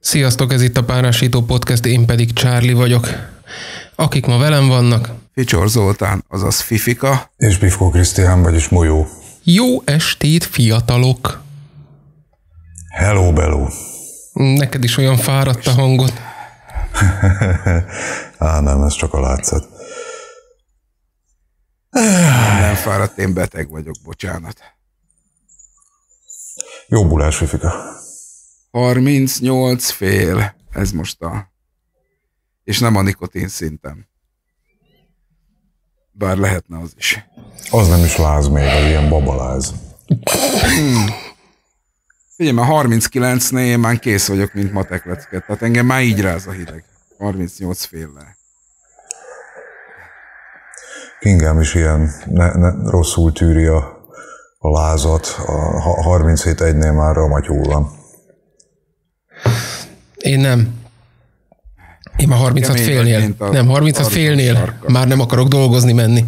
Sziasztok, ez itt a Párásító Podcast, én pedig Charlie vagyok. Akik ma velem vannak... Ficsor Zoltán, azaz Fifika. És Bifko Krisztián, vagyis Molyó. Jó estét, fiatalok! Hello, bello! Neked is olyan fáradt a hangod. Nem, ez csak a látszat. Nem fáradt, én beteg vagyok, bocsánat. Jó bulás, Fifika. 38 fél, ez most a... És nem a nikotin szintem. Bár lehetne az is. Az nem is láz még, az ilyen babaláz. Figyelj, már 39-nél már kész vagyok, mint mateklecket. Tehát engem már így ráz a hideg. 38 féllel. Kingám is ilyen rosszul tűri a lázat. A 37-1-nél már a matyú van. Én nem. Én már 36 félnél. Nem, 36 félnél. Már nem akarok dolgozni menni.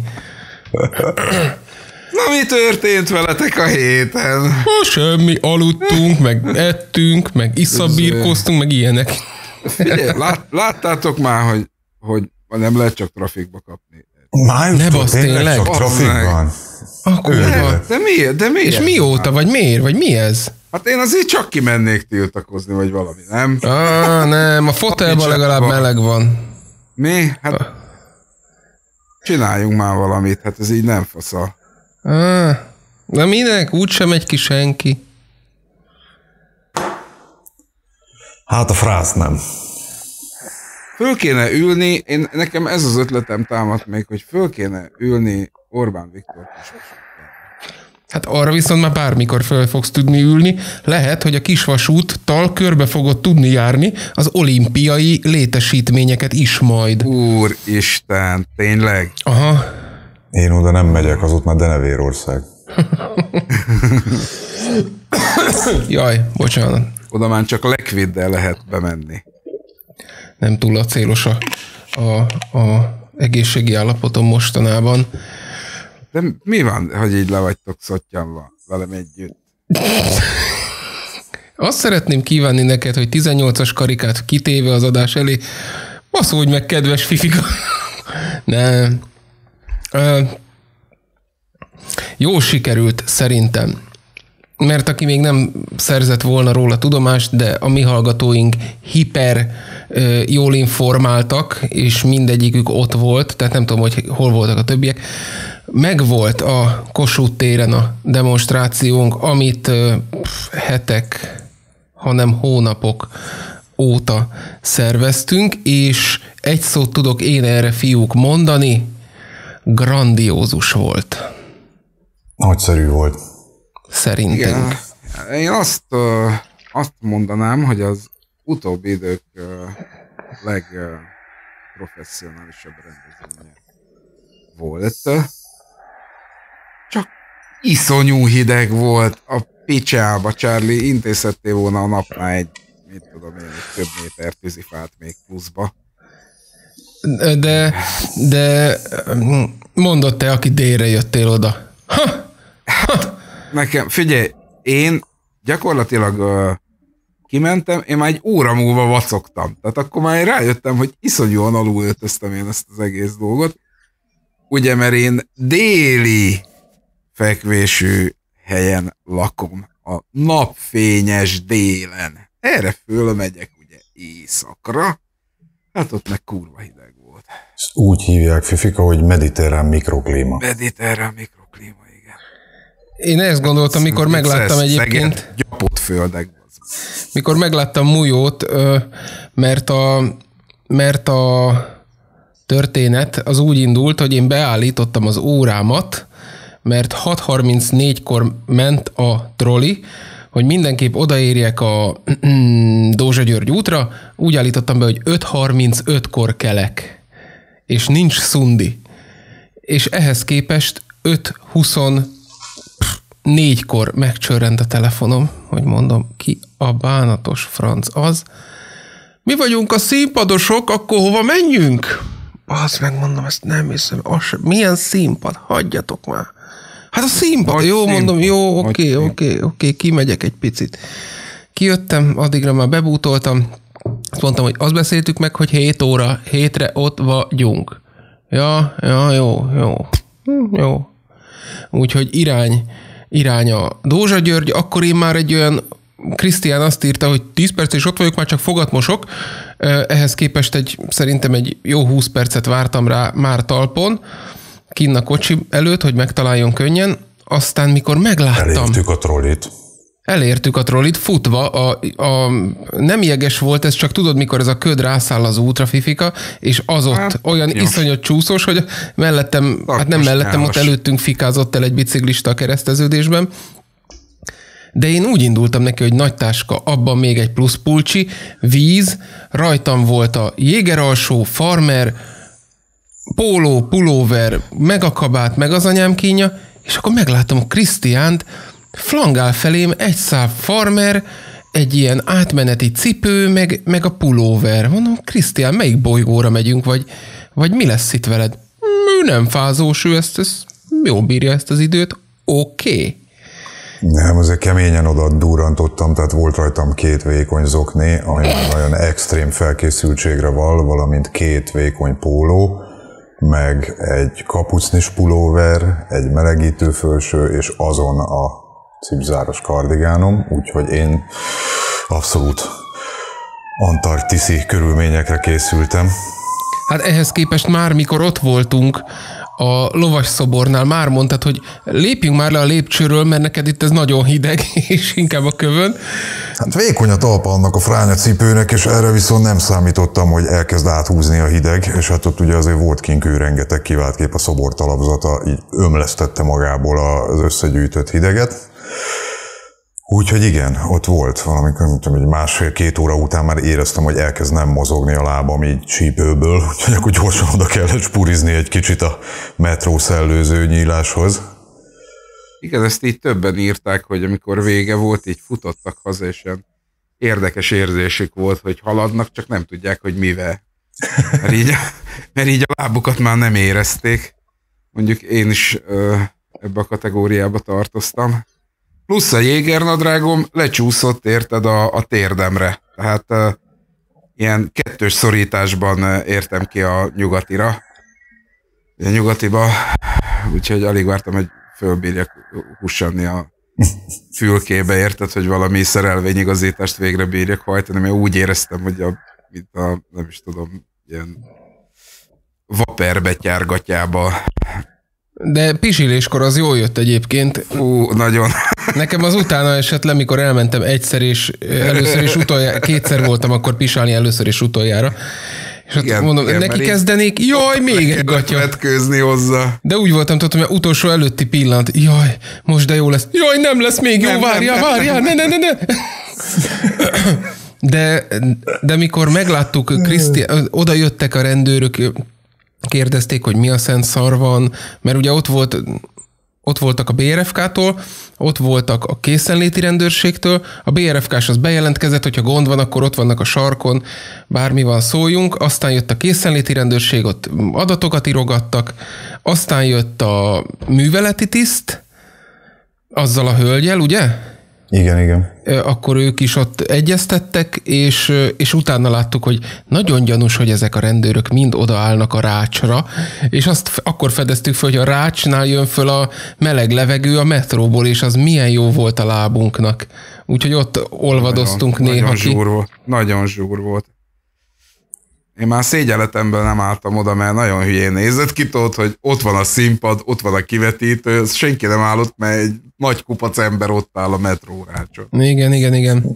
Na, mi történt veletek a héten? Semmi, aludtunk, meg ettünk, meg iszabírkoztunk, meg ilyenek. Figyelj, láttátok már, hogy nem lehet csak trafikba kapni. Májustól tényleg csak trafik van. De miért? És mióta, vagy miért, vagy mi ez? Hát én azért csak kimennék tiltakozni, vagy valami, nem? Nem, a fotelban legalább meleg van. Mi? Hát csináljunk már valamit, hát ez így nem fasza. Na minek? Úgysem megy ki senki. Hát a frász nem. Föl kéne ülni, nekem ez az ötletem támadt még, hogy föl kéne ülni Orbán Viktor kisvasútjára. Hát arra viszont már bármikor föl fogsz tudni ülni. Lehet, hogy a kisvasúttal körbe fogod tudni járni az olimpiai létesítményeket is majd. Úristen, tényleg? Aha. Én oda nem megyek, az ott már Denevérország. Jaj, bocsánat. Oda már csak Lekviddel lehet bemenni. Nem túl acélos a egészségi állapotom mostanában. De mi van, hogy így le vagytok szottyánva velem együtt? Azt szeretném kívánni neked, hogy 18-as karikát kitéve az adás elé, baszódj meg, kedves Fifika. Nem. Jó sikerült, szerintem. Mert aki még nem szerzett volna róla tudomást, de a mi hallgatóink hiper jól informáltak, és mindegyikük ott volt, tehát nem tudom, hogy hol voltak a többiek. Megvolt a Kossuth téren a demonstrációnk, amit hetek, hanem hónapok óta szerveztünk, és egy szót tudok én erre, fiúk, mondani, grandiózus volt. Nagyszerű volt. Szerintem. Igen. Én azt mondanám, hogy az utóbbi idők legprofesszionálisabb rendezvénye volt. Csak iszonyú hideg volt a picsába, Charlie, intézhettél volna a napnál egy, mit tudom én, egy több méter tűzifát még pluszba. De mondott te, aki délre jöttél oda. Nekem, figyelj, én gyakorlatilag kimentem, én már egy óra múlva vacogtam. Tehát akkor már rájöttem, hogy iszonyúan alul öltöztem én ezt az egész dolgot. Ugye, mert én déli fekvésű helyen lakom, a napfényes délen. Erre fölmegyek ugye éjszakra, hát ott meg kurva hideg volt. Ezt úgy hívják, Fifika, hogy mediterrán mikroklíma. Mediterrán mikroklíma, igen. Én ezt gondoltam, mikor megláttam egyébként. Gyapott földek. Mikor megláttam Mujót, mert a történet az úgy indult, hogy én beállítottam az órámat, mert 6:34-kor ment a troli, hogy mindenképp odaérjek a Dózsa György útra, úgy állítottam be, hogy 5:35-kor kelek, és nincs szundi. És ehhez képest 5:24-kor megcsörrent a telefonom, hogy mondom, ki a bánatos franc az. Mi vagyunk a színpadosok, akkor hova menjünk? Azt megmondom, ezt nem hiszem. Milyen színpad? Hagyjatok már. Hát a színpad. Nagy jó, színpad. Mondom, jó, oké, kimegyek egy picit. Kijöttem, addigra már bebútoltam, azt mondtam, hogy azt beszéltük meg, hogy 7 óra, 7-re ott vagyunk. Ja, jó. Úgyhogy irány a Dózsa György, akkor én már egy olyan, Krisztián azt írta, hogy 10 perc és ott vagyok, már csak fogat mosok. Ehhez képest szerintem egy jó 20 percet vártam rá már talpon, kinn a kocsi előtt, hogy megtaláljon könnyen. Aztán mikor megláttam... Elértük a trollit futva, nem jeges volt ez, csak tudod, mikor ez a köd rászáll az útra, fifika, és az ott olyan iszonyat csúszós, hogy mellettem, ott előttünk fikázott el egy biciklista a kereszteződésben. De én úgy indultam neki, hogy nagy táska, abban még egy plusz pulcsi, víz, rajtam volt a jégeralsó, farmer, póló, pulóver, meg a kabát, meg az anyám kínja, és akkor meglátom a Krisztiánt, flangál felém egy szál farmer, egy ilyen átmeneti cipő, meg a pulóver. Mondom, Krisztián, melyik bolygóra megyünk, vagy mi lesz itt veled? Ő nem fázós, ő ezt jól bírja ezt az időt. Oké. Nem, azért keményen oda durrantottam, tehát volt rajtam 2 vékony zokni, ami nagyon extrém felkészültségre valamint 2 vékony póló, meg egy kapucnis pulóver, egy melegítő fölső, és azon a cipzáros kardigánom, úgyhogy én abszolút antarktiszi körülményekre készültem. Hát ehhez képest már, mikor ott voltunk a lovasszobornál, már mondtad, hogy lépjünk már le a lépcsőről, mert neked itt ez nagyon hideg, és inkább a kövön. Hát vékony a talpa annak a fránya cipőnek, és erre viszont nem számítottam, hogy elkezd áthúzni a hideg, és hát ott ugye azért volt kinkő rengeteg kiváltképp a szobor talapzata, így ömlesztette magából az összegyűjtött hideget. Úgyhogy igen, ott volt valamikor, nem tudom, hogy 1,5-2 óra után már éreztem, hogy elkezd nem mozogni a lábam így csípőből, úgyhogy akkor gyorsan oda kellett spurizni egy kicsit a metró szellőző nyíláshoz. Igen, ezt így többen írták, hogy amikor vége volt, így futottak haza, és ilyen érdekes érzésük volt, hogy haladnak, csak nem tudják, hogy mivel. Mert így a lábukat már nem érezték. Mondjuk én is ebbe a kategóriába tartoztam. Plusz a jégernadrágom lecsúszott, érted, a térdemre. Tehát ilyen 2-ös szorításban értem ki a nyugatiba, úgyhogy alig vártam, hogy fölbírjak hussanni a fülkébe, érted, hogy valami szerelvényigazítást végre bírjak hajtani, mert úgy éreztem, hogy mint nem is tudom, ilyen vaperbetyárgatyába. De pisiléskor az jól jött egyébként. Nagyon. Nekem az utána esett le, mikor elmentem először és utoljára, 2-szer voltam akkor pisálni először és utoljára. És igen, mondom, igen, neki kezdenék, jaj, még egy gatya. Vetkőzni hozzá. De úgy voltam, tudtam, hogy utolsó előtti pillanat, jaj, most de jó lesz. Jaj, nem lesz még jó, várjál, ne. De mikor megláttuk, Krisztián, oda jöttek a rendőrök, kérdezték, hogy mi a szent szar van, mert ugye ott voltak a BRFK-tól, ott voltak a készenléti rendőrségtől, a BRFK-s az bejelentkezett, hogyha gond van, akkor ott vannak a sarkon, bármi van, szóljunk, aztán jött a készenléti rendőrség, ott adatokat írogattak, aztán jött a műveleti tiszt, azzal a hölgyel, ugye? Igen. Akkor ők is ott egyeztettek, és utána láttuk, hogy nagyon gyanús, hogy ezek a rendőrök mind odaállnak a rácsra, és azt akkor fedeztük fel, hogy a rácsnál jön föl a meleg levegő a metróból, és az milyen jó volt a lábunknak. Úgyhogy ott olvadoztunk néha ki. Nagyon zsúr volt. Én már szégyenletemből nem álltam oda, mert nagyon hülyén nézett ki, tudod, hogy ott van a színpad, ott van a kivetítő, senki nem állott, mert egy nagy kupac ember ott áll a metrórácson. Igen.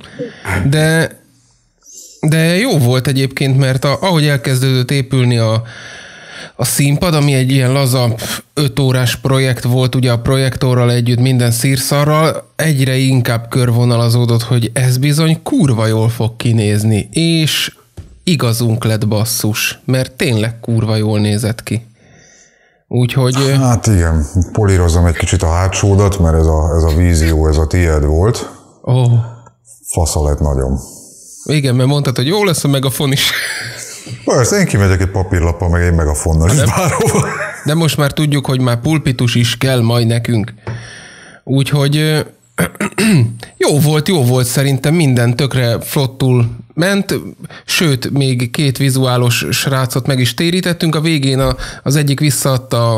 De jó volt egyébként, mert ahogy elkezdődött épülni a színpad, ami egy ilyen laza 5 órás projekt volt, ugye a projektorral együtt minden szírszarral, egyre inkább körvonalazódott, hogy ez bizony kurva jól fog kinézni, és igazunk lett, basszus, mert tényleg kurva jól nézett ki. Úgyhogy... Hát igen, polírozom egy kicsit a hátsódat, mert ez a vízió, ez a tiéd volt. Fasza lett nagyon. Igen, mert mondtad, hogy jó lesz a megafon is. Persze, én kimegyek egy papírlappal, meg egy megafonnal is bárhova. De most már tudjuk, hogy már pulpitus is kell majd nekünk. Úgyhogy jó volt szerintem, minden tökre flottul ment, sőt, még 2 vizuálos srácot meg is térítettünk, a végén az egyik visszaadta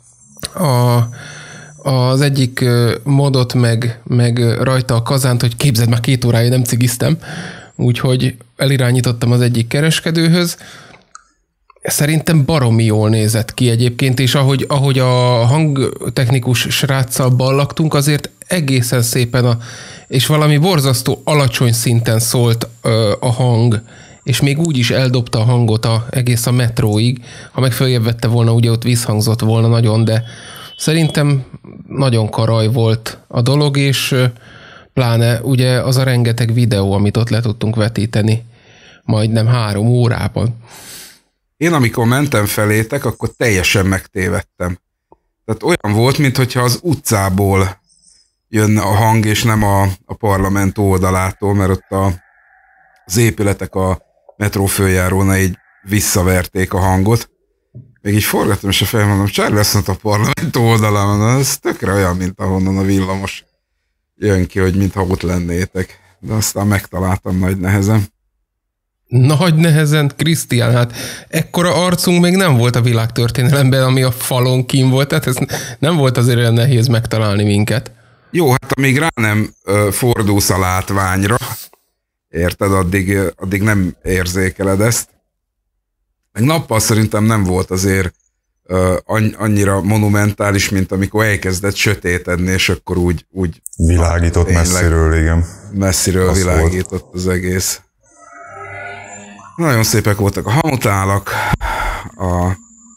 az egyik modot, meg rajta a kazánt, hogy képzeld, már 2 órája nem cigiztem, úgyhogy elirányítottam az egyik kereskedőhöz. Szerintem baromi jól nézett ki egyébként, és ahogy a hangtechnikus sráccal ballagtunk, azért egészen szépen és valami borzasztó alacsony szinten szólt a hang, és még úgy is eldobta a hangot egész a metróig. Ha meg följebb vette volna, ugye ott visszhangzott volna nagyon, de szerintem nagyon karaj volt a dolog, és pláne ugye az a rengeteg videó, amit ott le tudtunk vetíteni, majdnem 3 órában. Én amikor mentem felétek, akkor teljesen megtévedtem. Tehát olyan volt, mintha az utcából jönne a hang, és nem a parlament oldalától, mert ott az épületek a metró följáróna így visszaverték a hangot. Még így forgattam, és a fejem mondom, Charlie azt mondta a parlament oldalán, ez tökre olyan, mint ahonnan a villamos jön ki, hogy mintha ott lennétek. De aztán megtaláltam nagy nehezen. Nagy nehezen, Krisztián, hát ekkora arcunk még nem volt a világtörténelemben, ami a falon kín volt, tehát ez nem volt azért olyan nehéz megtalálni minket. Jó, hát amíg rá nem fordulsz a látványra, érted, addig nem érzékeled ezt. Meg nappal szerintem nem volt azért annyira monumentális, mint amikor elkezdett sötétedni, és akkor úgy világított messziről, igen. Messziről azt világított volt az egész. Nagyon szépek voltak a hamutálak, a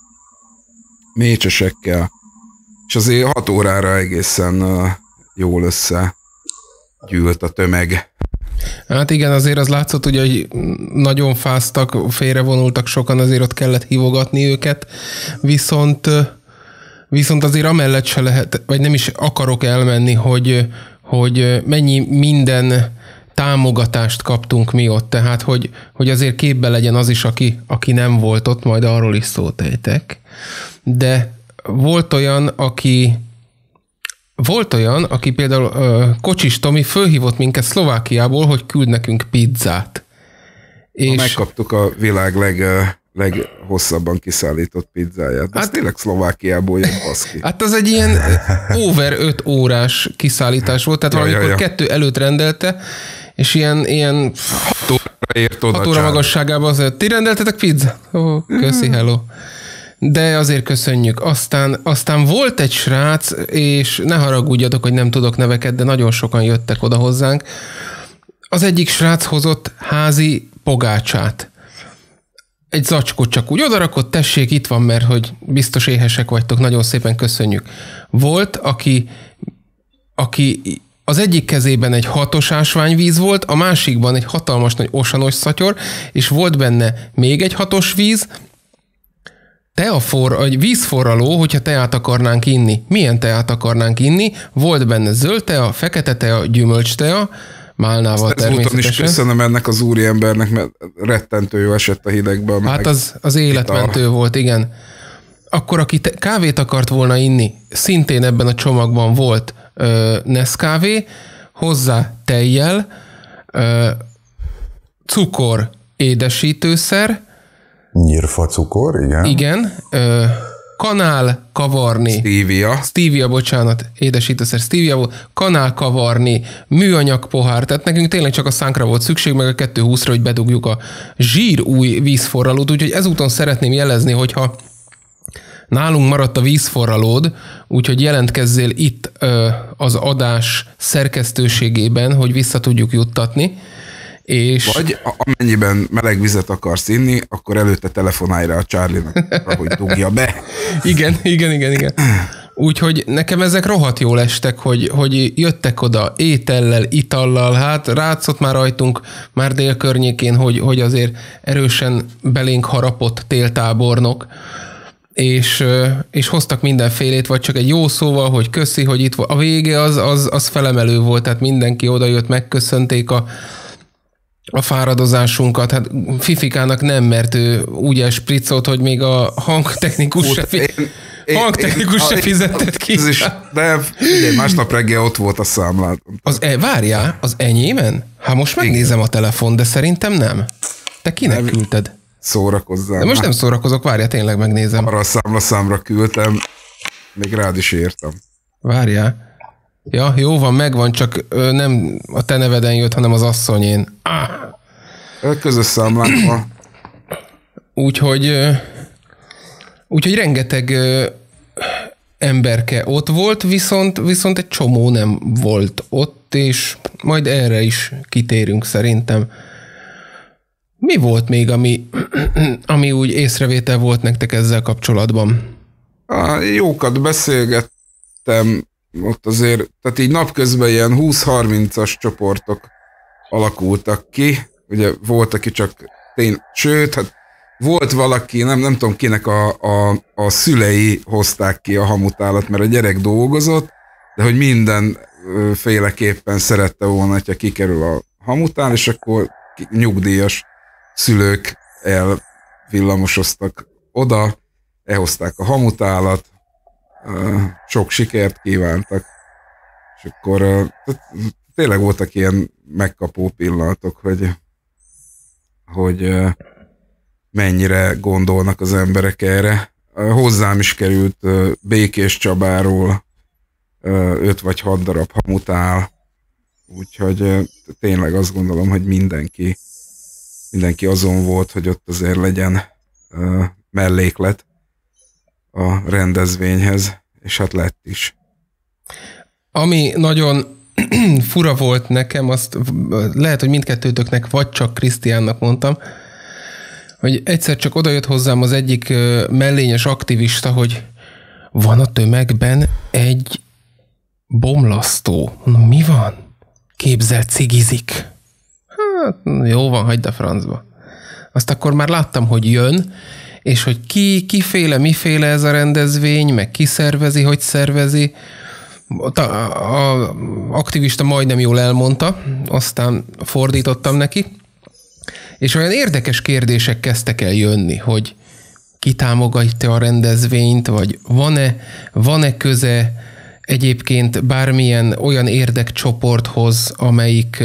mécsesekkel, és azért 6 órára egészen jól összegyűlt a tömeg. Hát igen, azért az látszott, ugye, hogy nagyon fáztak, félrevonultak sokan, azért ott kellett hívogatni őket, viszont azért amellett se lehet, vagy nem is akarok elmenni, hogy mennyi minden támogatást kaptunk mi ott, tehát hogy azért képbe legyen az is, aki nem volt ott, majd arról is szót ejtek. De volt olyan, aki például Kocsis Tomi fölhívott minket Szlovákiából, hogy küld nekünk pizzát. És megkaptuk a világ leghosszabban kiszállított pizzáját. Ez tényleg Szlovákiából jött, baszki. Hát az egy ilyen over 5 órás kiszállítás volt, tehát valamikor 2 előtt rendelte, és ilyen 6 óra magasságában az, ti rendeltetek pizzát? Köszi, hello. De azért köszönjük. Aztán volt egy srác, és ne haragudjatok, hogy nem tudok neveket, de nagyon sokan jöttek oda hozzánk. Az egyik srác hozott házi pogácsát. Egy zacskót csak úgy odarakott, tessék, itt van, mert hogy biztos éhesek vagytok, nagyon szépen köszönjük. Volt, aki az egyik kezében egy 6-os ásványvíz volt, a másikban egy hatalmas nagy osanos szatyor, és volt benne még egy 6-os víz, egy vízforraló, hogyha teát akarnánk inni. Milyen teát akarnánk inni? Volt benne zöld tea, fekete tea, gyümölcs tea, málnával természetesen. Is köszönöm ennek az úriembernek, mert rettentő jó esett a hidegben. Hát az életmentő volt, igen. Akkor aki kávét akart volna inni, szintén ebben a csomagban volt Nescafé, hozzá tejjel, cukor, édesítőszer, nyírfacukor, igen. Igen. Kanál, kavarni. Stevia, bocsánat. Édesítőszer stevia volt. Kanál, kavarni. Műanyag pohár. Tehát nekünk tényleg csak a szánkra volt szükség, meg a 220-ra, hogy bedugjuk a zsír új vízforralót. Úgyhogy ezúton szeretném jelezni, hogyha nálunk maradt a vízforralód, úgyhogy jelentkezzél itt az adás szerkesztőségében, hogy vissza tudjuk juttatni. Vagy amennyiben meleg vizet akarsz inni, akkor előtte telefonálj rá a Charlie-nak, hogy dugja be. Igen. Úgyhogy nekem ezek rohadt jól estek, hogy jöttek oda étellel, itallal, hát rátszott már rajtunk már dél környékén, hogy azért erősen belénk harapott téltábornok, és hoztak mindenfélét, vagy csak egy jó szóval, hogy köszi, hogy itt volt. A vége az felemelő volt, tehát mindenki odajött, megköszönték a fáradozásunkat. Hát Fifikának nem, mert ő úgy elspriccolt, hogy még a hangtechnikus hangtechnikus se fizetett ki. De ugye, másnap reggel ott volt a számlát. Várjál, az enyémen? Hát most megnézem a telefon, de szerintem nem. Te kinek küldted? Szórakozzál. De most nem szórakozok, várjál, tényleg megnézem. Arra a számra küldtem, még rád is értem. Várjál. Ja, jó van, megvan, csak nem a te neveden jött, hanem az asszonyén. Közös számlánk van. Úgyhogy rengeteg emberke ott volt, viszont egy csomó nem volt ott, és majd erre is kitérünk szerintem. Mi volt még, ami úgy észrevétel volt nektek ezzel kapcsolatban? Jókat beszélgettem, ott azért, tehát így napközben ilyen 20-30-as csoportok alakultak ki, ugye volt, aki csak sőt, hát volt valaki, nem tudom kinek a szülei hozták ki a hamutálat, mert a gyerek dolgozott, de hogy mindenféleképpen szerette volna, hogyha kikerül a hamutál, és akkor nyugdíjas szülők elvillamosoztak oda, elhozták a hamutálat, sok sikert kívántak, és akkor tényleg voltak ilyen megkapó pillanatok, hogy mennyire gondolnak az emberek erre. Hozzám is került Békés Csabáról 5 vagy 6 darab hamutál, úgyhogy tényleg azt gondolom, hogy mindenki azon volt, hogy ott azért legyen melléklet a rendezvényhez, és hát lett is. Ami nagyon fura volt nekem, azt lehet, hogy mindkettőtöknek, vagy csak Krisztiánnak mondtam, hogy egyszer csak odajött hozzám az egyik mellényes aktivista, hogy van a tömegben egy bomlasztó. Mondom, mi van? Képzel, cigizik. Hát, jó van, hagyd a francba. Azt akkor már láttam, hogy jön, és hogy kiféle, miféle ez a rendezvény, meg ki szervezi, hogy szervezi. A aktivista majdnem jól elmondta, aztán fordítottam neki, és olyan érdekes kérdések kezdtek el jönni, hogy ki támogatja a rendezvényt, vagy van-e köze egyébként bármilyen olyan érdekcsoporthoz, amelyik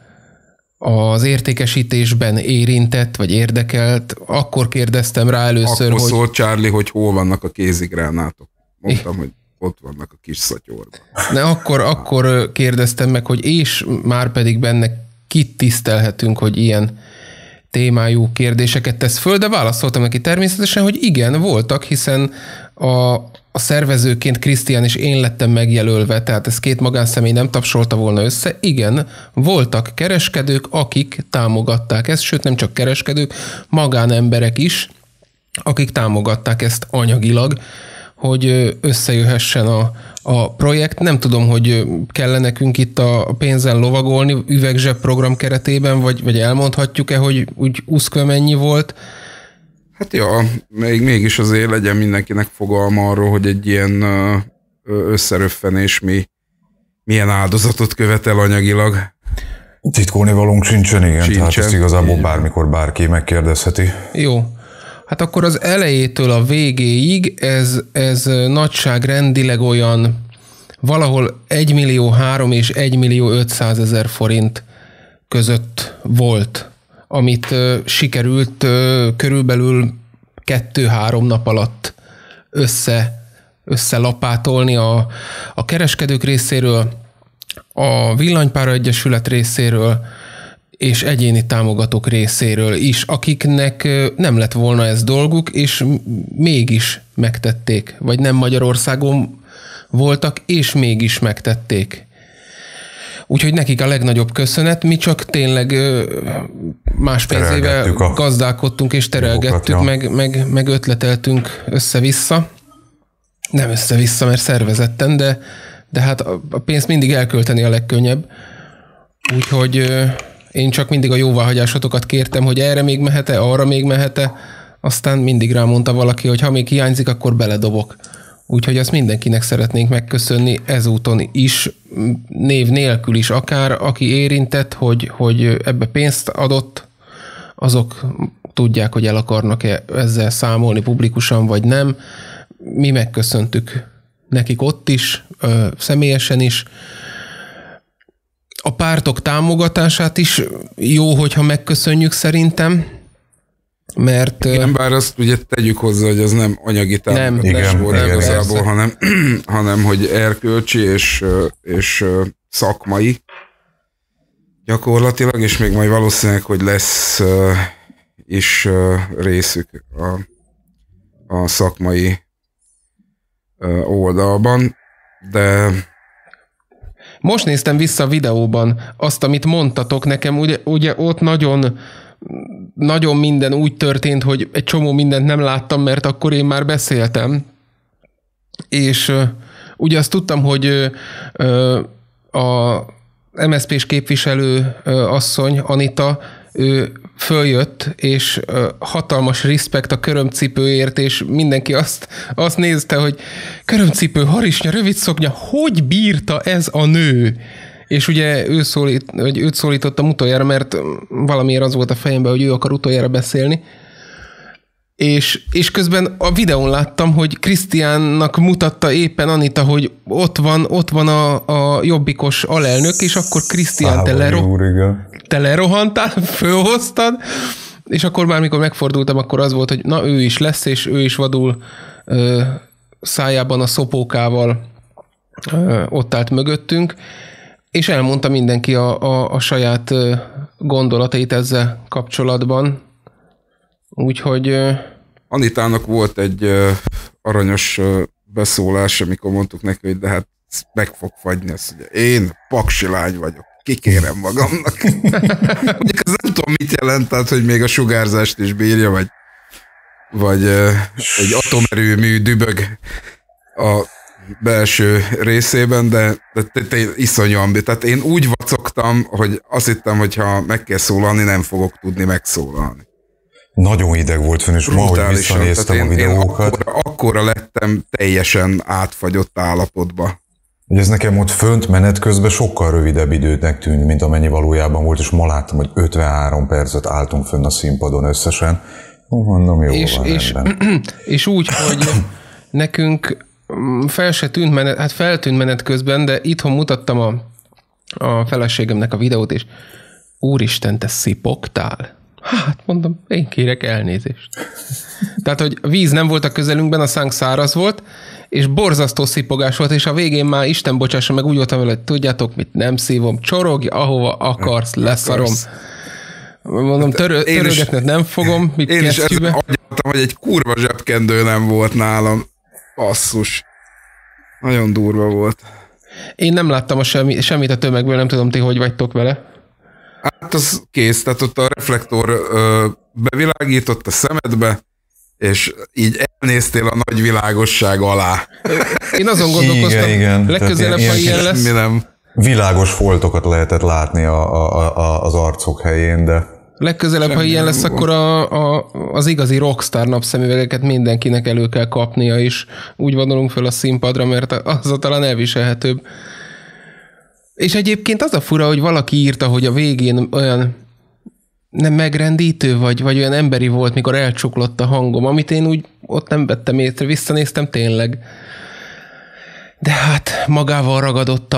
az értékesítésben érintett, vagy érdekelt. Akkor kérdeztem rá először, akkor szólt Charlie, hogy hol vannak a kézigránátok. Mondtam, hogy ott vannak a kis szatyorban. De akkor kérdeztem meg, hogy és már pedig benne kit tisztelhetünk, hogy ilyen témájú kérdéseket tesz föl, de válaszoltam neki természetesen, hogy igen, voltak, hiszen a szervezőként Krisztián és én lettem megjelölve, tehát ez két magánszemély nem tapsolta volna össze. Igen, voltak kereskedők, akik támogatták ezt, sőt nem csak kereskedők, magánemberek is, akik támogatták ezt anyagilag, hogy összejöhessen a projekt. Nem tudom, hogy kell nekünk itt a pénzen lovagolni üvegzseb program keretében, vagy elmondhatjuk-e, hogy úgy uszkve mennyi volt? Hát ja, mégis azért legyen mindenkinek fogalma arról, hogy egy ilyen összeröffenés milyen áldozatot követel anyagilag. Titkolni valónk sincsen, igen. Tehát ezt igazából bármikor bárki megkérdezheti. Jó. Hát akkor az elejétől a végéig ez nagyságrendileg olyan valahol 1.300.000 és 1.500.000 forint között volt, amit sikerült körülbelül 2-3 nap alatt összelapátolni a kereskedők részéről, a Villanypálya Egyesület részéről, és egyéni támogatók részéről is, akiknek nem lett volna ez dolguk, és mégis megtették, vagy nem Magyarországon voltak, és mégis megtették. Úgyhogy nekik a legnagyobb köszönet, mi csak tényleg más pénzével gazdálkodtunk, és terelgettük, meg ötleteltünk össze-vissza. Nem össze-vissza, mert szervezetten, de hát a pénzt mindig elkölteni a legkönnyebb. Úgyhogy én csak mindig a jóváhagyásotokat kértem, hogy erre még mehet-e, arra még mehet-e, aztán mindig rámondta valaki, hogy ha még hiányzik, akkor beledobok. Úgyhogy azt mindenkinek szeretnénk megköszönni ezúton is, név nélkül is akár, aki érintett, hogy ebbe pénzt adott, azok tudják, hogy el akarnak-e ezzel számolni publikusan, vagy nem. mi megköszöntük nekik ott is, személyesen is. A pártok támogatását is jó, hogyha megköszönjük szerintem, mert... Igen, bár azt ugye tegyük hozzá, hogy az nem anyagi támogatás volt igazából, hanem hogy erkölcsi és szakmai gyakorlatilag, és még majd valószínűleg, hogy lesz is részük a szakmai oldalban, de... Most néztem vissza a videóban azt, amit mondtatok nekem, ugye ott nagyon minden úgy történt, hogy egy csomó mindent nem láttam, mert akkor én már beszéltem. És ugye azt tudtam, hogy a MSZP-s képviselő asszony, Anita, ő följött, és hatalmas respekt a körömcipőért, és mindenki azt nézte, hogy körömcipő, harisnya, rövid szoknya, hogy bírta ez a nő? És ugye őt szólítottam utoljára, mert valamiért az volt a fejemben, hogy ő akar utoljára beszélni. És közben a videón láttam, hogy Krisztiánnak mutatta éppen Anita, hogy ott van a jobbikos alelnök, és akkor Krisztián te lerohantál, fölhoztad, és akkor már mikor megfordultam, akkor az volt, hogy na ő is lesz, és ő is vadul szájában a szopókával ott állt mögöttünk, és elmondta mindenki a saját gondolatait ezzel kapcsolatban. Úgyhogy... Anitának volt egy aranyos beszólás, amikor mondtuk neki, hogy de hát meg fog fagyni, azt mondja, én paksi lány vagyok, kikérem magamnak. Mondjuk ez nem tudom, mit jelent, tehát, hogy még a sugárzást is bírja, vagy egy atomerőmű dübög a belső részében, de iszonyúan, tehát én úgy vacogtam, hogy azt hittem, hogy ha meg kell szólalni, nem fogok tudni megszólalni. Nagyon hideg volt fönn, és ma, hogy visszanéztem a videókat. Akkora lettem teljesen átfagyott állapotba. Ugye ez nekem ott fönt menet közben sokkal rövidebb időnek tűnt, mint amennyi valójában volt, és ma láttam, hogy 53 percet álltunk fönn a színpadon összesen. Mondom, jó van, és úgy, hogy nekünk feltűnt menet közben, de itthon mutattam a feleségemnek a videót, és úristen, te szipogtál? Hát mondom, én kérek elnézést. Tehát, hogy víz nem volt a közelünkben, a szánk száraz volt, és borzasztó szipogás volt, és a végén már Isten bocsássa meg, úgy voltam vele, hogy tudjátok mit, nem szívom, csorogj, ahova akarsz, leszarom. Mondom, törölgetnek nem fogom, mit én is ezen agyaltam, hogy egy kurva zsebkendő nem volt nálam. Basszus. Nagyon durva volt. Én nem láttam semmit a tömegből, nem tudom, ti hogy vagytok vele. Hát az kész, tehát ott a reflektor bevilágított a szemedbe, és így elnéztél a nagy világosság alá. Én azon gondolkoztam, igen. Legközelebb, ha ilyen lesz. Nem. Világos foltokat lehetett látni az arcok helyén, de... Legközelebb, ha ilyen lesz, akkor az igazi rockstar napszemüvegeket mindenkinek elő kell kapnia, és úgy vonulunk föl a színpadra, mert az talán elviselhetőbb. És egyébként az a fura, hogy valaki írta, hogy a végén olyan nem megrendítő, vagy olyan emberi volt, mikor elcsuklott a hangom, amit én úgy ott nem vettem észre, visszanéztem tényleg. De hát magával ragadott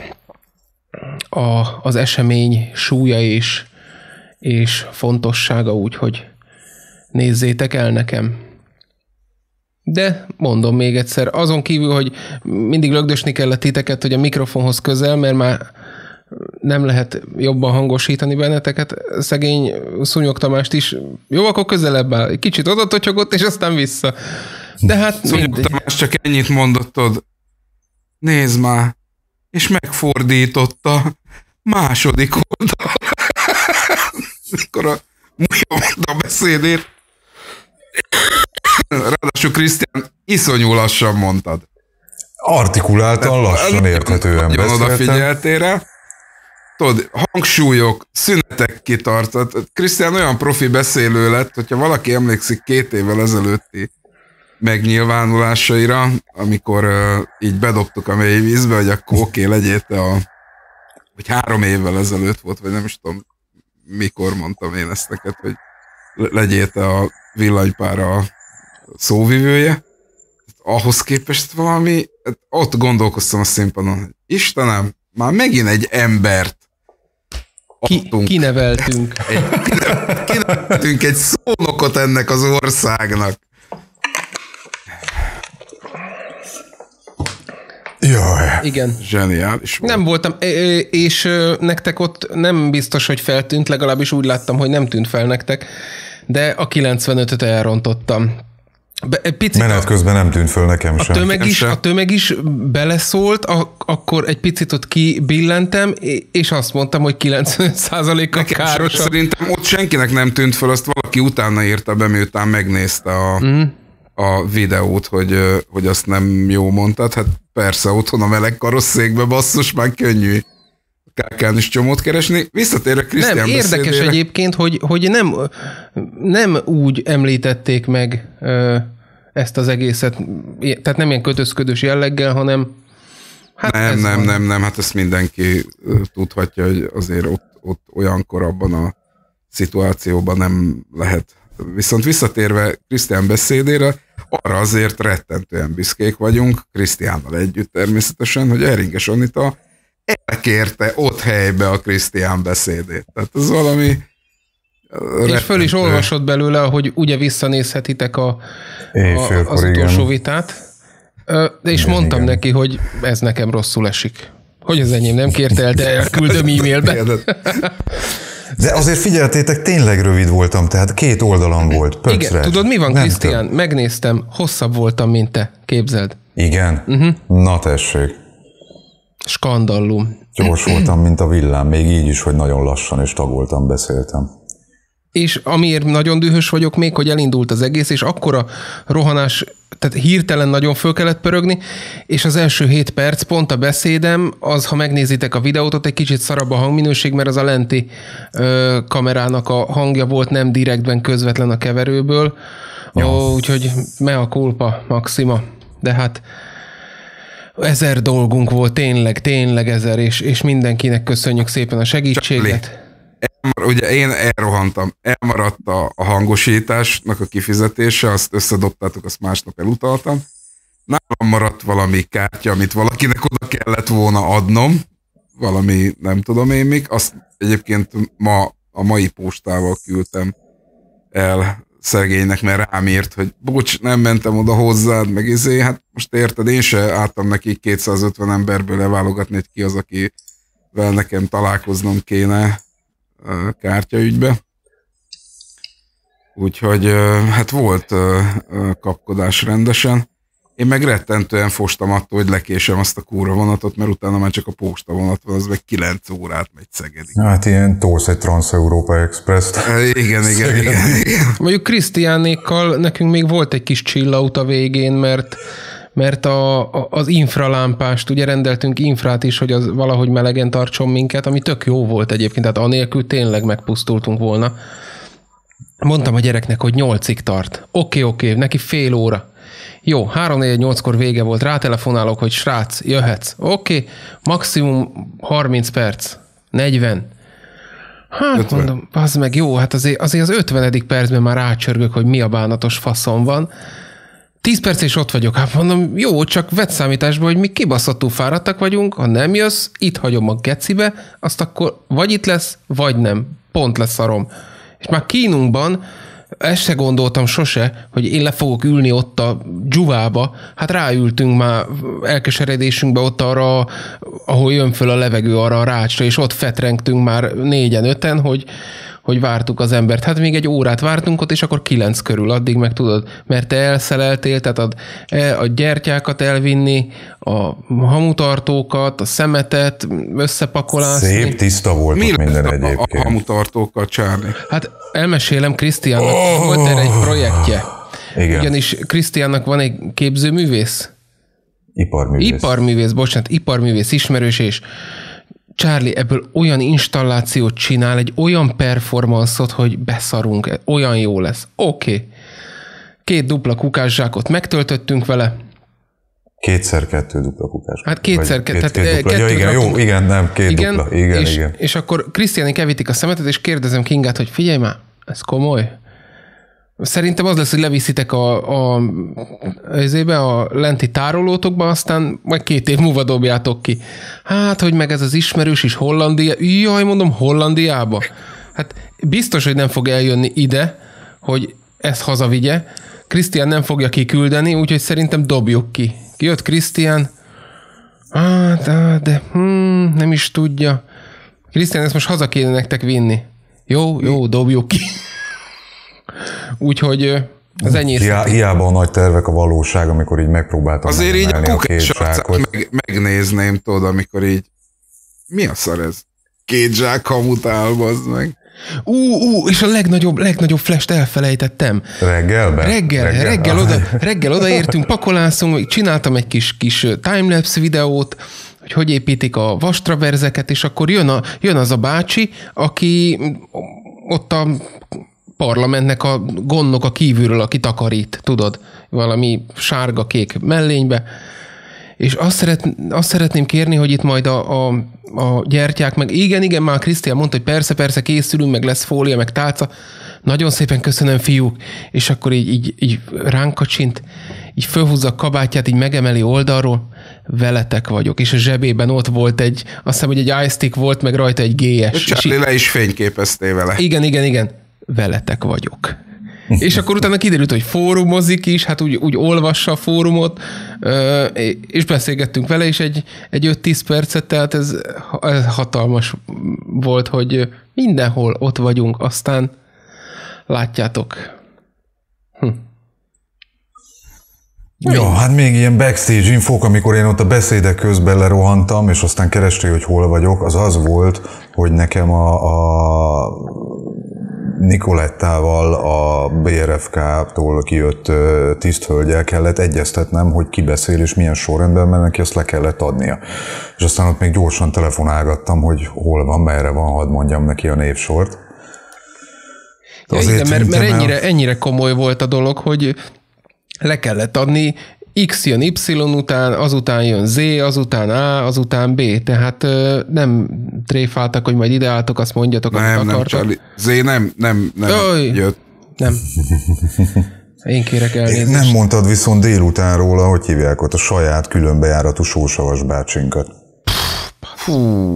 az esemény súlya és fontossága, úgyhogy nézzétek el nekem. De mondom még egyszer, azon kívül, hogy mindig lögdösni kellett titeket, hogy a mikrofonhoz közel, mert már nem lehet jobban hangosítani benneteket. Szegény Szúnyog Tamást is, jó, akkor közelebb áll. Kicsit oda totyogott, és aztán vissza. De hát Szúnyog Tamás csak ennyit mondottad. Nézd már, és megfordította második oldal. Mikor a Múja mondta a beszédét. Ráadásul Krisztián, iszonyú lassan mondtad. Artikuláltan, lassan, érthetően beszéltem. Odafigyeltél rá. Tudod, hangsúlyok, szünetek kitartott. Krisztián olyan profi beszélő lett, hogyha valaki emlékszik 2 évvel ezelőtti megnyilvánulásaira, amikor így bedobtuk a mély vízbe, hogy akkor oké, legyél te hogy 3 évvel ezelőtt volt, vagy nem is tudom, mikor mondtam én ezt neked, hogy legyél te a villanypára szóvivője. ahhoz képest valami, ott gondolkoztam a színpadon, hogy Istenem, már megint egy embert kineveltünk. Kineveltünk egy szónokot ennek az országnak. Jaj. Igen. Zseniális volt. Nem voltam, és nektek ott nem biztos, hogy feltűnt, legalábbis úgy láttam, hogy nem tűnt fel nektek, de a 95-öt elrontottam. Menet közben nem tűnt föl nekem sem. A tömeg is beleszólt, akkor egy picit ott kibillentem, és azt mondtam, hogy 95%-a káros. Szerintem ott senkinek nem tűnt föl, azt valaki utána írta be, miután megnézte a videót, hogy azt nem jó mondtad. Hát persze, otthon a meleg karosszékbe basszus, már könnyű kákán is csomót keresni. Visszatérve Krisztián beszédére. Nem, érdekes egyébként, hogy nem úgy említették meg ezt az egészet, tehát nem ilyen kötözködős jelleggel, hanem hát nem, hát ezt mindenki tudhatja, hogy azért ott olyankor abban a szituációban nem lehet. Viszont visszatérve Krisztián beszédére, arra azért rettentően büszkék vagyunk, Krisztiánnal együtt természetesen, hogy Eringes Anita elkérte ott helybe a Krisztián beszédét. Tehát ez valami és föl is olvasott belőle, hogy ugye visszanézhetitek az utolsó vitát, és mondtam neki, hogy ez nekem rosszul esik. Hogy az enyém nem kérte el, de elküldöm e-mailbe. De azért figyeltétek, tényleg rövid voltam, tehát 2 oldalon volt. Pöcre. Igen, tudod mi van, Krisztián? Megnéztem, hosszabb voltam, mint te. Képzeld. Igen? Na tessék. Skandallum. Gyors voltam, mint a villám, még így is, hogy nagyon lassan és tagoltan beszéltem. És amiért nagyon dühös vagyok még, hogy elindult az egész, és akkora rohanás, tehát hirtelen nagyon föl kellett pörögni, és az első 7 perc, pont a beszédem, az, ha megnézitek a videót, ott egy kicsit szarabb a hangminőség, mert az a lenti kamerának a hangja volt, nem direktben közvetlen a keverőből. Úgyhogy mea culpa maxima. De hát 1000 dolgunk volt, tényleg 1000, és mindenkinek köszönjük szépen a segítséget. Ugye én elrohantam, elmaradt a hangosításnak a kifizetése, azt összedobtátok, azt másnap elutaltam. Nálam maradt valami kártya, amit valakinek oda kellett volna adnom, valami nem tudom én még, azt egyébként a mai postával küldtem el szegénynek, mert rám írt, hogy bocs, nem mentem oda hozzád, meg hát most érted, én se álltam neki 250 emberből leválogatni, hogy ki az, akivel nekem találkoznom kéne kártyaügybe. Úgyhogy hát volt kapkodás rendesen. Én meg rettentően fostam attól, hogy lekésem azt a kúra vonatot, mert utána már csak a posta vonat van, az meg 9 órát megy Szegedig. Hát ilyen tolsz egy Trans-Európa Express-t. Igen. Mondjuk Krisztiánékkal nekünk még volt egy kis chillaut a végén, mert az infralámpást, ugye rendeltünk infrát is, hogy az valahogy melegen tartson minket, ami tök jó volt egyébként, tehát anélkül tényleg megpusztultunk volna. Mondtam a gyereknek, hogy 8-ig tart. Oké, neki fél óra. Jó, 3-4-8-kor vége volt, rátelefonálok, hogy srác, jöhetsz. Oké, maximum 30 perc, 40. Hát 50. Mondom, bazd meg, jó, hát azért az 50. percben már rácsörgök, hogy mi a bánatos faszom van. 10 perc és ott vagyok. Hát mondom, jó, csak vedd számításba, hogy mi kibaszottul fáradtak vagyunk, ha nem jössz, itt hagyom a gecibe, azt akkor vagy itt lesz, vagy nem. Pont lesz szarom. És már kínunkban ezt se gondoltam sose, hogy én le fogok ülni ott a dzsuvába. Hát ráültünk már elkeseredésünkbe ott arra, ahol jön föl a levegő, arra a rácsra, és ott fetrengtünk már 4-5, hogy vártuk az embert. Hát még egy órát vártunk ott, és akkor 9 körül, addig meg tudod, mert te elszeleltél, tehát a gyertyákat elvinni, a hamutartókat, a szemetet összepakolászni. Szép, tiszta volt minden egyébként. A hamutartókat, Charlie? Hát elmesélem, Krisztiánnak volt erre egy projektje. Igen. Ugyanis Krisztiánnak van egy képzőművész. Iparművész ismerős, és Charlie ebből olyan installációt csinál, egy olyan performanszot, hogy beszarunk, olyan jó lesz. Oké. 2 dupla kukászsákot megtöltöttünk vele. 2x2 dupla kukás. Hát 2x2. Ja, igen, jó, igen, nem, 2 dupla. Igen. És akkor Krisztiánik elvitték a szemetet, és kérdezem Kingát, hogy figyelj már, ez komoly? Szerintem az lesz, hogy leviszitek a lenti tárolótokba, aztán majd 2 év múlva dobjátok ki. Hát, hogy meg ez az ismerős is Hollandia. Jaj, mondom, Hollandiába. Hát biztos, hogy nem fog eljönni ide, hogy ezt hazavigye. Krisztián nem fogja kiküldeni, úgyhogy szerintem dobjuk ki. Kijött Krisztián. De nem is tudja. Krisztián, ezt most haza kéne nektek vinni. Jó, dobjuk ki. Úgyhogy az enyészeti. Hiába a nagy tervek a valóság, amikor így megpróbáltam azért így a két zsákot. megnézném, tudod, amikor így mi a szar ez? 2 zsák hamut áll, bazd meg. És a legnagyobb flash-t elfelejtettem. Reggel odaértünk, pakolászunk, csináltam egy kis timelapse videót, hogy építik a vastraverzeket, és akkor jön az a bácsi, aki ott a parlamentnek a gondnok a kívülről, aki takarít, tudod, valami sárga-kék mellénybe, és azt szeretném kérni, hogy itt majd a gyertyák, meg igen, már Krisztián mondta, hogy persze, készülünk, meg lesz fólia, meg tálca, nagyon szépen köszönöm, fiúk, és akkor így ránk kacsint, így fölhúzza a kabátját, így megemeli oldalról, veletek vagyok, és a zsebében ott volt azt hiszem, hogy egy iStick volt, meg rajta egy GS. Charlie le is fényképeztél vele. Igen, veletek vagyok. És akkor utána kiderült, hogy fórumozik is, hát úgy olvassa a fórumot, és beszélgettünk vele, és egy 5-10 percet, tehát ez hatalmas volt, hogy mindenhol ott vagyunk, aztán látjátok. Ja, hát még ilyen backstage infók, amikor én ott a beszédek közben lerohantam, és aztán kerestél, hogy hol vagyok, az volt, hogy nekem a Nicolettával, a BRFK-tól kijött tiszthölgyel kellett egyeztetnem, hogy ki beszél és milyen sorrendben, mert neki azt le kellett adnia. És aztán ott még gyorsan telefonálgattam, hogy hol van, merre van, hadd mondjam neki a névsort. Ja, igen, mert ennyire komoly volt a dolog, hogy le kellett adni, X jön Y után, azután jön Z, azután A, azután B. Tehát nem tréfáltak, hogy majd ideálltok, azt mondjatok, amit akartak. Z nem jött. Nem. Én kérek elnézést. Nem mondtad viszont délután róla, hogy hívják ott a saját különbejáratú Sósavas bácsinkat. Fú.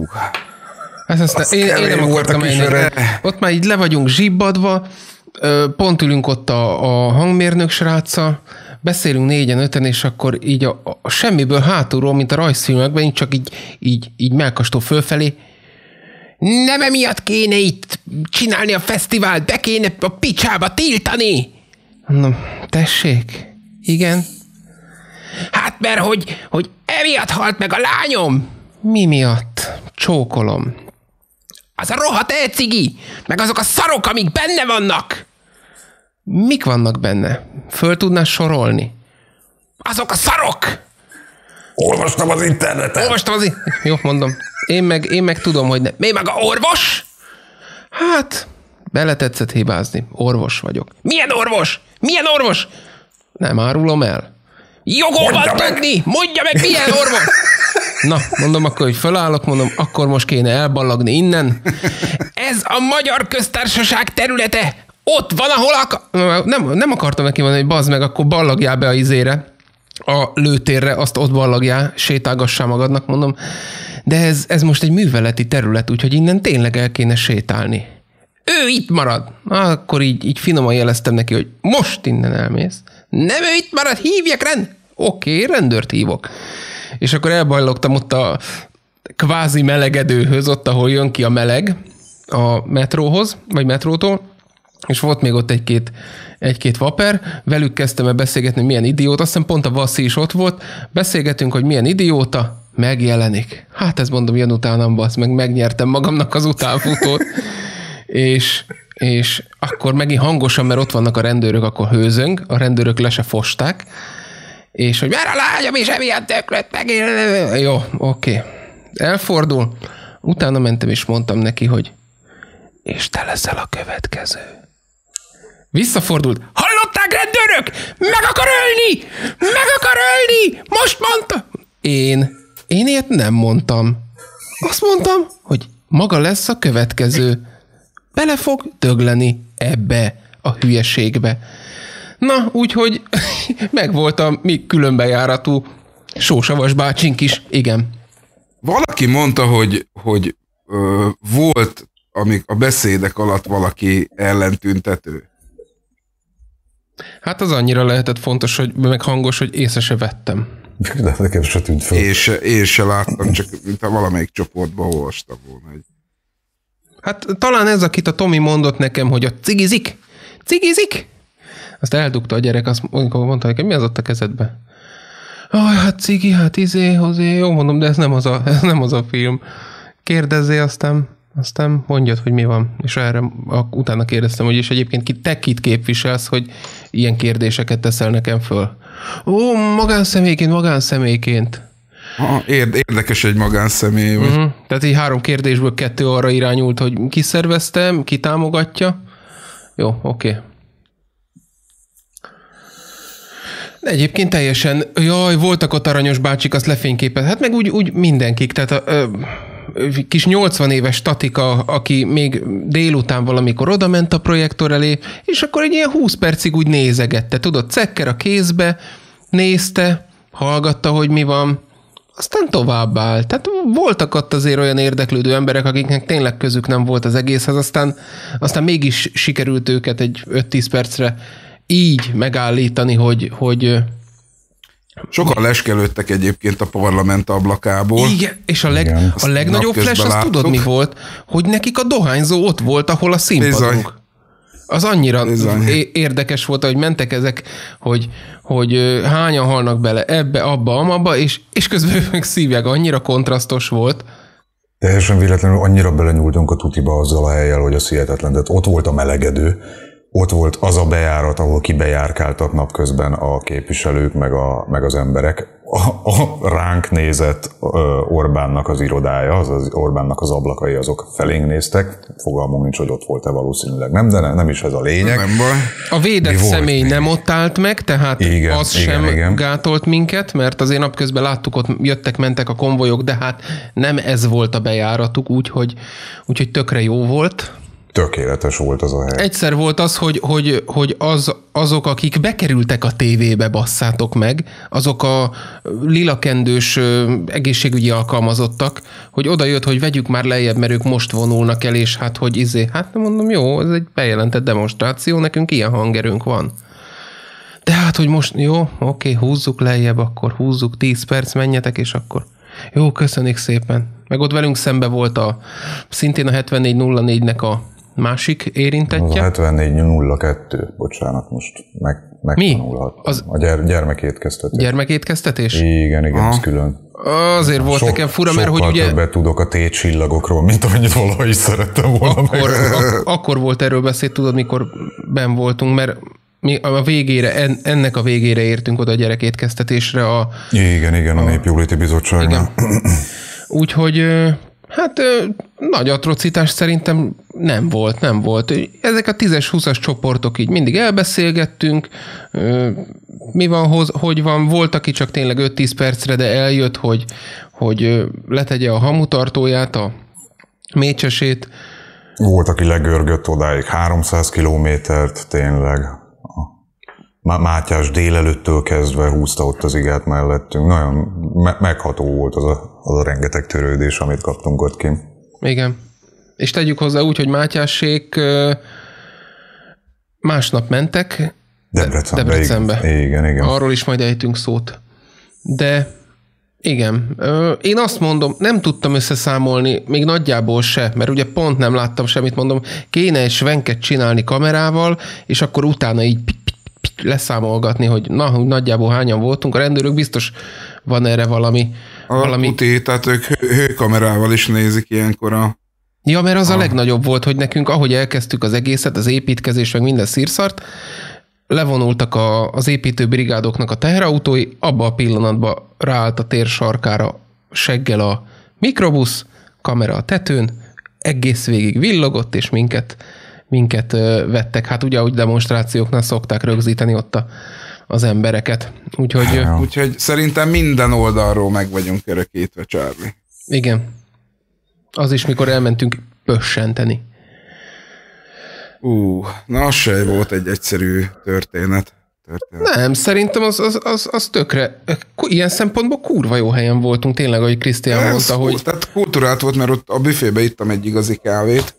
Én nem akartam elni. Ott már így le vagyunk zsibbadva, pont ülünk ott a hangmérnök sráccal, beszélünk 4-5-en, és akkor így a semmiből hátulról, mint a rajzfilmekben, így csak így melkastól fölfelé. Nem emiatt kéne itt csinálni a fesztivált, be kéne a picsába tiltani. Mondom, tessék, igen. Hát mert hogy emiatt halt meg a lányom. Mi miatt? Csókolom. Az a rohadt e-cigi, meg azok a szarok, amik benne vannak. Mik vannak benne? Föl tudnál sorolni? Azok a szarok! Olvastam az interneten. Jó, mondom. Én meg tudom, hogy nem. Mi maga orvos? Hát, beletetszett hibázni. Orvos vagyok. Milyen orvos? Nem árulom el. Jogom van tudni! Mondja meg, milyen orvos! Na, mondom akkor, hogy fölállok, mondom, akkor most kéne elballagni innen. Ez a Magyar Köztársaság területe. Ott van, ahol nem akartam neki mondani, hogy bazd meg, akkor ballagjál be a izére, a lőtérre, azt ott ballagjál, sétálgassál magadnak, mondom. De ez most egy műveleti terület, úgyhogy innen tényleg el kéne sétálni. Ő itt marad. Akkor így finoman jeleztem neki, hogy most innen elmész. Nem ő itt marad, hívjak Oké, rendőrt hívok. És akkor elbajlogtam ott a kvázi melegedőhöz, ott, ahol jön ki a meleg a metróhoz, vagy metrótól, és volt még ott egy-két vaper, velük kezdtem el beszélgetni, milyen idióta, azt hiszem pont a Vasszi is ott volt, beszélgetünk, hogy milyen idióta, megjelenik. Hát ez mondom, jön utánam, bassz, meg megnyertem magamnak az utánfutót, és akkor megint hangosan, mert ott vannak a rendőrök, akkor hőzöng, a rendőrök le se fosták, és hogy már a lányom is emiatt töklött meg. Jó, oké. Elfordul. Utána mentem és mondtam neki, hogy és te leszel a következő. Visszafordult. Hallották, rendőrök? Meg akar ölni! Most mondta. Én ilyet nem mondtam. Azt mondtam, hogy maga lesz a következő. Bele fog dögleni ebbe a hülyeségbe. Na, úgyhogy megvolt a mi különbejáratú Sósavas bácsink is, igen. Valaki mondta, hogy volt amíg a beszédek alatt valaki ellentüntető. Hát az annyira lehetett fontos, meg hangos, hogy észre se vettem. De nekem se tűnt fel. Én se láttam, csak mint ha valamelyik csoportban olvastam volna. Hát talán ez, akit a Tomi mondott nekem, hogy a cigizik, azt eldugta a gyerek, azt mondta nekem, mi az ott a kezedbe? Hát cigi, hát hozé, jó mondom, de ez nem az a film. Kérdezzél, aztán mondjad, hogy mi van. És erre utána kérdeztem, hogy és egyébként te kit képviselsz, hogy ilyen kérdéseket teszel nekem föl. Magánszemélyként. Érdekes egy magánszemély. Vagy. Tehát így 3 kérdésből 2 arra irányult, hogy ki szervezte, ki támogatja. Jó, oké. De egyébként teljesen, voltak ott aranyos bácsik, azt lefényképez. Hát meg úgy mindenkik, tehát kis 80 éves tatika, aki még délután valamikor odament a projektor elé, és akkor egy ilyen 20 percig úgy nézegette, tudod, cekker a kézbe, nézte, hallgatta, hogy mi van, aztán tovább áll. Tehát voltak ott azért olyan érdeklődő emberek, akiknek tényleg közük nem volt az egészhez, aztán mégis sikerült őket egy 5-10 percre így megállítani, hogy sokan leskelődtek egyébként a parlament ablakából. Igen, és a legnagyobb flash, azt tudod mi volt? Hogy nekik a dohányzó ott volt, ahol a színpadunk. Bizony. Az annyira érdekes volt, hogy mentek ezek, hogy hányan halnak bele ebbe, abba, amabba, és közben meg szívják, annyira kontrasztos volt. Teljesen véletlenül annyira belenyúltunk a tutiba azzal a hellyel, hogy az hihetetlen. Tehát ott volt a melegedő, ott volt az a bejárat, ahol kibejárkáltak napközben a képviselők, meg az emberek. A ránk nézett Orbánnak az irodája, az Orbánnak az ablakai, azok felénk néztek. Fogalmunk nincs, hogy ott volt-e, valószínűleg nem, de nem is ez a lényeg. Nem baj. A védett személy nem ott állt meg, tehát az sem gátolt minket, mert azért napközben láttuk, ott jöttek-mentek a konvojok, de hát nem ez volt a bejáratuk, úgyhogy tökre jó volt. Tökéletes volt az a hely. Egyszer volt az, hogy azok, akik bekerültek a tévébe, basszátok meg, azok a lilakendős egészségügyi alkalmazottak, hogy oda jött, hogy vegyük már lejjebb, mert ők most vonulnak el, és hát hogy hát nem mondom, jó, ez egy bejelentett demonstráció, nekünk ilyen hangerőnk van. De hát, hogy most, jó, oké, húzzuk lejjebb, akkor húzzuk, 10 perc, menjetek, és akkor jó, köszönjük szépen. Meg ott velünk szembe volt szintén a 7404-nek a másik érintettje. Az a 7402, bocsánat, most megtanulhattam. A gyermekétkeztetés. Gyermekétkeztetés? Igen, ez külön. Azért volt nekem fura, mert hogy ugye... többet tudok a tétcsillagokról, mint amennyit valaha is szerettem volna. Akkor volt erről beszéd, tudod, mikor benn voltunk, mert mi a végére, ennek a végére értünk oda a gyerekétkeztetésre. Igen, a Népjóléti Bizottságnál. Úgyhogy hát nagy atrocitás szerintem nem volt. Ezek a 10-20-as csoportok így mindig elbeszélgettünk, mi van, hogy van, volt, aki csak tényleg 5-10 percre, de eljött, hogy letegye a hamutartóját, a mécsesét. Volt, aki legörgött odáig 300 kilométert, tényleg. Mátyás délelőttől kezdve húzta ott az igát mellettünk. Nagyon megható volt az a rengeteg törődés, amit kaptunk ott kint. Igen. És tegyük hozzá úgy, hogy Mátyássék másnap mentek Debrecenbe. Igen. Arról is majd ejtünk szót. De igen. Én azt mondom, nem tudtam összeszámolni, még nagyjából se, mert ugye pont nem láttam semmit, mondom, kéne egy svenket csinálni kamerával, és akkor utána így leszámolgatni, hogy nagyjából hányan voltunk. A rendőrök biztos van erre valami... Tehát ők hőkamerával is nézik ilyenkor Ja, mert az a legnagyobb volt, hogy nekünk, ahogy elkezdtük az egészet, az építkezés, meg minden szírszart, levonultak az építőbrigádoknak a teherautói, abba a pillanatban ráállt a tér sarkára seggel a mikrobusz, kamera a tetőn, egész végig villogott, és minket vettek. Hát ugye, ahogy demonstrációknál szokták rögzíteni ott az embereket. Úgyhogy szerintem minden oldalról meg vagyunk örökítve, Charlie. Igen. Az is, mikor elmentünk pössenteni. Na az se volt egy egyszerű történet. Nem, szerintem az tökre, ilyen szempontból kurva jó helyen voltunk, tényleg, ahogy Krisztián mondta, hogy... Tehát kultúrált volt, mert ott a büfébe ittam egy igazi kávét.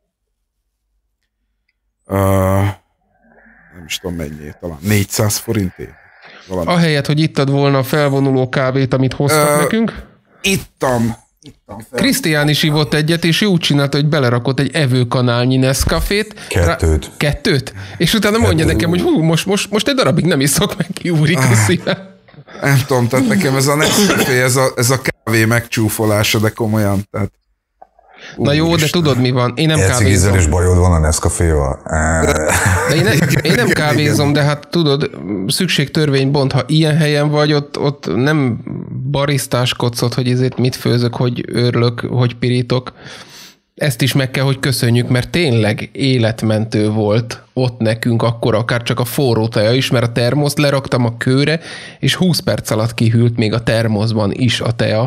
Nem is tudom mennyi, talán 400 forintért. Ahelyett, hogy ittad volna a felvonuló kávét, amit hoztak nekünk? Ittam. Krisztián is ivott egyet, és úgy csinálta, hogy belerakott egy evőkanálnyi Nescafét. Kettőt? És utána mondja nekem, hogy most egy darabig nem iszok meg, kiúrik a szívem. Nem tudom, tehát nekem ez a Nescafé, ez a kávé megcsúfolása, de komolyan, tehát... Na jó, de tudod mi van? Én nem kávézom. És bajod van a Nescaféval. De én nem kávézom, de hát tudod, szükségtörvény bont, ha ilyen helyen vagy, ott nem barisztáskodsz, hogy ezért mit főzök, hogy őrlök, hogy pirítok. Ezt is meg kell, hogy köszönjük, mert tényleg életmentő volt ott nekünk akkor, akár csak a forró teja is, mert a termoszt leraktam a kőre, és 20 perc alatt kihűlt még a termoszban is a teja.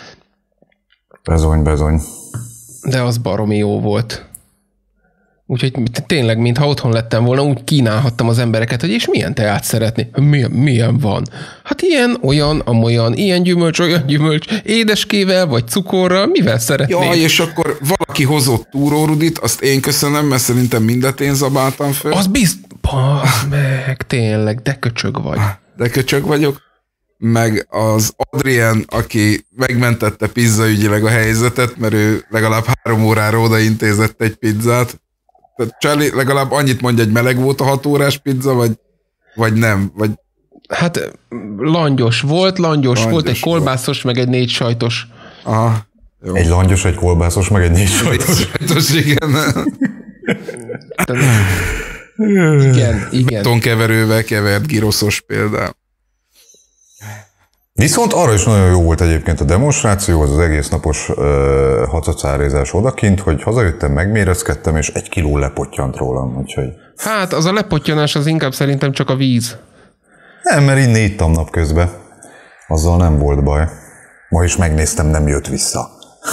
Bezony. De az baromi jó volt. Úgyhogy tényleg, mintha otthon lettem volna, úgy kínálhattam az embereket, hogy és milyen teát szeretni? Milyen van? Hát ilyen, olyan, amolyan, ilyen gyümölcs, olyan gyümölcs, édeskével, vagy cukorral, mivel szeretnéd? Ja, és akkor valaki hozott túrórudit, azt én köszönöm, mert szerintem mindet én zabáltam föl. Az meg, tényleg, de köcsög vagy. De köcsög vagyok. Meg az Adrien, aki megmentette pizzaügyileg a helyzetet, mert ő legalább 3 órára odaintézett egy pizzát. Tehát Charlie legalább annyit mondja, hogy meleg volt a 6 órás pizza, vagy nem? Vagy... Hát langyos volt, egy kolbászos, meg egy 4 sajtos. Aha, jó. Egy langyos, egy kolbászos, meg egy 4 sajtos. Igen. Igen. Betonkeverővel kevert giroszos például. Viszont arra is nagyon jó volt egyébként a demonstráció, az egész napos hacacárézás odakint, hogy hazajöttem, megmérezkedtem, és 1 kiló lepottyant rólam. Úgyhogy... Hát az a lepottyanás az inkább szerintem csak a víz. Nem, mert inni ittam napközben. Azzal nem volt baj. Ma is megnéztem, nem jött vissza.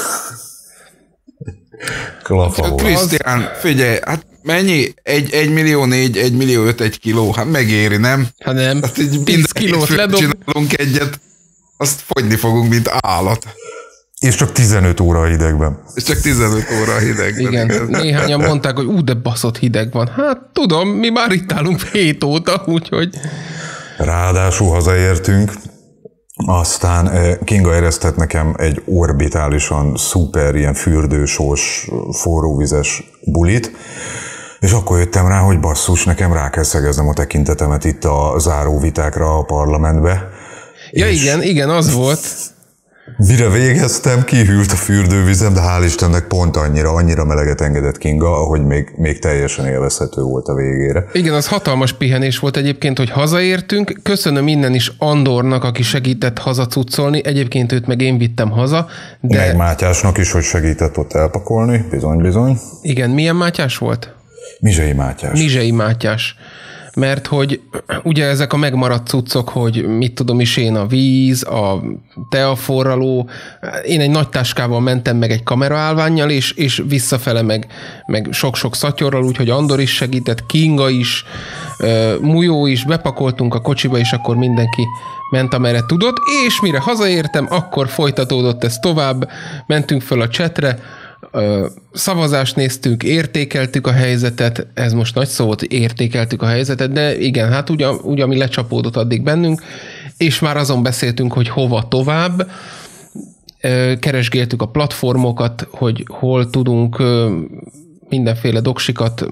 Krisztián, figyelj, hát mennyi? 1 millió 4, 1 millió 5, 1 kiló. Hát megéri, nem? Hát nem. Hát így 10 kilót ledob. Csinálunk egyet, azt fogyni fogunk, mint állat. És csak 15 óra a hidegben. És csak 15 óra a hidegben. Igen. Néhányan mondták, hogy de baszott hideg van. Hát tudom, mi már itt állunk 7 óta, úgyhogy... Ráadásul hazaértünk, aztán Kinga eresztett nekem egy orbitálisan szuper, ilyen fürdősós, forróvizes bulit, és akkor jöttem rá, hogy basszus, nekem rá kell szegeznem a tekintetemet itt a záróvitákra a parlamentbe. Ja igen, az volt. Mire végeztem, kihűlt a fürdővizem, de hál' Istennek pont annyira meleget engedett Kinga, ahogy még teljesen élvezhető volt a végére. Igen, az hatalmas pihenés volt egyébként, hogy hazaértünk. Köszönöm innen is Andornak, aki segített hazacuccolni. Egyébként őt meg én vittem haza. De... Meg Mátyásnak is, hogy segített ott elpakolni, bizony. Igen, milyen Mátyás volt? Mizsei Mátyás. Mert hogy ugye ezek a megmaradt cuccok, hogy mit tudom is én, a víz, a teaforraló, én egy nagy táskával mentem meg egy kameraállvánnyal, és visszafele meg sok-sok szatyorral, úgyhogy Andor is segített, Kinga is, Mujó is, bepakoltunk a kocsiba, és akkor mindenki ment amerre tudott, és mire hazaértem, akkor folytatódott ez tovább, mentünk föl a chatre, szavazást néztük, értékeltük a helyzetet, ez most nagy szó volt, értékeltük a helyzetet, de igen, hát ugye ami lecsapódott addig bennünk, és már azon beszéltünk, hogy hova tovább, keresgéltük a platformokat, hogy hol tudunk mindenféle doksikat,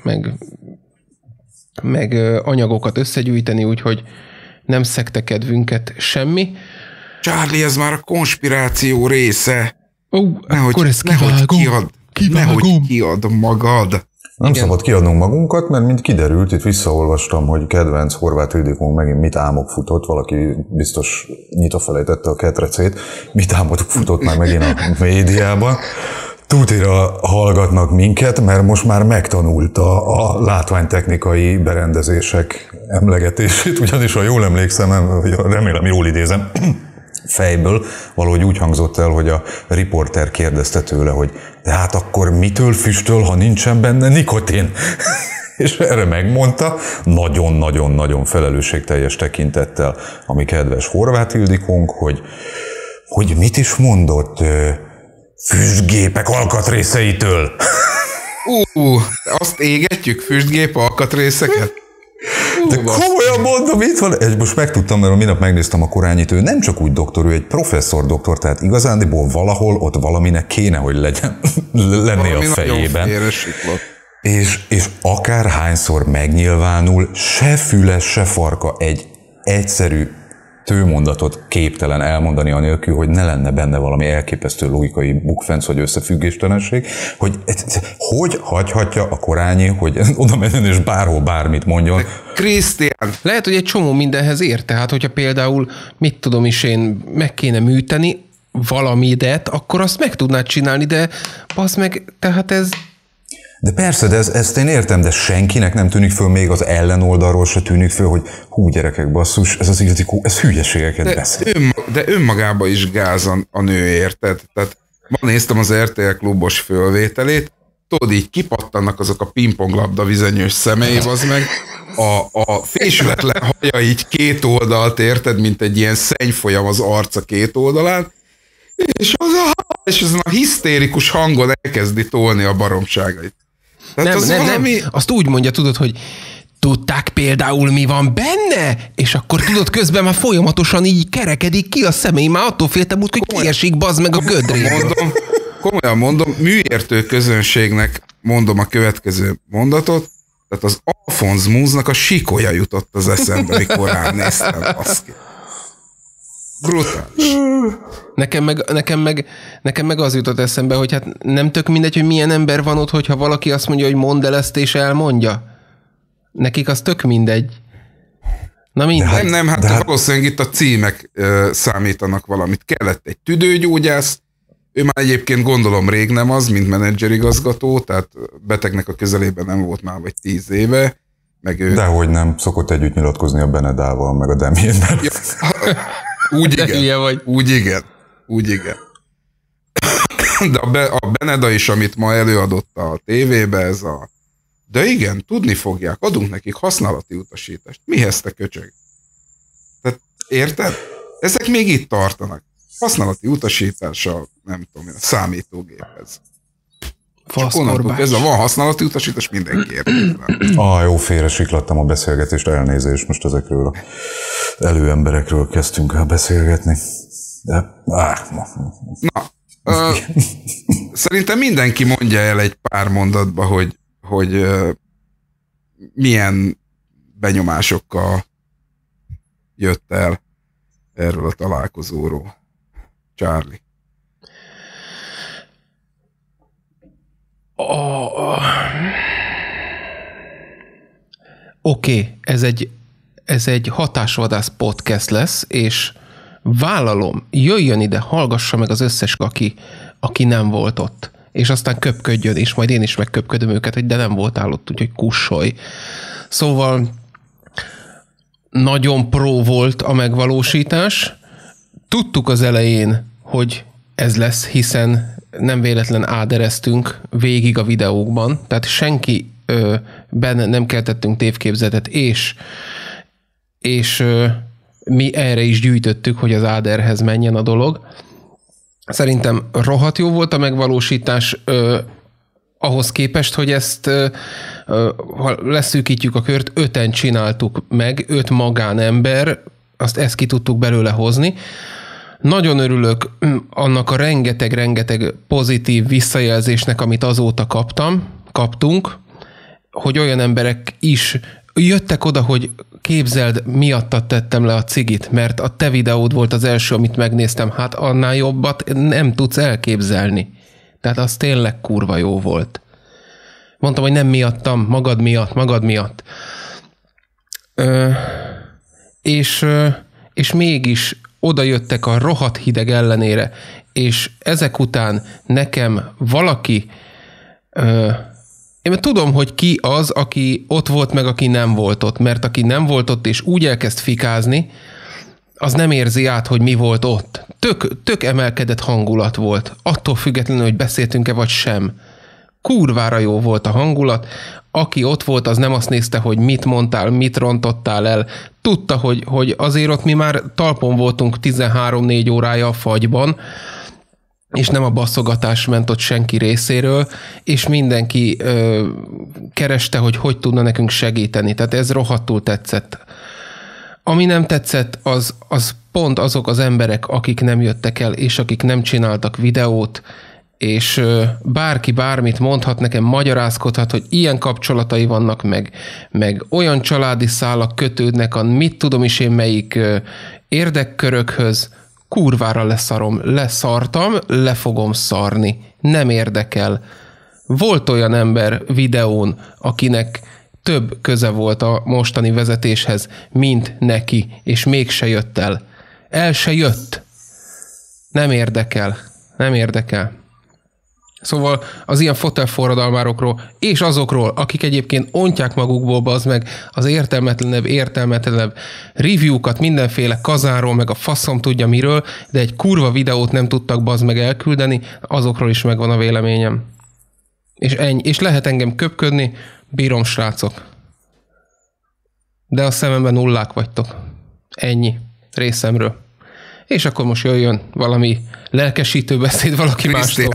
meg anyagokat összegyűjteni, úgyhogy nem szegte kedvünket semmi. Charlie, ez már a konspiráció része. Akkor ezt kivágom. Nehogy kiad magad. Nem szabad kiadnunk magunkat, mert mint kiderült, itt visszaolvastam, hogy kedvenc Horváth Ildikónk megint mit álmok futott, valaki biztos nyitva felejtette a ketrecét, mit álmok futott már megint a médiában. Túltira hallgatnak minket, mert most már megtanulta a látványtechnikai berendezések emlegetését, ugyanis ha jól emlékszem, remélem jól idézem, fejből valahogy úgy hangzott el, hogy a riporter kérdezte tőle, hogy de hát akkor mitől füstöl, ha nincsen benne nikotin? És erre megmondta, nagyon-nagyon-nagyon felelősségteljes tekintettel a mi kedves Horváth Ildikónk, hogy mit is mondott füstgépek alkatrészeitől. Azt égetjük, füstgép alkatrészeket? De komolyan mondom, itt van. Most megtudtam, mert minap megnéztem a Korányit, ő nem csak úgy doktor, ő egy professzor doktor, tehát igazándiból valahol ott valaminek kéne, hogy legyen, lenné a fejében. És akárhányszor megnyilvánul, se füle, se farka egy egyszerű tőmondatot képtelen elmondani anélkül, hogy ne lenne benne valami elképesztő logikai bukfenc vagy összefüggéstelenség, hogy hagyhatja a Korányi, hogy oda menjen és bárhol bármit mondjon. Krisztián! Lehet, hogy egy csomó mindenhez ér, tehát hogyha például, mit tudom is én, meg kéne műteni valamidet, akkor azt meg tudnád csinálni, de basz meg, tehát ez... De persze, de ezt én értem, de senkinek nem tűnik föl, még az ellenoldalról se tűnik föl, hogy hú, gyerekek, basszus, ez az Ildikó, ez hülyeségeket beszél. De önmagában is gáz a nő, érted? Tehát ma néztem az RTL klubos fölvételét, tudod, így kipattannak azok a pingponglabda vizenyős szemei, az meg a fésületlen haja így két oldalt, érted, mint egy ilyen szennyfolyam az arca két oldalán, és azon a hisztérikus hangon elkezdi tolni a baromságait. Nem. Azt úgy mondja, tudod, hogy tudták például, mi van benne? És akkor tudod, közben már folyamatosan így kerekedik ki a személy, már attól féltem úgy, hogy kiesik, bazd meg a gödréből. Komolyan mondom, műértő közönségnek mondom a következő mondatot, tehát az Alfonz Múznak a sikolya jutott az eszembe, mikor ránéztem. Brutális. Nekem meg az jutott eszembe, hogy hát nem tök mindegy, hogy milyen ember van ott, hogyha valaki azt mondja, hogy mondd el ezt, és elmondja. Nekik az tök mindegy. Na mindegy. Nem, valószínűleg itt a címek számítanak valamit. Kellett egy tüdőgyógyász, ő már egyébként gondolom rég nem az, mint menedzserigazgató, tehát betegnek a közelében nem volt már vagy 10 éve. Meg ő... Dehogy nem, szokott együtt nyilatkozni a Benedával, meg a Demiennel. Ja, Úgy igen. De a Beneda is, amit ma előadott a tévébe, ez a... De igen, tudni fogják, adunk nekik használati utasítást. Mihez te köcsög? Tehát érted? Ezek még itt tartanak. Használati utasítása, nem tudom, a számítógéphez. Faszkorbás. Ez a van használati utasítás, mindenki érted. Jó, félresiklattam a beszélgetést, elnézést, most ezekről az előemberekről kezdtünk el beszélgetni. De, szerintem mindenki mondja el egy pár mondatba, hogy milyen benyomásokkal jött el erről a találkozóról. Charlie. Oké, ez egy hatásvadász podcast lesz, és vállalom, jöjjön ide, hallgassa meg az összes aki nem volt ott. És aztán köpködjön, és majd én is megköpködöm őket, hogy de nem voltál ott, úgyhogy kussolj. Szóval nagyon pro volt a megvalósítás. Tudtuk az elején, hogy ez lesz, hiszen nem véletlen ádereztünk végig a videókban, tehát senki benne nem keltettünk tévképzetet, és mi erre is gyűjtöttük, hogy az áderhez menjen a dolog. Szerintem rohadt jó volt a megvalósítás ahhoz képest, hogy ezt, ha leszűkítjük a kört, 5-en csináltuk meg, 5 magánember, ezt ki tudtuk belőle hozni. Nagyon örülök annak a rengeteg pozitív visszajelzésnek, amit azóta kaptunk, hogy olyan emberek is jöttek oda, hogy képzeld, miattad tettem le a cigit, mert a te videód volt az első, amit megnéztem, hát annál jobbat nem tudsz elképzelni. Tehát az tényleg kurva jó volt. Mondtam, hogy nem miattam, magad miatt. És mégis oda jöttek a rohadt hideg ellenére, és ezek után nekem valaki... Én tudom, hogy ki az, aki ott volt, meg aki nem volt ott, mert aki nem volt ott, és úgy elkezd fikázni, az nem érzi át, hogy mi volt ott. Tök emelkedett hangulat volt. Attól függetlenül, hogy beszéltünk-e vagy sem. Kurvára jó volt a hangulat. Aki ott volt, az nem azt nézte, hogy mit mondtál, mit rontottál el. Tudta, hogy azért ott mi már talpon voltunk 13-4 órája a fagyban, és nem a basszogatás ment ott senki részéről, és mindenki kereste, hogy tudna nekünk segíteni. Tehát ez rohadtul tetszett. Ami nem tetszett, az pont azok az emberek, akik nem jöttek el, és akik nem csináltak videót, és bárki bármit mondhat, nekem magyarázkodhat, hogy ilyen kapcsolatai vannak, meg olyan családi szálak kötődnek a mit tudom is én melyik érdekkörökhöz, kurvára leszartam, le fogom szarni. Nem érdekel. Volt olyan ember videón, akinek több köze volt a mostani vezetéshez, mint neki, és mégse jött el. El se jött. Nem érdekel. Nem érdekel. Szóval az ilyen fotelforradalmárokról, és azokról, akik egyébként ontják magukból bazd meg az értelmetlenebb review-kat mindenféle kazánról, meg a faszom tudja miről, de egy kurva videót nem tudtak bazd meg elküldeni, azokról is megvan a véleményem. És ennyi. És lehet engem köpködni, bírom, srácok. De a szememben nullák vagytok. Ennyi. Részemről. És akkor most jöjjön valami lelkesítő beszéd valaki mástól.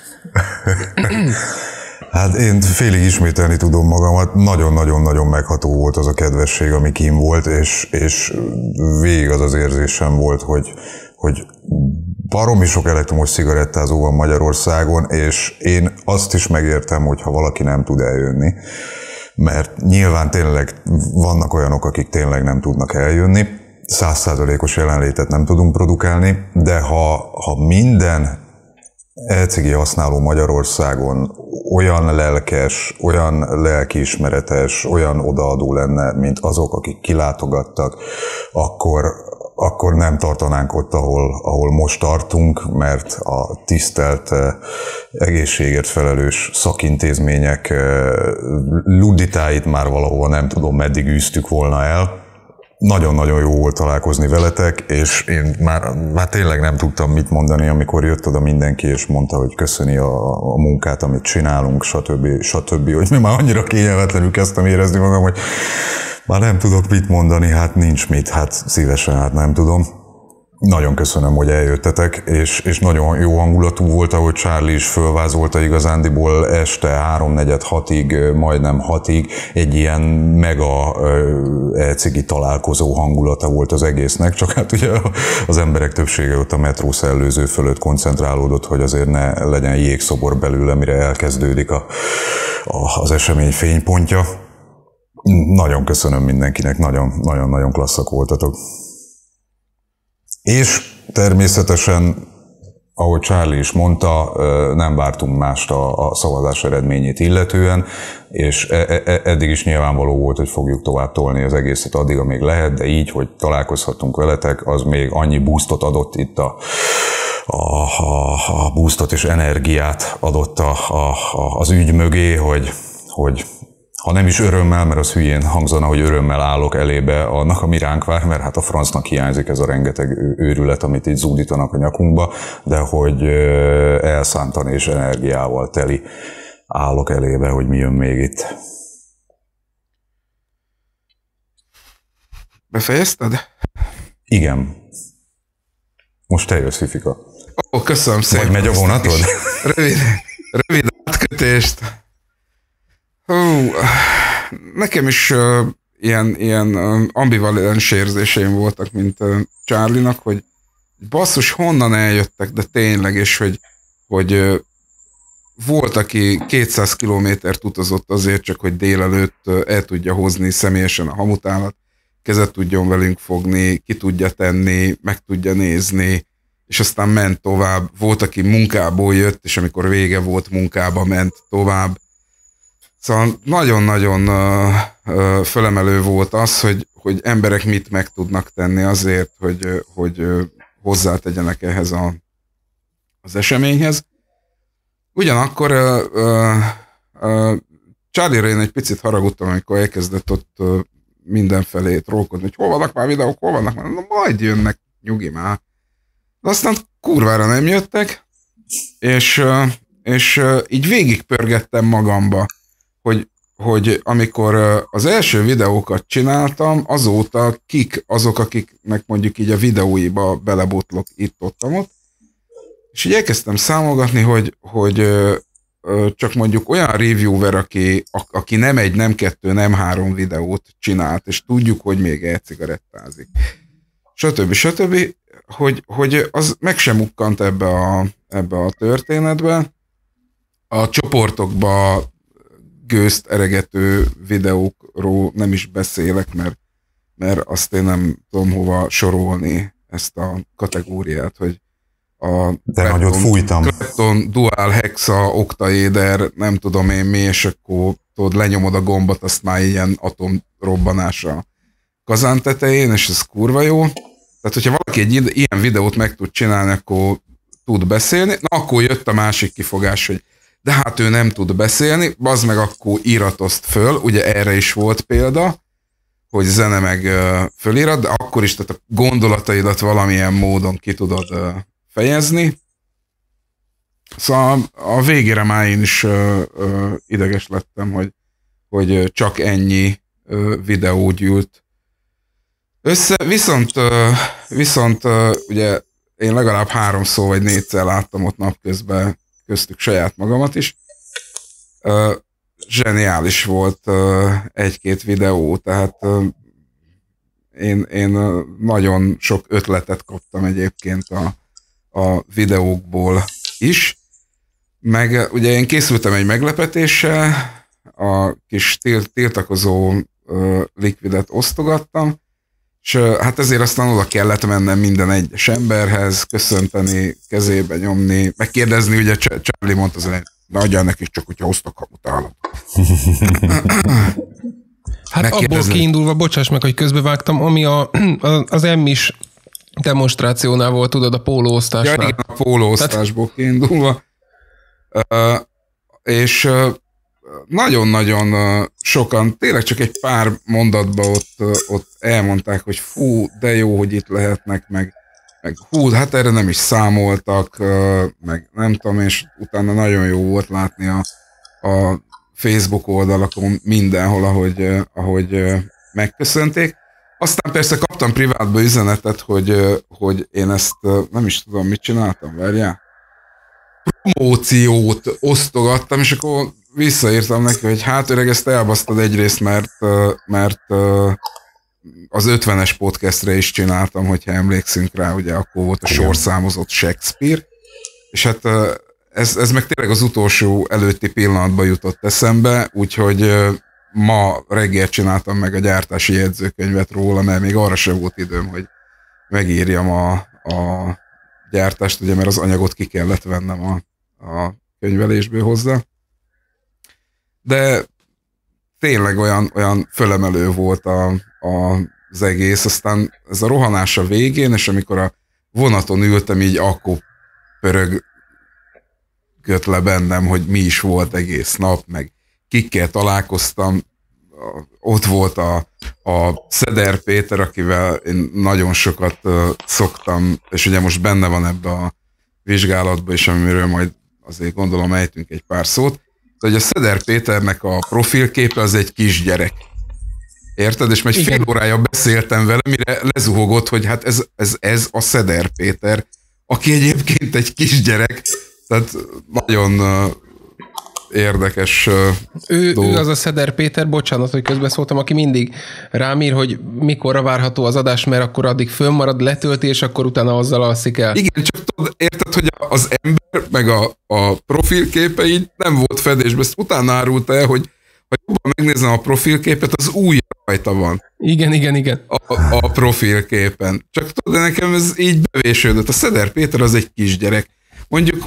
Hát én félig ismételni tudom magamat, nagyon-nagyon-nagyon megható volt az a kedvesség, ami kim volt, és végig az érzésem volt, hogy baromi sok elektromos cigarettázó van Magyarországon, és én azt is megértem, hogyha valaki nem tud eljönni, mert nyilván tényleg vannak olyanok, akik tényleg nem tudnak eljönni, 100%-os jelenlétet nem tudunk produkálni, de ha minden e-cigi használó Magyarországon olyan lelkes, olyan lelkiismeretes, olyan odaadó lenne, mint azok, akik kilátogattak, akkor nem tartanánk ott, ahol most tartunk, mert a tisztelt egészségért felelős szakintézmények luditáit már valahova nem tudom, meddig űztük volna el. Nagyon-nagyon jó volt találkozni veletek, és én már tényleg nem tudtam mit mondani, amikor jött oda mindenki, és mondta, hogy köszöni a munkát, amit csinálunk, stb. Hogy mi már annyira kényelmetlenül kezdtem érezni magam, hogy már nem tudok mit mondani, hát nincs mit, hát szívesen, hát nem tudom. Nagyon köszönöm, hogy eljöttetek, és nagyon jó hangulatú volt, ahogy Charlie is fölvázolta igazándiból este 3-4-6-ig, majdnem 6-ig egy ilyen mega e-cigi találkozó hangulata volt az egésznek, csak hát ugye az emberek többsége ott a metrószellőző fölött koncentrálódott, hogy azért ne legyen jégszobor belőle, mire elkezdődik az esemény fénypontja. Nagyon köszönöm mindenkinek, nagyon-nagyon klasszak voltatok. És természetesen, ahogy Charlie is mondta, nem vártunk mást a szavazás eredményét illetően, és eddig is nyilvánvaló volt, hogy fogjuk tovább tolni az egészet addig, amíg lehet, de így, hogy találkozhattunk veletek, az még annyi boostot adott itt a boostot és energiát adott az ügy mögé, hogy ha nem is örömmel, mert az hülyén hangzana, hogy örömmel állok elébe annak, ami ránk vár, mert hát a francnak hiányzik ez a rengeteg őrület, amit itt zúdítanak a nyakunkba, de hogy elszántan és energiával teli állok elébe, hogy mi jön még itt. Befejezted? Igen. Most te jössz, Fifika. Ó, köszönöm szépen. Vagy megy a vonatod? Rövid átkötést. Nekem is ilyen ambivalens érzéseim voltak, mint Charlie-nak, hogy basszus, honnan eljöttek, de tényleg, és hogy volt, aki 200 kilométert utazott azért csak, hogy délelőtt el tudja hozni személyesen a hamutálat, kezet tudjon velünk fogni, ki tudja tenni, meg tudja nézni, és aztán ment tovább. Volt, aki munkából jött, és amikor vége volt munkába, ment tovább. Szóval nagyon-nagyon fölemelő volt az, hogy emberek mit meg tudnak tenni azért, hogy hozzátegyenek ehhez az eseményhez. Ugyanakkor Charlie-ra én egy picit haragudtam, amikor elkezdett ott mindenfelé trollkodni, hogy hol vannak már videók, hol vannak már, na majd jönnek, nyugi már. De aztán kurvára nem jöttek, és így végigpörgettem magamba, hogy amikor az első videókat csináltam, azóta kik azok, akiknek mondjuk így a videóiba belebotlok itt-ott, és így elkezdtem számolgatni, hogy csak mondjuk olyan reviewer, aki nem egy, nem kettő, nem három videót csinált, és tudjuk, hogy még e-cigarettázik. Stb. Hogy az meg sem mukkant ebbe a történetbe. A csoportokba gőzt eregető videókról nem is beszélek, mert azt én nem tudom hova sorolni ezt a kategóriát, hogy de nagyot fújtam. Clapton, Dual, Hexa, Octaeder, nem tudom én mi, és akkor tudod, lenyomod a gombot, azt már ilyen atomrobbanásra kazán tetején, és ez kurva jó. Tehát, hogyha valaki egy ilyen videót meg tud csinálni, akkor tud beszélni. Na, akkor jött a másik kifogás, hogy de hát ő nem tud beszélni, bazd meg, akkor íratozd föl, ugye erre is volt példa, hogy zene meg fölirat, de akkor is, tehát a gondolataidat valamilyen módon ki tudod fejezni. Szóval a végére már én is ideges lettem, hogy csak ennyi videó gyűlt össze, viszont ugye én legalább 3-szor vagy 4-szer láttam ott napközben köztük saját magamat is. Zseniális volt egy-két videó, tehát én nagyon sok ötletet kaptam egyébként a videókból is. Meg ugye én készültem egy meglepetéssel, a kis tiltakozó likvidet osztogattam, és hát ezért aztán oda kellett mennem minden egyes emberhez, köszönteni, kezébe nyomni, megkérdezni, ugye Charlie mondta az elején, de adjál nekik csak, hogyha hoztak hamutálat. Hát abból kiindulva, bocsáss meg, hogy közbevágtam, ami az M-is demonstrációnál volt, tudod, a pólóosztásnál. Ja, igen, a pólóosztásból kiindulva. És nagyon-nagyon sokan, tényleg csak egy pár mondatban ott elmondták, hogy fú, de jó, hogy itt lehetnek, meg hú, hát erre nem is számoltak, meg nem tudom, és utána nagyon jó volt látni a Facebook oldalakon mindenhol, ahogy megköszönték. Aztán persze kaptam privátba üzenetet, hogy én ezt nem is tudom, mit csináltam, várjál? Promóciót osztogattam, és akkor visszaírtam neki, hogy hát öreg, ezt elbasztad egyrészt, mert az 50-es podcastre is csináltam, hogyha emlékszünk rá, ugye akkor volt a sorszámozott Shakespeare, és hát ez meg tényleg az utolsó előtti pillanatban jutott eszembe, úgyhogy ma reggel csináltam meg a gyártási jegyzőkönyvet róla, mert még arra sem volt időm, hogy megírjam a gyártást, ugye, mert az anyagot ki kellett vennem a könyvelésből hozzá. De tényleg olyan fölemelő volt az egész, aztán ez a rohanás a végén, és amikor a vonaton ültem, így akkor pörögött le bennem, hogy mi is volt egész nap, meg kikkel találkoztam. Ott volt a Szeder Péter, akivel én nagyon sokat szoktam, és ugye most benne van ebbe a vizsgálatba is, amiről majd azért gondolom ejtünk egy pár szót, de hogy a Szeder Péternek a profilképe az egy kisgyerek. Érted? És egy fél órája beszéltem vele, mire lezuhogott, hogy hát ez a Szeder Péter, aki egyébként egy kisgyerek, tehát nagyon érdekes ő az a Szeder Péter, bocsánat, hogy közbeszóltam, aki mindig rám ír, hogy mikorra várható az adás, mert akkor addig fönnmarad, letölti, és akkor utána azzal alszik el. Igen, csak tudod, érted, hogy az ember, meg a profilképe így nem volt fedésben. Ezt utána árult el, hogy ha jobban megnézem a profilképet, az új rajta van. Igen. A profilképen. Csak tudod, nekem ez így bevésődött. A Szeder Péter az egy kisgyerek. Mondjuk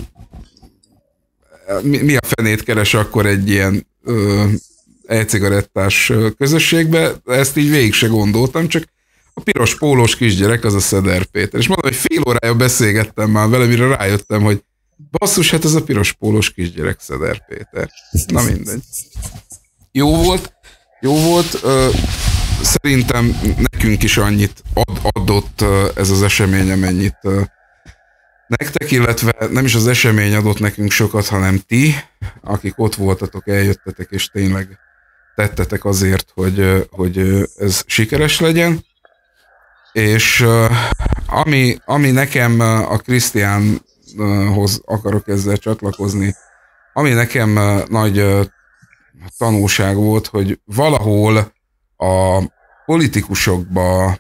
mi a fenét keres akkor egy ilyen e-cigarettás közösségbe, ezt így végig se gondoltam, csak a piros pólós kisgyerek az a Szeder Péter. És mondom, hogy fél órája beszélgettem már vele, mire rájöttem, hogy basszus, hát ez a piros pólós kisgyerek Szeder Péter. Na mindegy. Jó volt. szerintem nekünk is annyit adott ez az esemény, amennyit nektek, illetve nem is az esemény adott nekünk sokat, hanem ti, akik ott voltatok, eljöttetek, és tényleg tettetek azért, hogy ez sikeres legyen. És ami nekem a Krisztiánhoz akarok ezzel csatlakozni, ami nekem nagy tanulság volt, hogy valahol a politikusokba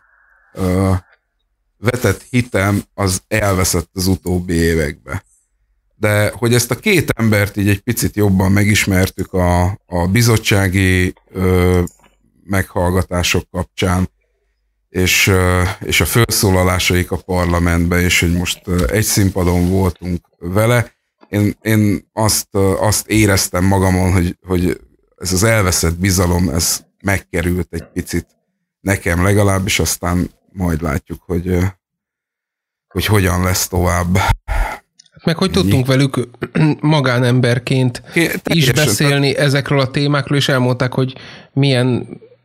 vetett hitem az elveszett az utóbbi években. De hogy ezt a két embert így egy picit jobban megismertük a bizottsági meghallgatások kapcsán, és a felszólalásaik a parlamentben, és hogy most egy színpadon voltunk vele, én azt éreztem magamon, hogy ez az elveszett bizalom, ez megkerült egy picit nekem legalábbis, aztán majd látjuk, hogy hogyan lesz tovább. Meg hogy tudtunk velük magánemberként is beszélni ezekről a témákról, és elmondták, hogy milyen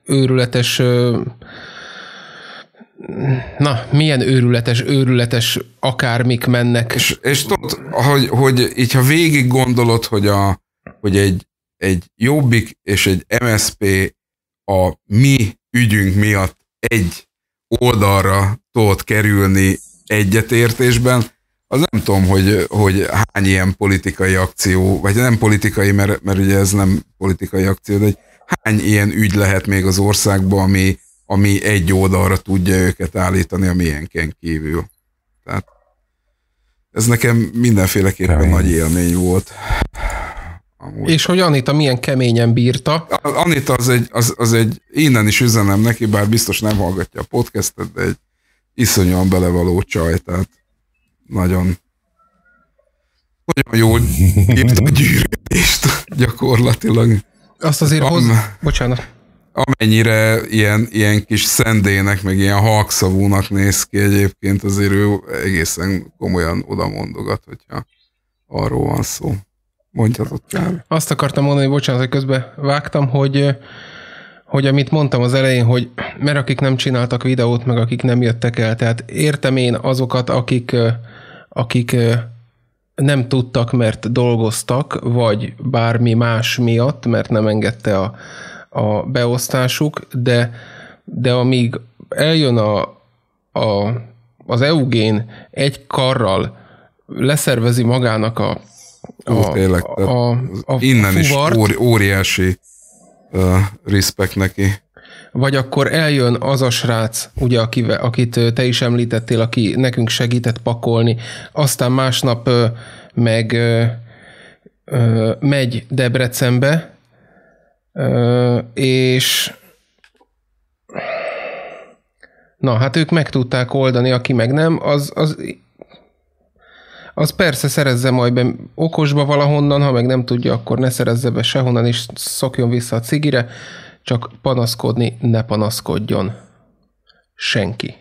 őrületes akármik mennek. És tudod, hogy így ha végig gondolod, hogy egy Jobbik és egy MSZP a mi ügyünk miatt egy oldalra tudod kerülni egyetértésben, az nem tudom, hogy hány ilyen politikai akció, vagy nem politikai, mert ugye ez nem politikai akció, de hány ilyen ügy lehet még az országban, ami egy oldalra tudja őket állítani a miénken kívül. Tehát ez nekem mindenféleképpen nagy élmény volt. Amúgy. És hogy Anita milyen keményen bírta. Anita az egy, innen is üzenem neki, bár biztos nem hallgatja a podcastet, de egy iszonyúan belevaló csaj, tehát nagyon jól bírta a gyűrődést gyakorlatilag. Azt azért bocsánat. Amennyire ilyen kis szendének, meg ilyen halkszavúnak néz ki egyébként, azért ő egészen komolyan odamondogat, hogyha arról van szó. Mondhatod kár. Azt akartam mondani, bocsánat, hogy közben vágtam, hogy amit mondtam az elején, hogy mert akik nem csináltak videót, meg akik nem jöttek el, tehát értem én azokat, akik nem tudtak, mert dolgoztak, vagy bármi más miatt, mert nem engedte a beosztásuk, de amíg eljön az EUGén egy karral leszervezi magának innen fuvart, is óriási respekt neki. Vagy akkor eljön az a srác, ugye, akit te is említettél, aki nekünk segített pakolni, aztán másnap meg megy Debrecenbe, és na, hát ők meg tudták oldani, aki meg nem, az persze szerezze majd be okosba valahonnan, ha meg nem tudja, akkor ne szerezze be sehonnan, és szokjon vissza a cigire, csak panaszkodni ne panaszkodjon senki.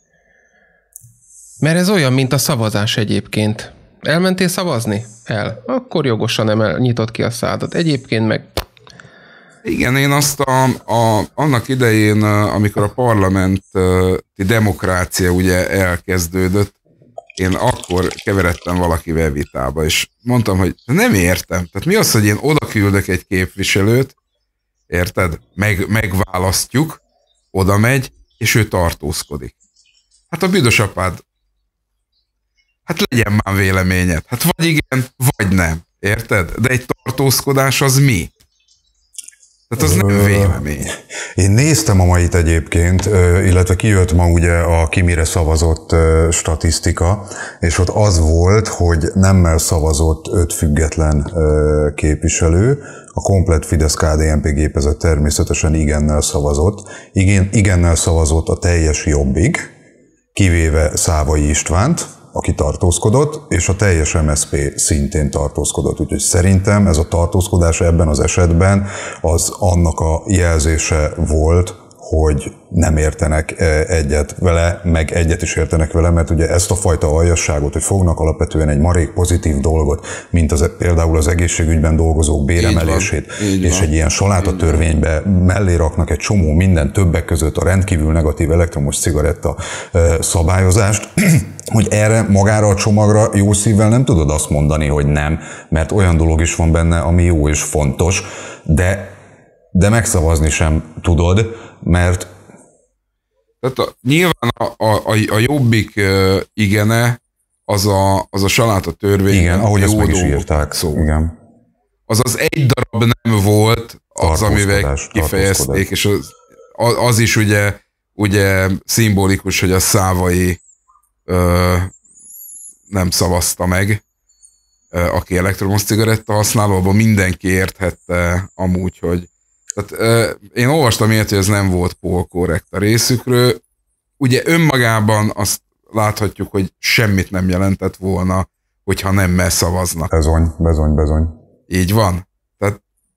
Mert ez olyan, mint a szavazás egyébként. Elmentél szavazni? El. Akkor jogosan nyitott ki a szádat. Egyébként meg... Igen, én azt annak idején, amikor a parlamenti demokrácia ugye elkezdődött, én akkor keveredtem valakivel vitába, és mondtam, hogy nem értem. Tehát mi az, hogy én oda küldök egy képviselőt, érted? Megválasztjuk, oda megy, és ő tartózkodik. Hát a büdös apád, hát legyen már véleményed. Hát vagy igen, vagy nem. Érted? De egy tartózkodás az mi? Tehát az nem vélemény. Én néztem a mait egyébként, illetve kijött ma ugye a ki mire szavazott statisztika, és ott az volt, hogy nemmel szavazott 5 független képviselő, a komplett Fidesz-KDNP gépezet természetesen igennel szavazott. Igennel szavazott a teljes Jobbik, kivéve Szávai Istvánt, aki tartózkodott, és a teljes MSZP szintén tartózkodott. Úgyhogy szerintem ez a tartózkodás ebben az esetben az annak a jelzése volt, hogy nem értenek egyet vele, meg egyet is értenek vele, mert ugye ezt a fajta aljasságot, hogy fognak alapvetően egy marék pozitív dolgot, mint például az egészségügyben dolgozók béremelését, és egy ilyen salátatörvénybe mellé raknak egy csomó minden, többek között a rendkívül negatív elektromos cigaretta szabályozást, hogy erre magára a csomagra jó szívvel nem tudod azt mondani, hogy nem, mert olyan dolog is van benne, ami jó és fontos, de megszavazni sem tudod, mert... Tehát nyilván a Jobbik igene az a saláta törvény. Igen, ahogy ezt meg is írták. Igen. Az egy darab nem volt az, amivel kifejezték, és az is ugye szimbolikus, hogy a Szávai nem szavazta meg, aki elektromos cigaretta használó, abban mindenki érthette amúgy, hogy tehát, én olvastam ilyet, hogy ez nem volt polkorrekt a részükről. Ugye önmagában azt láthatjuk, hogy semmit nem jelentett volna, hogyha nemmel szavaznak. Bezony. Így van. Tehát,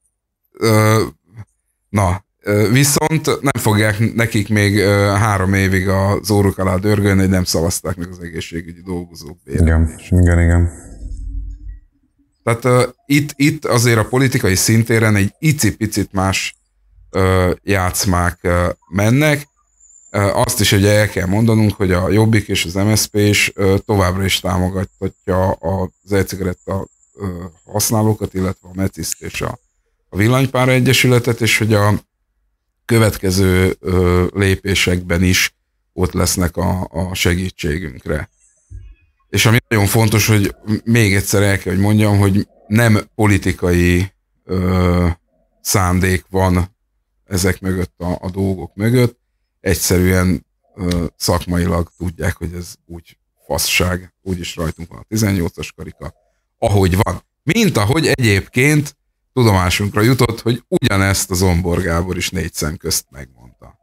viszont nem fogják nekik még 3 évig az óruk alá dörgölni, hogy nem szavazták meg az egészségügyi dolgozók bérelését. Igen. Tehát itt azért a politikai szintéren egy icipicit más játszmák mennek. Azt is ugye el kell mondanunk, hogy a Jobbik és az MSZP is továbbra is támogatja az e-cigaretta használókat, illetve a Meciszt és a Villanypára Egyesületet, és hogy a következő lépésekben is ott lesznek a segítségünkre. És ami nagyon fontos, hogy még egyszer el kell, hogy mondjam, hogy nem politikai szándék van ezek mögött, a dolgok mögött. Egyszerűen szakmailag tudják, hogy ez úgy faszság, úgyis rajtunk van a 18-as karika, ahogy van. Mint ahogy egyébként tudomásunkra jutott, hogy ugyanezt a Zombor Gábor is 4 szem közt megmondta.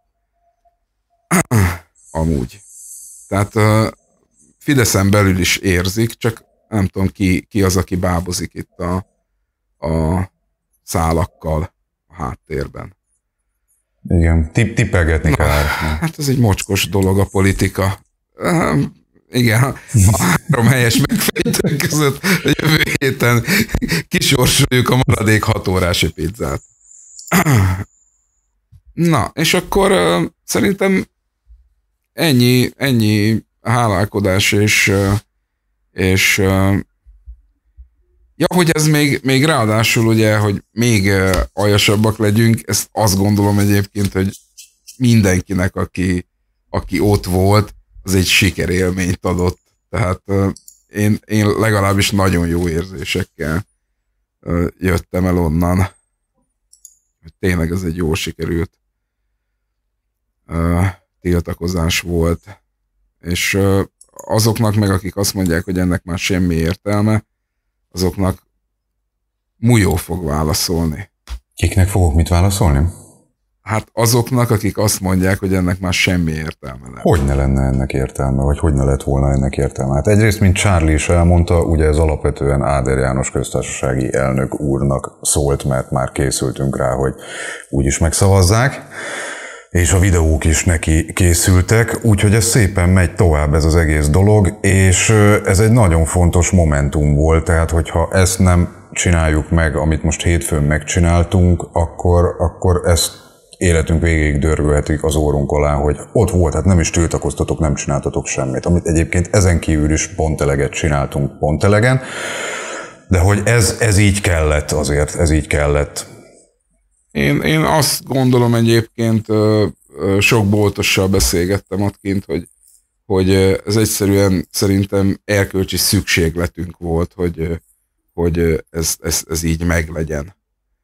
Amúgy. Tehát Fideszen belül is érzik, csak nem tudom ki az, aki bábozik itt a szálakkal a háttérben. Igen, tippelgetni kell. Hát ez egy mocskos dolog a politika. Igen, a 3 helyes megfejtők között a jövő héten kisorsoljuk a maradék 6 órás pizzát. Na, és akkor szerintem ennyi hálálkodás, és hogy ez még ráadásul ugye, hogy még aljasabbak legyünk, ezt azt gondolom egyébként, hogy mindenkinek, aki ott volt, az egy sikerélményt adott. Tehát én legalábbis nagyon jó érzésekkel jöttem el onnan. Tényleg ez egy jól sikerült tiltakozás volt. És azoknak meg, akik azt mondják, hogy ennek már semmi értelme, azoknak Mújó fog válaszolni. Kiknek fogok mit válaszolni? Hát azoknak, akik azt mondják, hogy ennek már semmi értelme nem. Hogy ne lenne ennek értelme, vagy hogy ne lett volna ennek értelme? Hát egyrészt, mint Charlie is elmondta, ugye ez alapvetően Áder János köztársasági elnök úrnak szólt, mert már készültünk rá, hogy úgyis megszavazzák, és a videók is neki készültek, úgyhogy ez szépen megy tovább ez az egész dolog, és ez egy nagyon fontos momentum volt, tehát hogyha ezt nem csináljuk meg, amit most hétfőn megcsináltunk, akkor ezt életünk végéig dörgölhetik az órunk alá, hogy ott volt, hát nem is tiltakoztatok, nem csináltatok semmit, amit egyébként ezen kívül is pont eleget csináltunk pont elegen, de hogy ez így kellett azért, ez így kellett. Én azt gondolom egyébként, sok boltossal beszélgettem ott kint, hogy ez egyszerűen szerintem erkölcsi szükségletünk volt, hogy ez így meglegyen.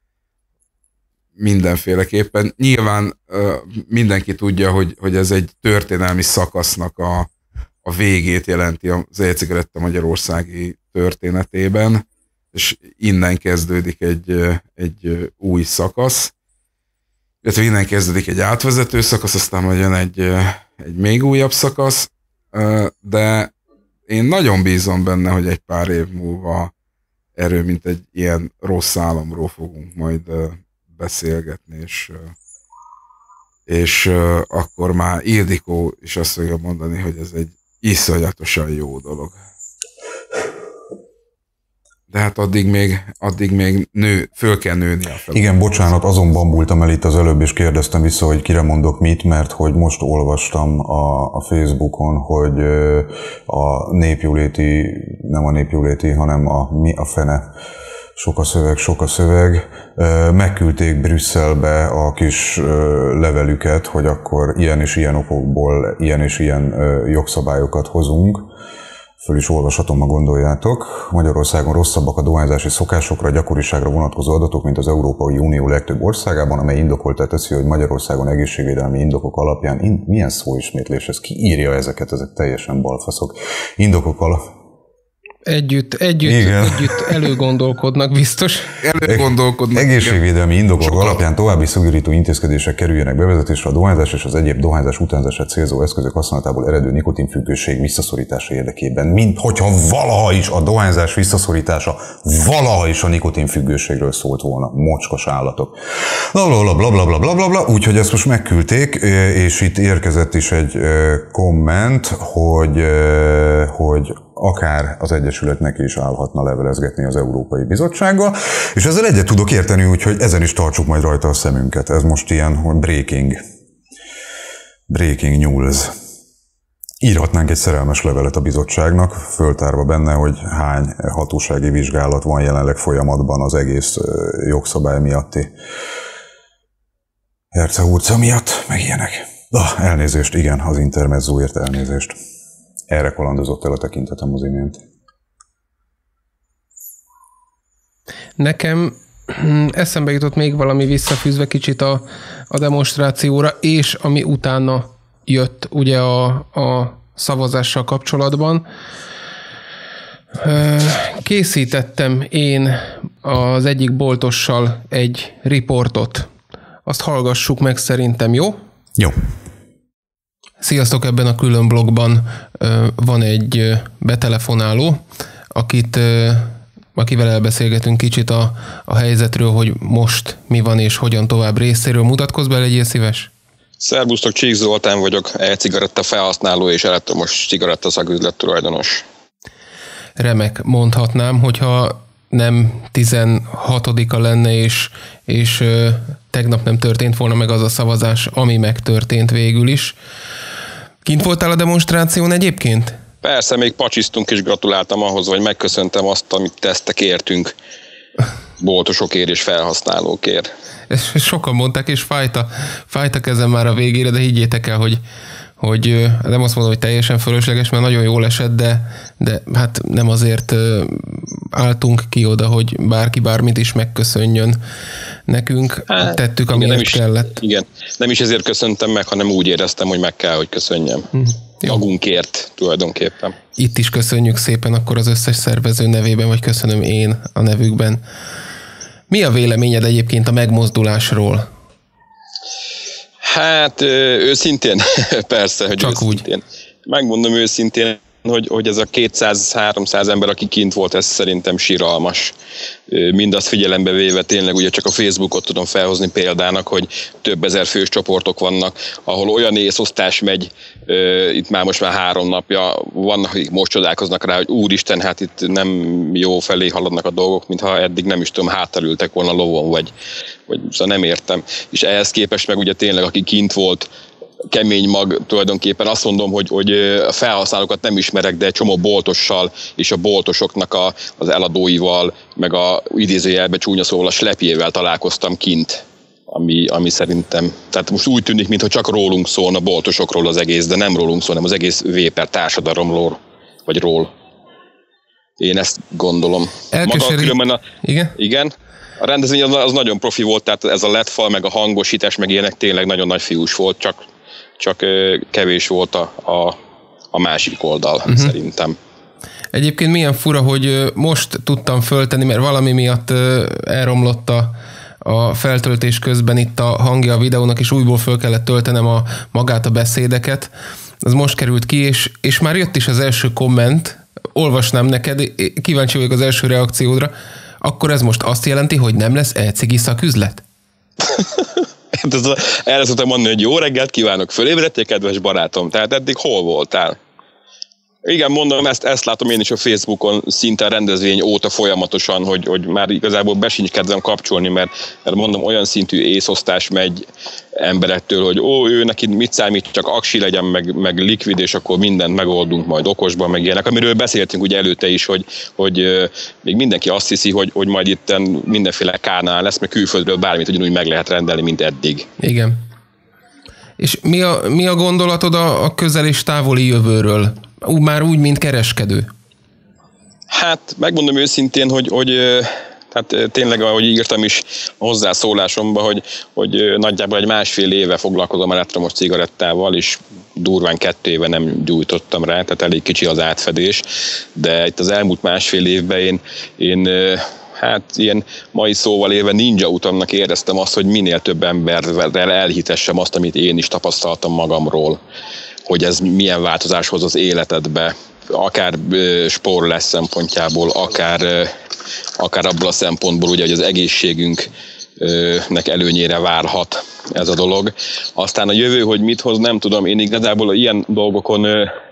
Mindenféleképpen. Nyilván mindenki tudja, hogy ez egy történelmi szakasznak a végét jelenti az e-cigaretta magyarországi történetében, és innen kezdődik egy új szakasz, illetve innen kezdődik egy átvezető szakasz, aztán majd jön egy még újabb szakasz, de én nagyon bízom benne, hogy egy pár év múlva erről, mint egy ilyen rossz álomról fogunk majd beszélgetni, és akkor már Ildikó is azt fogja mondani, hogy ez egy iszonyatosan jó dolog. De hát addig még föl kell nőni a fel. Igen, bocsánat, azon bambultam el itt az előbb, és kérdeztem vissza, hogy kire mondok mit, mert hogy most olvastam a Facebookon, hogy a népjóléti, nem a népjóléti, hanem a fene, sok a szöveg, megküldték Brüsszelbe a kis levelüket, hogy akkor ilyen és ilyen okokból ilyen és ilyen jogszabályokat hozunk. Föl is olvashatom, ha gondoljátok. Magyarországon rosszabbak a dohányzási szokásokra, gyakoriságra vonatkozó adatok, mint az Európai Unió legtöbb országában, amely indokoltá teszi, hogy Magyarországon egészségvédelmi indokok alapján, milyen szóismétlés ez, ki írja ezeket, ezek teljesen balfaszok. Indokok alapján. Együtt előgondolkodnak biztos. Egészségvédelmi indokok alapján további szigorító intézkedések kerüljenek bevezetésre a dohányzás és az egyéb dohányzás utánzását célzó eszközök használatából eredő nikotinfüggőség visszaszorítása érdekében. Mint hogyha valaha is a dohányzás visszaszorítása valaha is a nikotinfüggőségről szólt volna. Mocskos állatok. Blablabla. Úgyhogy ezt most megküldték, és itt érkezett is egy komment, hogy akár az Egyesületnek is állhatna levelezgetni az Európai Bizottsággal, és ezzel egyet tudok érteni, úgyhogy ezen is tartsuk majd rajta a szemünket. Ez most ilyen breaking news. Írhatnánk egy szerelmes levelet a bizottságnak, föltárva benne, hogy hány hatósági vizsgálat van jelenleg folyamatban az egész jogszabály miatti hercehurca miatt, meg ilyenek. Elnézést, igen, az intermezzóért elnézést. Erre kalandozott el a tekintetem az imént. Nekem eszembe jutott még valami visszafűzve kicsit a demonstrációra, és ami utána jött ugye a szavazással kapcsolatban. Készítettem én az egyik boltossal egy riportot. Azt hallgassuk meg szerintem, jó? Jó. Sziasztok, ebben a külön blogban van egy betelefonáló, akivel elbeszélgetünk kicsit a helyzetről, hogy most mi van és hogyan tovább részéről. Mutatkozz be, legyél szíves. Szerbusztok, Csík Zoltán vagyok, e-cigaretta felhasználó és elektromos cigaretta szaküzlet tulajdonos. Remek, mondhatnám, hogyha nem 16-a lenne, és tegnap nem történt volna meg az a szavazás, ami megtörtént végül is. Kint voltál a demonstráción egyébként? Persze, még pacsisztunk és gratuláltam ahhoz, vagy megköszöntem azt, amit tesztek értünk boltosokért és felhasználókért. Sokan mondták, és fájt a kezem már a végére, de higgyétek el, hogy nem azt mondom, hogy teljesen fölösleges, mert nagyon jól esett, de hát nem azért álltunk ki oda, hogy bárki bármit is megköszönjön nekünk. Tettük, amiért kellett. Igen, nem is ezért köszöntem meg, hanem úgy éreztem, hogy meg kell, hogy köszönjem. Magunkért tulajdonképpen. Itt is köszönjük szépen akkor az összes szervező nevében, vagy köszönöm én a nevükben. Mi a véleményed egyébként a megmozdulásról? Hát őszintén, persze, hogy csak őszintén. Úgy. Megmondom őszintén, hogy ez a 200-300 ember, aki kint volt, ez szerintem siralmas. Mindazt figyelembe véve tényleg ugye csak a Facebookot tudom felhozni példának, hogy több ezer fős csoportok vannak, ahol olyan észosztás megy, itt már most már 3 napja, vannak, akik most csodálkoznak rá, hogy úristen, hát itt nem jó felé haladnak a dolgok, mintha eddig nem is tudom, háttalültek volna lovon, vagy szóval nem értem. És ehhez képest meg ugye tényleg, aki kint volt, kemény mag tulajdonképpen, azt mondom, hogy a felhasználókat nem ismerek, de egy csomó boltossal és a boltosoknak az eladóival, meg a idézőjelbe csúnya szóval a slepjével találkoztam kint, ami szerintem, tehát most úgy tűnik, mintha csak rólunk szólna, a boltosokról az egész, de nem rólunk szól, hanem az egész Véper társadalomról, vagy ról. Én ezt gondolom. Igen. A rendezvény az nagyon profi volt, tehát ez a LED-fal, meg a hangosítás, meg ilyenek tényleg nagyon nagy fiús volt, csak kevés volt a másik oldal, szerintem. Egyébként milyen fura, hogy most tudtam föltenni, mert valami miatt elromlott a feltöltés közben itt a hangja a videónak, és újból föl kellett töltenem magát a beszédeket. Az most került ki, és már jött is az első komment, olvasnám neked, kíváncsi vagyok az első reakciódra. Akkor ez most azt jelenti, hogy nem lesz e-cigi szaküzlet? Erre szoktam mondani, hogy jó reggelt kívánok, fölébredtél, kedves barátom, tehát eddig hol voltál? Igen, mondom, ezt látom én is a Facebookon szinte rendezvény óta folyamatosan, hogy már igazából be sincs kedvem kapcsolni, mert mondom, olyan szintű észosztás megy emberektől, hogy ő neki mit számít, csak aksi legyen, meg likvid, és akkor mindent megoldunk majd okosban, meg ilyenek, amiről beszéltünk ugye előtte is, hogy még mindenki azt hiszi, hogy majd itt mindenféle kárnál lesz, meg külföldről bármit ugyanúgy meg lehet rendelni, mint eddig. Igen. És mi a gondolatod a közel és távoli jövőről? Már úgy, mint kereskedő. Hát megmondom őszintén, hogy tehát tényleg, ahogy írtam is a hozzászólásomban, hogy nagyjából egy 1,5 éve foglalkozom a elektromos cigarettával, és durván 2 éve nem gyújtottam rá, tehát elég kicsi az átfedés, de itt az elmúlt 1,5 évben én hát ilyen mai szóval élve ninja utamnak éreztem azt, hogy minél több emberrel elhitessem azt, amit én is tapasztaltam magamról, hogy ez milyen változás hoz az életedbe, akár spórolás szempontjából, akár abból a szempontból, ugye, hogy az egészségünknek előnyére várhat ez a dolog. Aztán a jövő, hogy mit hoz, nem tudom, én igazából ilyen dolgokon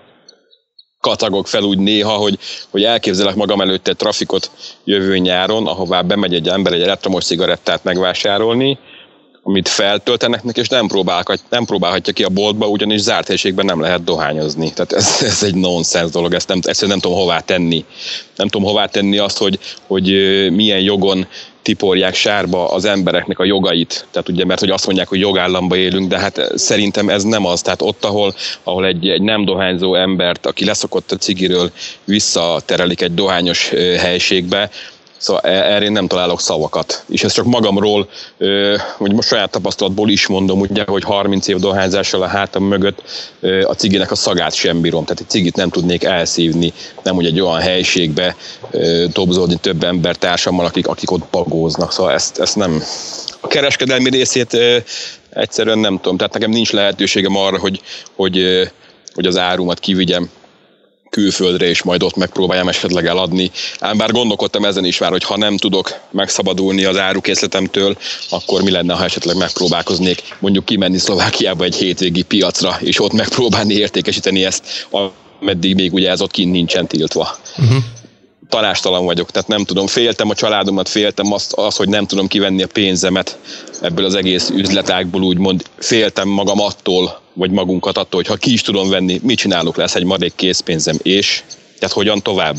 katagok fel úgy néha, hogy elképzelek magam előtt egy trafikot jövő nyáron, ahová bemegy egy ember egy elektromos cigarettát megvásárolni, amit feltöltenek neki, és nem próbálhatja ki a boltba, ugyanis zárt helyiségben nem lehet dohányozni. Tehát ez egy nonsens dolog, ezt nem tudom hová tenni. Nem tudom hová tenni azt, hogy milyen jogon tiporják sárba az embereknek a jogait. Tehát ugye, mert hogy azt mondják, hogy jogállamban élünk, de hát szerintem ez nem az. Tehát ott, ahol egy nem dohányzó embert, aki leszokott a cigiről, visszaterelik egy dohányos helységbe, szóval erre én nem találok szavakat. És ez csak magamról, hogy most saját tapasztalatból is mondom, ugye, hogy 30 év dohányzással a hátam mögött a ciginek a szagát sem bírom. Tehát egy cigit nem tudnék elszívni, nem úgy egy olyan helységbe tobzódni több ember társammal, akik ott bagóznak. Szóval ezt nem. A kereskedelmi részét egyszerűen nem tudom. Tehát nekem nincs lehetőségem arra, hogy az árumat kivigyem külföldre, és majd ott megpróbáljam esetleg eladni. Ám bár gondolkodtam ezen is már, hogy ha nem tudok megszabadulni az árukészletemtől, akkor mi lenne, ha esetleg megpróbálkoznék mondjuk kimenni Szlovákiába egy hétvégi piacra, és ott megpróbálni értékesíteni ezt, ameddig még ugye ez ott kint nincsen tiltva. Tanástalan vagyok, tehát nem tudom, féltem a családomat, féltem azt, hogy nem tudom kivenni a pénzemet ebből az egész üzletágból, úgymond féltem magam attól, vagy magunkat attól, hogy ha ki is tudom venni, mit csinálok, lesz egy maradék készpénzem, és tehát hogyan tovább.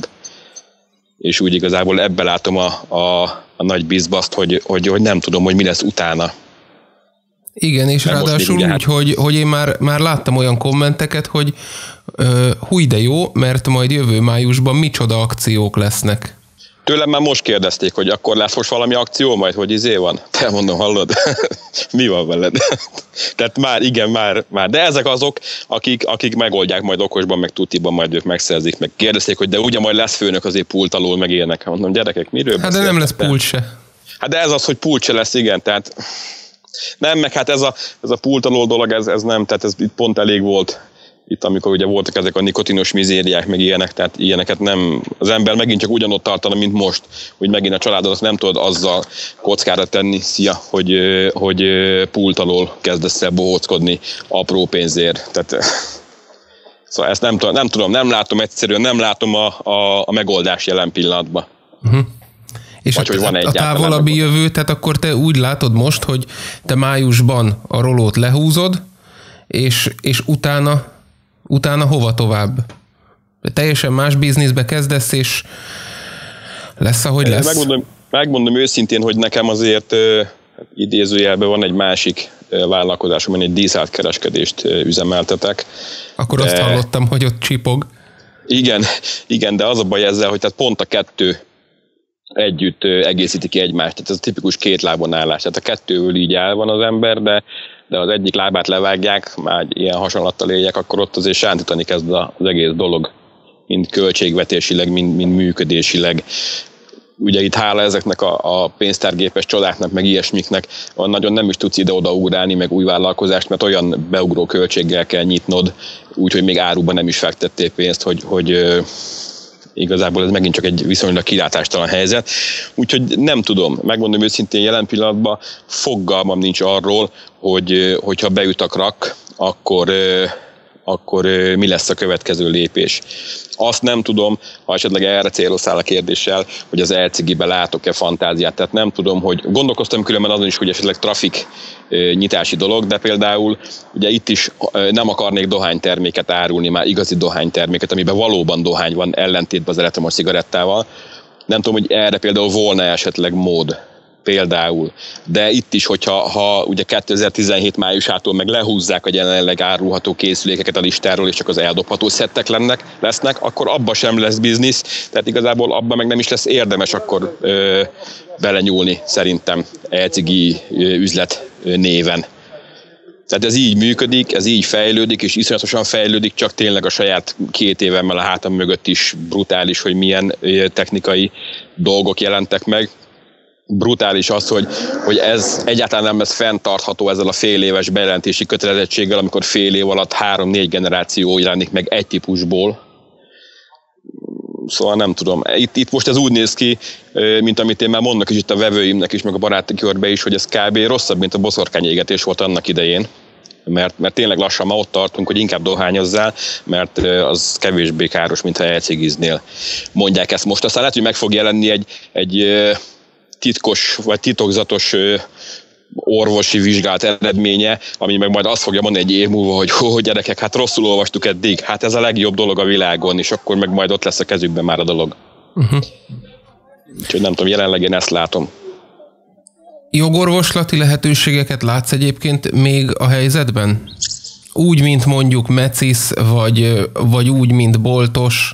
És úgy igazából ebbe látom a nagy bizbaszt, hogy nem tudom, hogy mi lesz utána. Igen, és ráadásul úgy, hogy én már láttam olyan kommenteket, hogy húj de jó, mert majd jövő májusban micsoda akciók lesznek. Tőlem már most kérdezték, hogy akkor lesz most valami akció majd, hogy izé van? Te mondom, hallod? Mi van veled? Tehát már. De ezek azok, akik megoldják majd okosban, meg tutiban, majd ők megszerzik, meg kérdezték, hogy de ugye majd lesz főnök azért pult alól, meg ilyenek. Mondom, gyerekek, miről beszéltek? Hát de nem lesz pult se. Hát de ez az, hogy pult se lesz, igen, tehát nem, meg hát ez a pult alól dolog, ez nem, tehát ez itt pont elég volt. Itt, amikor ugye voltak ezek a nikotinos mizériák, meg ilyenek, tehát ilyeneket nem, az ember megint csak ugyanott tartana, mint most, hogy megint a családodat nem tudod azzal kockára tenni, hogy pult alól kezdesz el bohóckodni apró pénzért. Tehát, szóval ezt nem tudom, nem látom egyszerűen, nem látom a megoldást jelen pillanatban. És vagy, a távolabbi jövő, tehát akkor te úgy látod most, hogy te májusban a rolót lehúzod, és utána hova tovább? Teljesen más bizniszbe kezdesz, és lesz, ahogy lesz? Megmondom őszintén, hogy nekem azért idézőjelben van egy másik vállalkozásom, én egy díszátkereskedést üzemeltetek. Akkor azt hallottam, hogy ott csipog. Igen, de az a baj ezzel, hogy tehát pont a kettő együtt egészíti ki egymást. Tehát ez a tipikus két lábon állás. Tehát a kettőből így el van az ember, de az egyik lábát levágják, már ilyen hasonlattal éljek, akkor ott azért sántítani kezd az egész dolog. Mind költségvetésileg, mind működésileg. Ugye itt hála ezeknek a pénztárgépes csodáknak, meg ilyesmiknek nagyon nem is tudsz ide-oda ugrálni, meg új vállalkozást, mert olyan beugró költséggel kell nyitnod, úgyhogy még áruban nem is fektettél pénzt, hogy igazából ez megint csak egy viszonylag kilátástalan helyzet. Úgyhogy nem tudom, megmondom őszintén, jelen pillanatban fogalmam nincs arról, hogyha beüt a krak, akkor mi lesz a következő lépés. Azt nem tudom, ha esetleg erre céloztál a kérdéssel, hogy az elcigibe látok-e fantáziát. Tehát nem tudom, hogy gondolkoztam különben azon is, hogy esetleg trafik nyitási dolog, de például ugye itt is nem akarnék dohányterméket árulni, már igazi dohányterméket, amiben valóban dohány van, ellentétben az elektromos cigarettával. Nem tudom, hogy erre például volna esetleg mód. Például. De itt is, hogyha ugye 2017 májusától meg lehúzzák a jelenleg árulható készülékeket a listáról, és csak az eldobható szettek lesznek, akkor abba sem lesz biznisz, tehát igazából abba meg nem is lesz érdemes akkor belenyúlni szerintem e-cigi üzlet néven. Tehát ez így működik, ez így fejlődik, és iszonyatosan fejlődik, csak tényleg a saját 2 évemmel a hátam mögött is brutális, hogy milyen technikai dolgok jelentek meg. Brutális az, hogy ez egyáltalán nem lesz fenntartható ezzel a fél éves bejelentési kötelezettséggel, amikor fél év alatt 3-4 generáció jelenik meg egy típusból. Szóval nem tudom. Itt most ez úgy néz ki, mint amit én már mondok is itt a vevőimnek is, meg a baráti körbe is, hogy ez kb. Rosszabb, mint a boszorkányégetés volt annak idején. Mert tényleg lassan már ott tartunk, hogy inkább dohányozzál, mert az kevésbé káros, mint ha elcigiznél. Mondják ezt most. Aztán lehet, hogy meg fog jelenni egy titkos vagy titokzatos orvosi vizsgálat eredménye, ami meg majd azt fogja mondani egy év múlva, hogy gyerekek, hát rosszul olvastuk eddig, hát ez a legjobb dolog a világon, és akkor meg majd ott lesz a kezükben már a dolog. Úgyhogy nem tudom, jelenleg én ezt látom. Jogorvoslati lehetőségeket látsz egyébként még a helyzetben? Úgy, mint mondjuk Mecis, vagy úgy, mint Boltos?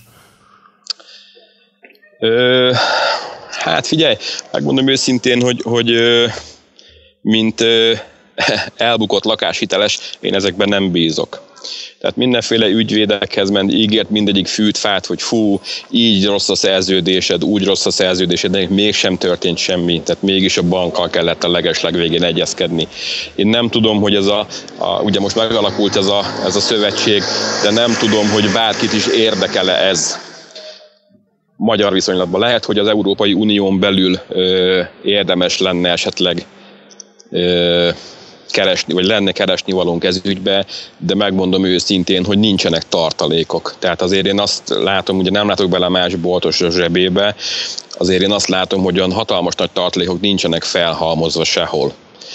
Hát figyelj, megmondom őszintén, hogy mint elbukott lakáshiteles, én ezekben nem bízok. Tehát mindenféle ügyvédekhez ment, ígért mindegyik fűtfát, hogy fú, így rossz a szerződésed, úgy rossz a szerződésed, de mégsem történt semmi, tehát mégis a bankkal kellett a legeslegvégén egyezkedni. Én nem tudom, hogy ugye most megalakult ez a szövetség, de nem tudom, hogy bárkit is érdekel-e ez. Magyar viszonylatban lehet, hogy az Európai Unión belül érdemes lenne esetleg keresni, vagy lenne keresni valónk ez ügybe, de megmondom őszintén, hogy nincsenek tartalékok. Tehát azért én azt látom, ugye nem látok bele más boltos zsebébe, azért én azt látom, hogy olyan hatalmas nagy tartalékok nincsenek felhalmozva sehol.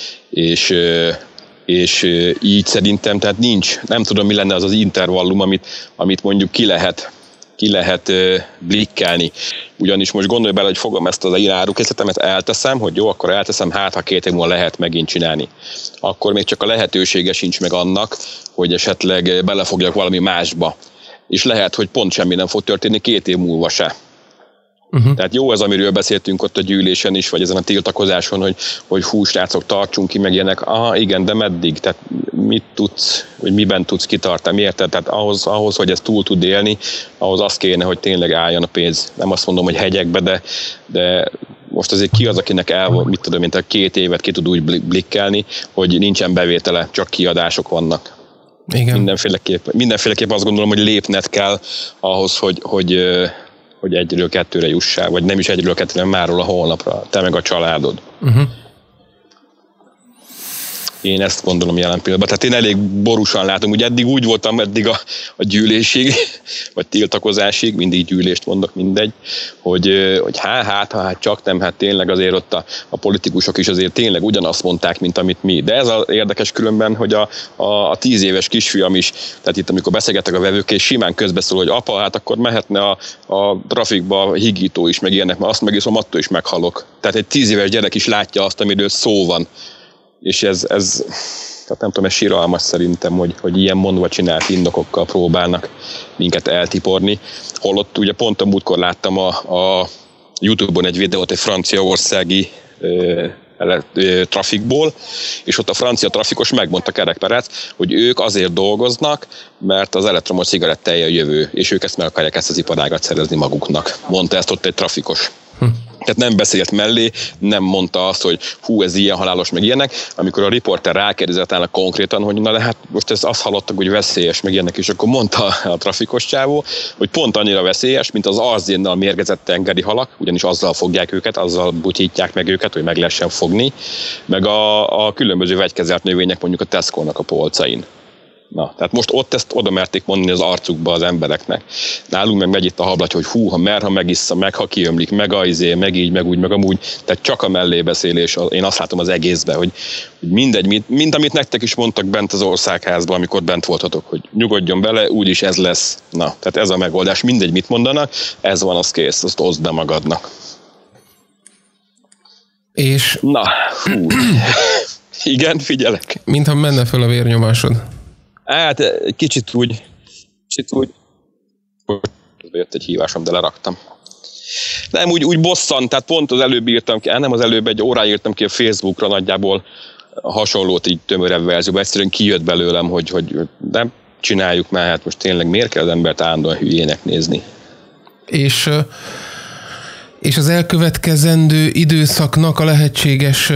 És így szerintem, tehát nincs, nem tudom, mi lenne az az intervallum, amit mondjuk ki lehet blikkelni. Ugyanis most gondolj bele, hogy fogom ezt az árukészletemet, elteszem, hogy jó, akkor elteszem, hát ha 2 év múlva lehet megint csinálni. Akkor még csak a lehetősége sincs meg annak, hogy esetleg belefogjak valami másba. És lehet, hogy pont semmi nem fog történni 2 év múlva se. Tehát jó ez, amiről beszéltünk ott a gyűlésen is, vagy ezen a tiltakozáson, hogy hú, srácok, tartsunk ki, meg ilyenek. Aha, igen, de meddig? Tehát mit tudsz, vagy miben tudsz kitartani? Érted? Tehát ahhoz, hogy ezt túl tud élni, ahhoz az kéne, hogy tényleg álljon a pénz. Nem azt mondom, hogy hegyekbe, de most azért ki az, akinek mit tudom, mint a 2 évet ki tud úgy blikkelni, hogy nincsen bevétele, csak kiadások vannak. Igen. Mindenféleképp azt gondolom, hogy lépned kell ahhoz, hogy 1-ről 2-re jussál, vagy nem is 1-ről 2-re, hanem máról a holnapra, te meg a családod. Én ezt gondolom jelen pillanatban. Tehát én elég borúsan látom, ugye eddig úgy voltam a gyűlésig, vagy tiltakozásig, mindig gyűlést mondok, mindegy, hogy hát csak nem, hát tényleg azért ott a politikusok is azért tényleg ugyanazt mondták, mint amit mi. De ez az érdekes különben, hogy a 10 éves kisfiam is, tehát itt amikor beszélgettek a vevőkkel, és simán közbeszól, hogy apa, hát akkor mehetne a trafikba higító is, meg ilyenek, mert azt megiszom, attól is meghalok. Tehát egy 10 éves gyerek is látja azt, amiről szó van. És ez tehát nem tudom, ez siralmas szerintem, hogy ilyen mondva csinált indokokkal próbálnak minket eltiporni. Holott ugye pont a múltkor láttam a YouTube-on egy videót egy franciaországi trafikból, és ott a francia trafikos megmondta kerekperec, hogy ők azért dolgoznak, mert az elektromos cigarettája a jövő, és ők ezt meg akarják ezt az iparágat szerezni maguknak. Mondta ezt ott egy trafikos. Tehát nem beszélt mellé, nem mondta azt, hogy hú, ez ilyen halálos, meg ilyenek. Amikor a riporter rákérdezett állnak konkrétan, hogy na de hát most azt hallottak, hogy veszélyes, meg ilyenek, és akkor mondta a trafikos csávó, hogy pont annyira veszélyes, mint az arzénnal mérgezett tengeri halak, ugyanis azzal fogják őket, azzal butyítják meg őket, hogy meg lehessen fogni, meg a különböző vegykezelt növények mondjuk a Tesco-nak a polcain. Na, tehát most ott ezt oda merték mondani az arcukba az embereknek. Nálunk meg megy itt a hablaty, hogy hú, ha mer, ha megissza, meg ha kiömlik, meg meg így, meg úgy, meg amúgy. Tehát csak a mellébeszélés, én azt látom az egészben, hogy mindegy, mint amit nektek is mondtak bent az országházban, amikor bent voltatok, hogy nyugodjon bele, úgyis ez lesz. Na, tehát ez a megoldás, mindegy, mit mondanak, ez van, az kész, azt oszd be magadnak. És... Na, hú. Igen, figyelek. Mintha menne föl a vérnyomásod. Hát kicsit úgy, jött egy hívásom, de leraktam. Nem, úgy bosszant, tehát pont az előbb írtam ki, nem az előbb, egy óráig írtam ki a Facebookra nagyjából hasonlót így tömörebb verzióban, egyszerűen kijött belőlem, hogy nem csináljuk már, hát most tényleg miért kell az embert állandóan hülyének nézni. És az elkövetkezendő időszaknak a lehetséges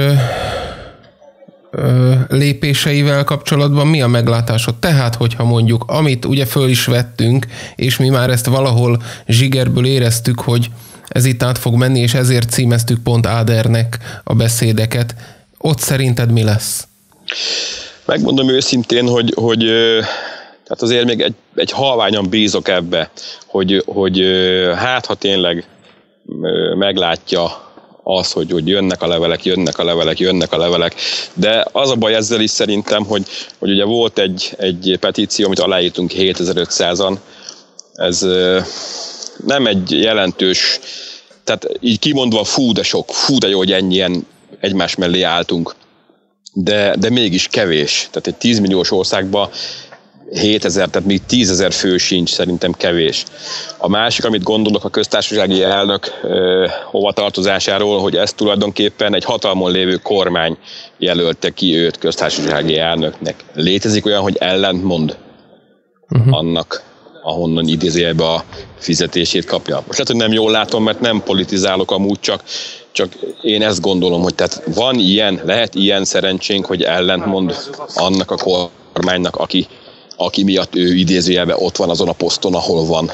lépéseivel kapcsolatban mi a meglátásod? Tehát, hogyha mondjuk, amit ugye föl is vettünk, és mi már ezt valahol zsigerből éreztük, hogy ez itt át fog menni, és ezért címeztük pont Ádernek a beszédeket, ott szerinted mi lesz? Megmondom őszintén, hogy tehát azért még egy halványan bízok ebbe, hogy hát ha tényleg meglátja az, hogy jönnek a levelek, de az a baj ezzel is szerintem, hogy ugye volt egy petíció, amit aláírtunk 7500-an, ez nem egy jelentős, tehát így kimondva fú de sok, fú de jó, hogy ennyien egymás mellé álltunk, de mégis kevés, tehát egy 10 milliós országban 7000, tehát még 10 000 fő sincs, szerintem kevés. A másik, amit gondolok a köztársasági elnök hovatartozásáról, hogy ez tulajdonképpen egy hatalmon lévő kormány jelölte ki őt köztársasági elnöknek. Létezik olyan, hogy ellentmond annak, ahonnan idézőjelbe a fizetését kapja. Most lehet, hogy nem jól látom, mert nem politizálok amúgy, csak én ezt gondolom, hogy tehát van ilyen, lehet ilyen szerencsénk, hogy ellentmond annak a kormánynak, aki miatt ő idézőjelben ott van azon a poszton, ahol van.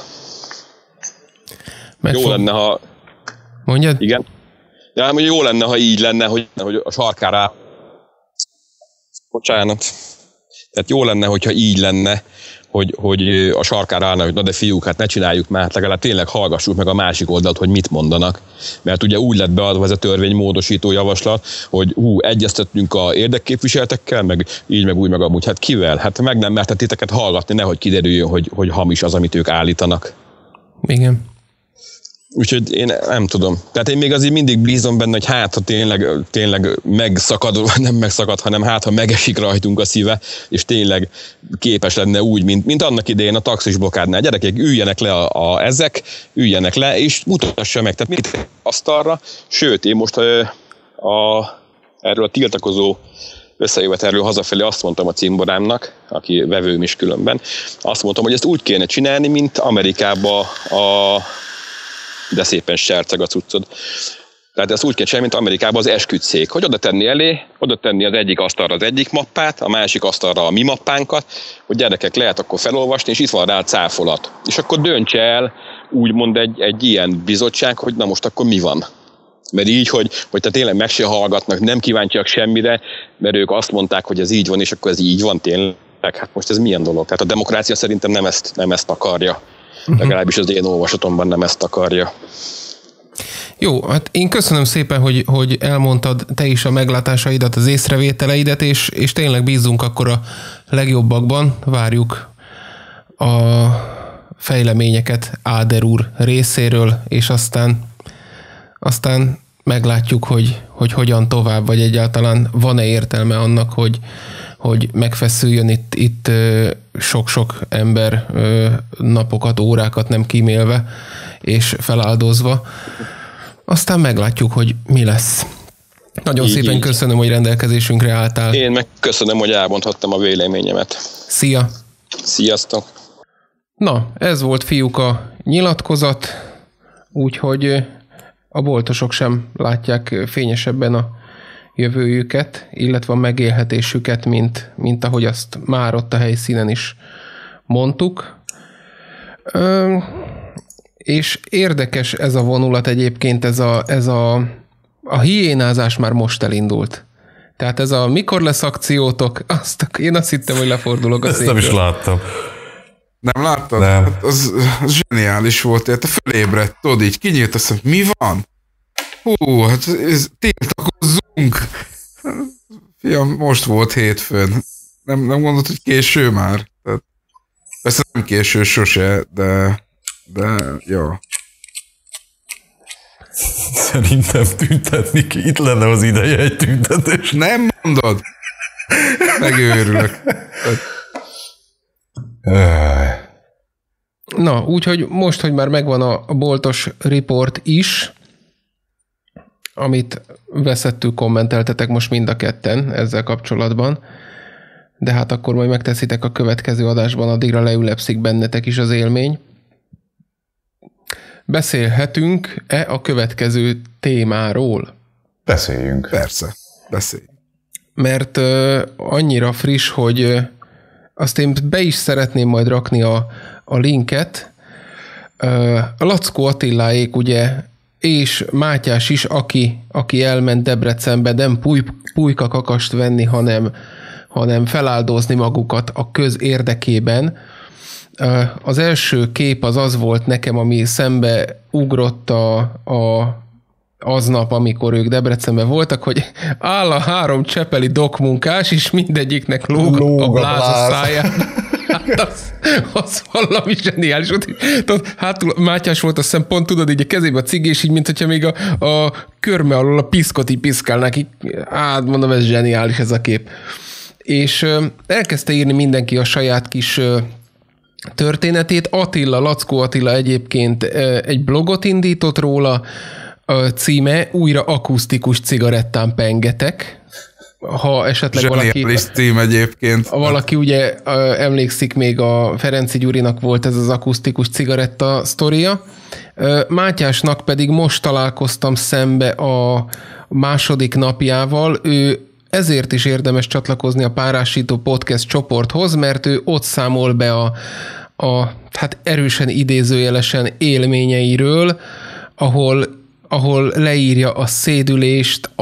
Jó lenne, ha... Mondjad? Igen. De hát jó lenne, ha így lenne, hogy a sarkára... Bocsánat. Tehát jó lenne, hogyha így lenne, hogy a sarkára állna, hogy na de fiúk, hát ne csináljuk már, hát legalább tényleg hallgassuk meg a másik oldalt, hogy mit mondanak. Mert ugye úgy lett beadva ez a törvénymódosító javaslat, hogy egyeztetünk a érdekképviseletekkel, meg így, meg úgy, meg amúgy. Hát kivel? Hát meg nem mertek titeket hallgatni, nehogy kiderüljön, hogy hamis az, amit ők állítanak. Igen. Úgyhogy én nem tudom. Tehát én még azért mindig bízom benne, hogy hát, ha tényleg megszakad, nem megszakad, hanem hát, ha megesik rajtunk a szíve, és tényleg képes lenne úgy, mint annak idején a taxis blokádnál. Gyerekek, üljenek le ezek, üljenek le, és mutassa meg. Tehát mit asztalra. Sőt, én most erről a tiltakozó összejövetelről hazafelé azt mondtam a cimborámnak, aki vevőm is különben, azt mondtam, hogy ezt úgy kéne csinálni, mint Amerikában de szépen serceg a cuccod. Tehát ezt úgy kell csinálni, mint Amerikában az esküdtszék, hogy oda tenni az egyik asztalra az egyik mappát, a másik asztalra a mi mappánkat, hogy gyerekek lehet akkor felolvasni, és itt van rá a cáfolat. És akkor döntse el úgymond egy ilyen bizottság, hogy na most akkor mi van. Mert így, hogy te tényleg meg se hallgatnak, nem kíváncsiak semmire, mert ők azt mondták, hogy ez így van, és akkor ez így van tényleg. Hát most ez milyen dolog? Tehát a demokrácia szerintem nem ezt akarja. Legalábbis az én olvasatomban nem ezt akarja. Jó, hát én köszönöm szépen, hogy elmondtad te is a meglátásaidat, az észrevételeidet, és tényleg bízunk akkor a legjobbakban, várjuk a fejleményeket Áder úr részéről, és aztán meglátjuk, hogy hogyan tovább, vagy egyáltalán van-e értelme annak, hogy megfeszüljön itt sok-sok ember napokat, órákat nem kímélve és feláldozva. Aztán meglátjuk, hogy mi lesz. Nagyon szépen köszönöm, hogy rendelkezésünkre álltál. Én meg köszönöm, hogy elmondhattam a véleményemet. Szia! Sziasztok! Na, ez volt, fiúk, a nyilatkozat, úgyhogy a boltosok sem látják fényesebben a jövőjüket, illetve a megélhetésüket, mint ahogy azt már ott a helyszínen is mondtuk. És érdekes ez a vonulat egyébként, ez a hiénázás már most elindult. Tehát ez a mikor lesz akciótok, én azt hittem, hogy lefordulok a székről. Ezt nem is láttam. Nem láttad? Nem. Hát az zseniális volt, érte fölébredt, tudod, így kinyílt, azt mondja, mi van? Hú, hát tiltakozzunk. Fiam, most volt hétfőn. Nem gondolt, hogy késő már? Tehát, persze nem késő sose, de jó. Szerintem tüntetni ki. Itt lenne az ideje egy tüntetés. Nem mondod? Megőrülök. Na, úgyhogy most, hogy már megvan a boltos report is, amit veszettül kommenteltetek most mind a ketten ezzel kapcsolatban, de hát akkor majd megteszitek a következő adásban, addigra leülepszik bennetek is az élmény. Beszélhetünk-e a következő témáról? Beszéljünk. Persze, beszélj. Mert annyira friss, hogy azt én be is szeretném majd rakni a linket. A Lackó Attiláék ugye, és Mátyás is, aki elment Debrecenbe, nem pulykakakast venni, hanem feláldozni magukat a köz érdekében. Az első kép az volt nekem, ami szembe ugrott aznap, amikor ők Debrecenben voltak, hogy áll a 3 csepeli dokmunkás, és mindegyiknek lóg a bláz a száján. Hát az valami zseniális volt. Hátul Mátyás volt, azt hiszem pont tudod, így a kezébe a cigi, és így, mint hogyha még a körme alól a piszkot így piszkálnák. Hát mondom, ez zseniális ez a kép. És elkezdte írni mindenki a saját kis történetét. Lackó Attila egyébként egy blogot indított róla, a címe újra akusztikus cigarettán pengetek. Ha esetleg zseniális cím egyébként. Valaki ugye emlékszik, még a Ferenci Gyurinak volt ez az akusztikus cigaretta sztoria. Mátyásnak pedig most találkoztam szembe a második napjával. Ő ezért is érdemes csatlakozni a Párásító Podcast csoporthoz, mert ő ott számol be hát erősen idézőjelesen élményeiről, ahol leírja a szédülést,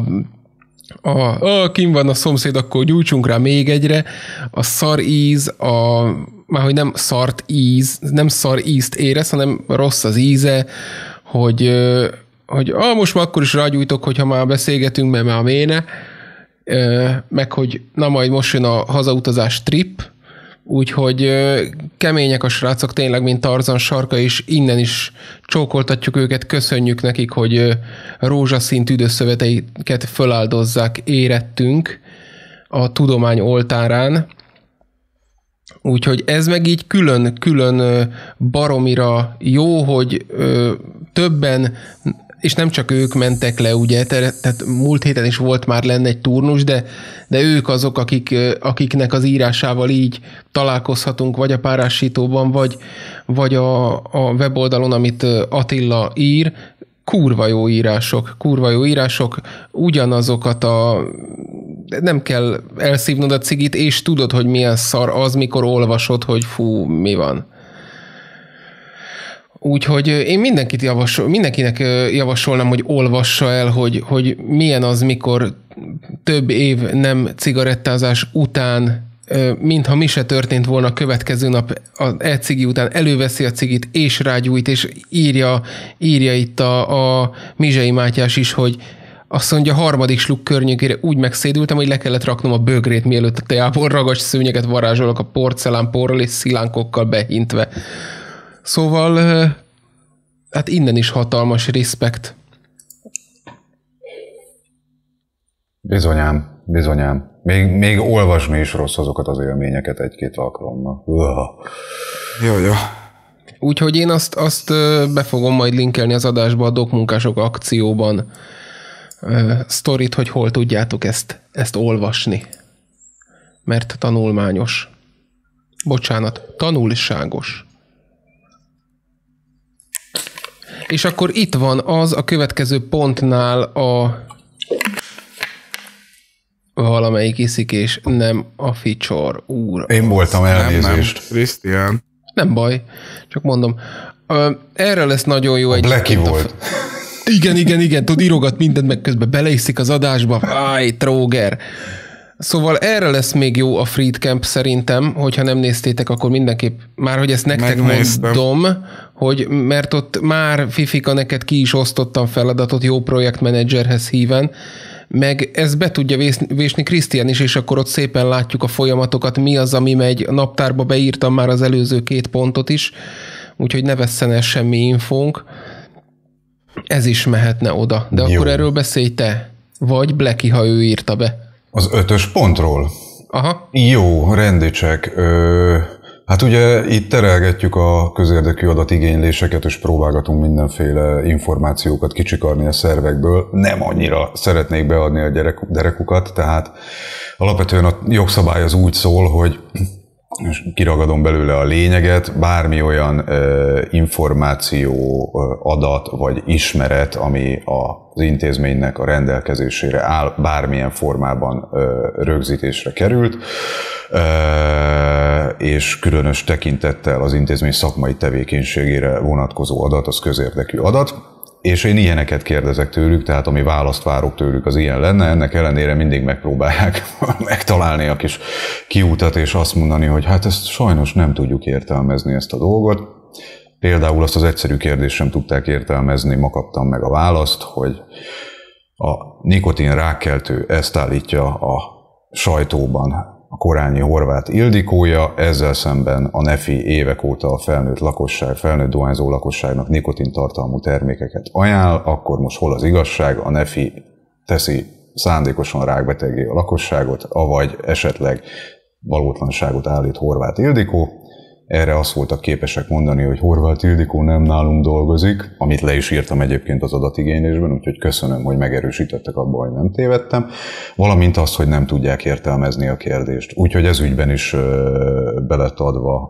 kim van a szomszéd, akkor gyújtsunk rá még egyre, a szar íz, már hogy nem szart íz, nem szar ízt érez, hanem rossz az íze, hogy most már akkor is rágyújtok, hogyha már beszélgetünk, mert már méne, meg hogy na majd most jön a hazautazás trip, úgyhogy kemények a srácok, tényleg, mint Tarzan sarka, és innen is csókoltatjuk őket, köszönjük nekik, hogy rózsaszín tüdőszöveteiket föláldozzák érettünk a tudomány oltárán. Úgyhogy ez meg így külön baromira jó, hogy többen, és nem csak ők mentek le, ugye, tehát múlt héten is volt már lenne egy turnus, de ők azok, akiknek az írásával így találkozhatunk, vagy a Párásítóban, vagy a weboldalon, amit Attila ír. Kurva jó írások, ugyanazokat nem kell elszívnod a cigit, és tudod, hogy milyen szar az, mikor olvasod, hogy fú, mi van. Úgyhogy én mindenkinek javasolnám, hogy olvassa el, hogy milyen az, mikor több év nem cigarettázás után, mintha mi se történt volna, a következő nap az e-cigi után előveszi a cigit, és rágyújt, és írja itt a Mizsei Mátyás is, hogy azt mondja, 3. sluk környékére úgy megszédültem, hogy le kellett raknom a bögrét, mielőtt a teából ragas szőnyeget varázsolok a porcelánporral és szilánkokkal behintve. Szóval, hát innen is hatalmas respekt. Bizonyám. Még olvasni is rossz azokat az élményeket egy-két alkalommal. Jó. Úgyhogy én azt be fogom majd linkelni az adásba a Dokmunkások akcióban sztorit, hogy hol tudjátok ezt olvasni. Mert tanulmányos. Bocsánat, tanulságos. És akkor itt van az a következő pontnál a valamelyik iszik, és nem a Ficsor úr. Én voltam, elnézést. Nem, Krisztián. Nem baj, csak mondom. Erre lesz nagyon jó egy... Blacky volt. Igen, tud írogat mindent, meg közben beleiszik az adásba. Áj, tróger. Szóval erre lesz még jó a Friedcamp szerintem, hogyha nem néztétek, akkor mindenképp, már hogy ezt nektek mondom, hogy, mert ott már Fifika neked ki is osztottam feladatot jó projektmenedzserhez híven, meg ezt be tudja vésni Krisztián is, és akkor ott szépen látjuk a folyamatokat, mi az, ami megy. A naptárba beírtam már az előző 2 pontot is, úgyhogy ne vesszen el semmi infónk. Ez is mehetne oda. De jó. Akkor erről beszélj te, vagy Blacky, ha ő írta be. Az 5-ös pontról? Aha. Jó, rendicsek. Hát ugye itt terelgetjük a közérdekű adatigényléseket, és próbálgatunk mindenféle információkat kicsikarni a szervekből. Nem annyira szeretnék beadni a derekukat, tehát alapvetően a jogszabály az úgy szól, hogy kiragadom belőle a lényeget, bármi olyan információ, adat vagy ismeret, ami az intézménynek a rendelkezésére áll, bármilyen formában rögzítésre került, és különös tekintettel az intézmény szakmai tevékenységére vonatkozó adat, az közérdekű adat. És én ilyeneket kérdezek tőlük, tehát ami választ várok tőlük, az ilyen lenne, ennek ellenére mindig megpróbálják megtalálni a kis kiútat, és azt mondani, hogy hát ezt sajnos nem tudjuk értelmezni ezt a dolgot. Például azt az egyszerű kérdést sem tudták értelmezni, ma kaptam meg a választ, hogy a nikotin rákkeltő, ezt állítja a sajtóban a Korányi Horváth Ildikója, ezzel szemben a NEFI évek óta a felnőtt dohányzó lakosságnak nikotintartalmú termékeket ajánl, akkor most hol az igazság? A NEFI teszi szándékosan rákbeteggé a lakosságot, avagy esetleg valótlanságot állít Horváth Ildikó. Erre azt voltak képesek mondani, hogy Horváth Ildikó nem nálunk dolgozik, amit le is írtam egyébként az adatigénylésben, úgyhogy köszönöm, hogy megerősítettek abban, hogy nem tévedtem, valamint azt, hogy nem tudják értelmezni a kérdést. Úgyhogy ez ügyben is be lett adva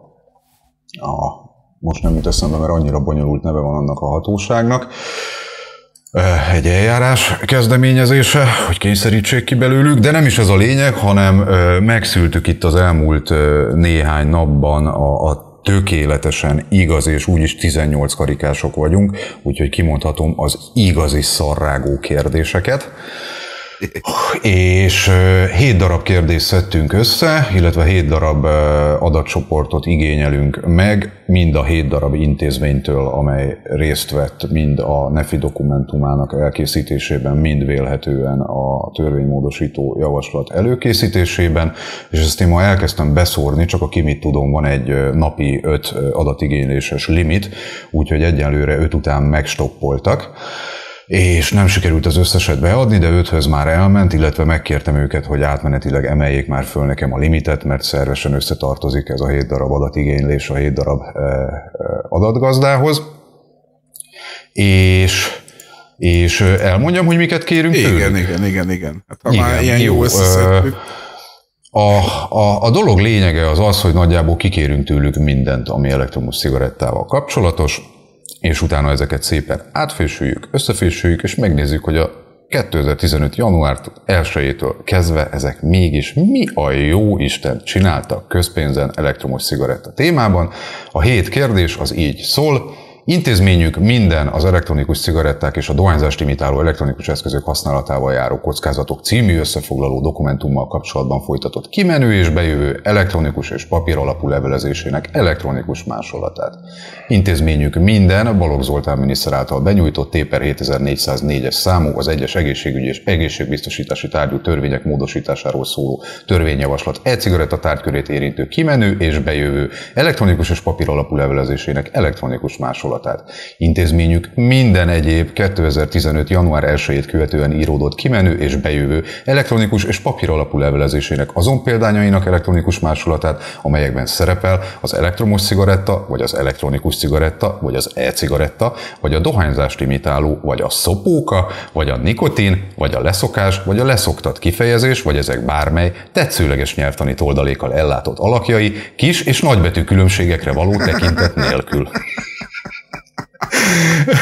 most nem jut eszembe, mert annyira bonyolult neve van annak a hatóságnak, egy eljárás kezdeményezése, hogy kényszerítsék ki belőlük, de nem is ez a lényeg, hanem megszültük itt az elmúlt néhány napban a tökéletesen igaz, és úgyis 18 karikások vagyunk, úgyhogy kimondhatom az igazi szarrágó kérdéseket. És 7 darab kérdést szedtünk össze, illetve 7 darab adatcsoportot igényelünk meg, mind a 7 darab intézménytől, amely részt vett mind a NEFI dokumentumának elkészítésében, mind vélhetően a törvénymódosító javaslat előkészítésében, és ezt én ma elkezdtem beszórni, csak aki mit tudom, van egy napi 5 adatigényléses limit, úgyhogy egyelőre 5 után megstoppoltak. És nem sikerült az összeset beadni, de 5-höz már elment, illetve megkértem őket, hogy átmenetileg emeljék már föl nekem a limitet, mert szervesen összetartozik ez a 7 darab adatigénylés a 7 darab adatgazdához. És elmondjam, hogy miket kérünk tőlük? Igen. Hát ha igen, már ilyen jó összeszedtük. A dolog lényege az az, hogy nagyjából kikérünk tőlük mindent, ami elektromos cigarettával kapcsolatos, és utána ezeket szépen átfésüljük, összefésüljük, és megnézzük, hogy a 2015. január 1-től kezdve ezek mégis mi a jó Isten csináltak közpénzen elektromos cigaretta témában. A 7 kérdés az így szól: intézményük minden az elektronikus cigaretták és a dohányzást imitáló elektronikus eszközök használatával járó kockázatok című összefoglaló dokumentummal kapcsolatban folytatott kimenő és bejövő elektronikus és papír alapú levelezésének elektronikus másolatát. Intézményük minden Balogh Zoltán miniszter által benyújtott T/per 7404-es számú az egyes egészségügyi és egészségbiztosítási tárgyú törvények módosításáról szóló törvényjavaslat e-cigaretta tárgykörét érintő kimenő és bejövő elektronikus és papír alapú levelezésének elektronikus másolatát. Intézményük minden egyéb 2015. január 1-ét követően íródott kimenő és bejövő elektronikus és papír alapú levelezésének azon példányainak elektronikus másolatát, amelyekben szerepel az elektromos cigaretta, vagy az elektronikus cigaretta, vagy az e-cigaretta, vagy a dohányzást imitáló, vagy a szopóka, vagy a nikotin, vagy a leszokás, vagy a leszoktat kifejezés, vagy ezek bármely tetszőleges nyelvtani toldalékkal ellátott alakjai, kis és nagybetű különbségekre való tekintet nélkül.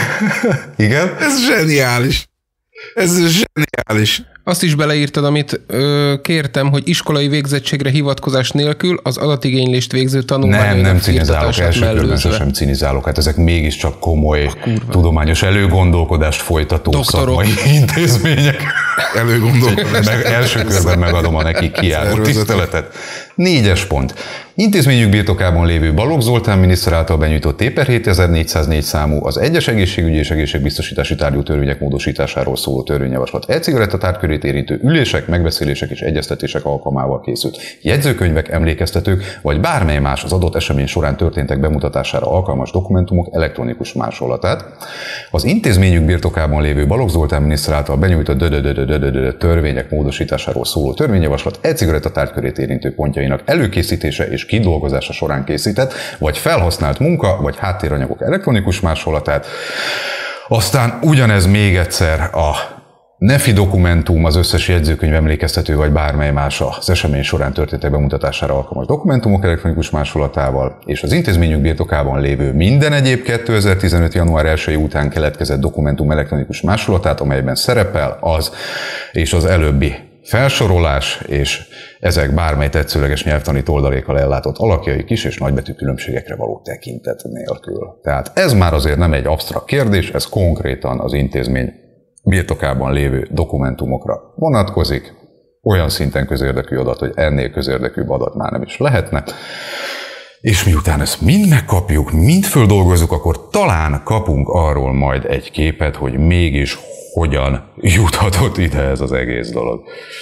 Igen? Ez zseniális. Ez zseniális. Azt is beleírtad, amit kértem, hogy iskolai végzettségre hivatkozás nélkül az adatigénylést végző tanulmányainak nem cinizálok, első körben sem cinizálok. Hát ezek mégiscsak komoly, tudományos előgondolkodást folytató szakmai intézmények. Előgondolkodás. Első körben megadom a nekik kiálló tiszteletet. 4-es pont. Intézményük birtokában lévő Balogh Zoltán miniszter által benyújtott TPR 7404 számú az egyes egészségügyi és egészségbiztosítási tárgyú törvények módosításáról szóló törvényjavaslat e-cigaretta tárgykörét érintő ülések, megbeszélések és egyeztetések alkalmával készült jegyzőkönyvek, emlékeztetők vagy bármely más az adott esemény során történtek bemutatására alkalmas dokumentumok elektronikus másolatát. Az intézményük birtokában lévő Balogh Zoltán miniszter által benyújtott törvények módosításáról szóló törvényjavaslat e-cigaretta tárgykörét érintő pontjainak előkészítése és kidolgozása során készített, vagy felhasznált munka, vagy háttéranyagok elektronikus másolatát. Aztán ugyanez még egyszer a NEFI dokumentum, az összes jegyzőkönyv, emlékeztető vagy bármely más az esemény során történtek bemutatására alkalmas dokumentumok elektronikus másolatával, és az intézményük birtokában lévő minden egyéb 2015. január 1 után keletkezett dokumentum elektronikus másolatát, amelyben szerepel az és az előbbi felsorolás, és ezek bármely tetszőleges nyelvtani oldalékkal ellátott alakjai kis és nagybetű különbségekre való tekintet nélkül. Tehát ez már azért nem egy absztrakt kérdés, ez konkrétan az intézmény birtokában lévő dokumentumokra vonatkozik. Olyan szinten közérdekű adat, hogy ennél közérdekűbb adat már nem is lehetne. És miután ezt mind megkapjuk, mind földolgozzuk, akkor talán kapunk arról majd egy képet, hogy mégis hogyan juthatott ide ez az egész dolog.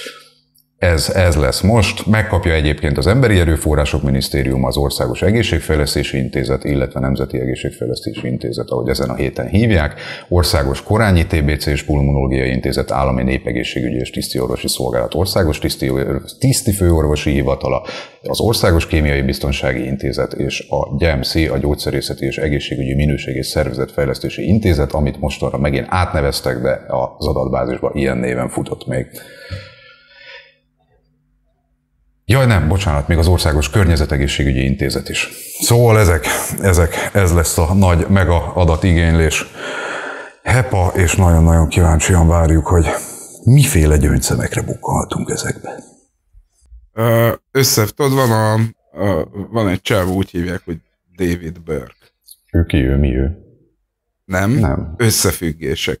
Ez lesz most. Megkapja egyébként az Emberi Erőforrások Minisztériuma, az Országos Egészségfejlesztési Intézet, illetve Nemzeti Egészségfejlesztési Intézet, ahogy ezen a héten hívják, Országos Korányi TBC és Pulmonológiai Intézet, Állami Népegészségügyi és Tisztiorvosi Szolgálat, Országos Tisztifőorvosi Hivatala, az Országos Kémiai Biztonsági Intézet és a GYMC, a Gyógyszerészeti és Egészségügyi Minőség és Szervezetfejlesztési Intézet, amit mostanra megint átneveztek, de az adatbázisban ilyen néven futott még. Jaj, nem, bocsánat, még az Országos Környezetegészségügyi Intézet is. Szóval ez lesz a nagy mega adatigénylés. HEPA, és nagyon-nagyon kíváncsian várjuk, hogy miféle gyöngyszemekre bukkanhatunk ezekbe. Tudod, van egy csávó, úgy hívják, hogy David Burke. Ő ki, ő, mi ő? Nem. Összefüggések.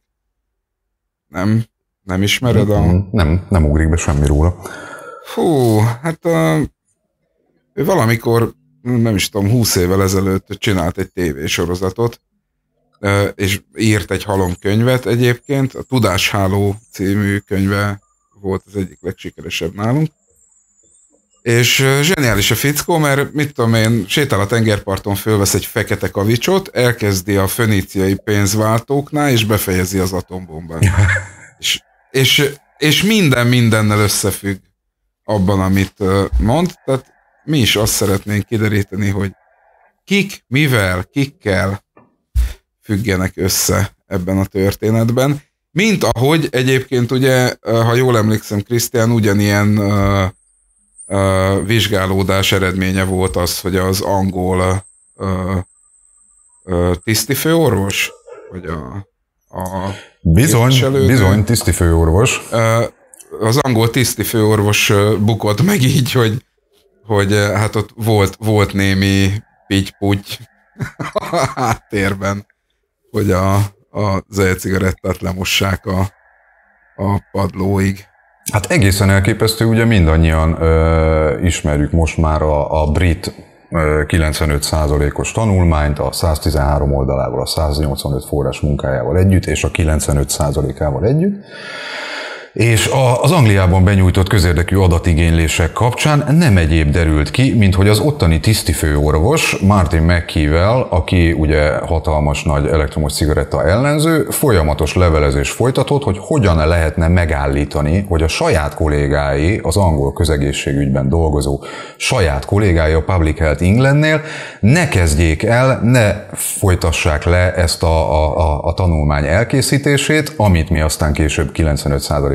Nem ismered Nem ugrik be semmi róla. Fú, hát ő valamikor, nem is tudom, 20 évvel ezelőtt csinált egy tévésorozatot, és írt egy halomkönyvet egyébként. A Tudásháló című könyve volt az egyik legsikeresebb nálunk. És zseniális a fickó, mert mit tudom én, sétál a tengerparton, fölvesz egy fekete kavicsot, elkezdi a föníciai pénzváltóknál, és befejezi az atombombát. és minden mindennel összefügg abban, amit mond. Tehát mi is azt szeretnénk kideríteni, hogy kik, mivel, kikkel függenek össze ebben a történetben. Mint ahogy egyébként ugye, ha jól emlékszem, Krisztián, ugyanilyen vizsgálódás eredménye volt az, hogy az angol tisztifőorvos, vagy Bizony, tisztifőorvos. Az angol tisztifőorvos bukott meg így, hogy hát ott volt némi pitty-putty a háttérben, hogy az e-cigarettát lemossák a padlóig. Hát egészen elképesztő, ugye mindannyian ismerjük most már a brit 95%-os tanulmányt, a 113 oldalával, a 185 forrás munkájával együtt, és a 95%-ával együtt. És az Angliában benyújtott közérdekű adatigénylések kapcsán nem egyéb derült ki, mint hogy az ottani tisztifőorvos Martin McKee-vel, aki ugye hatalmas nagy elektromos cigaretta ellenző, folyamatos levelezés folytatott, hogy hogyan lehetne megállítani, hogy a saját kollégái, az angol közegészségügyben dolgozó saját kollégái a Public Health Englandnél ne kezdjék el, ne folytassák le ezt a tanulmány elkészítését, amit mi aztán később 95%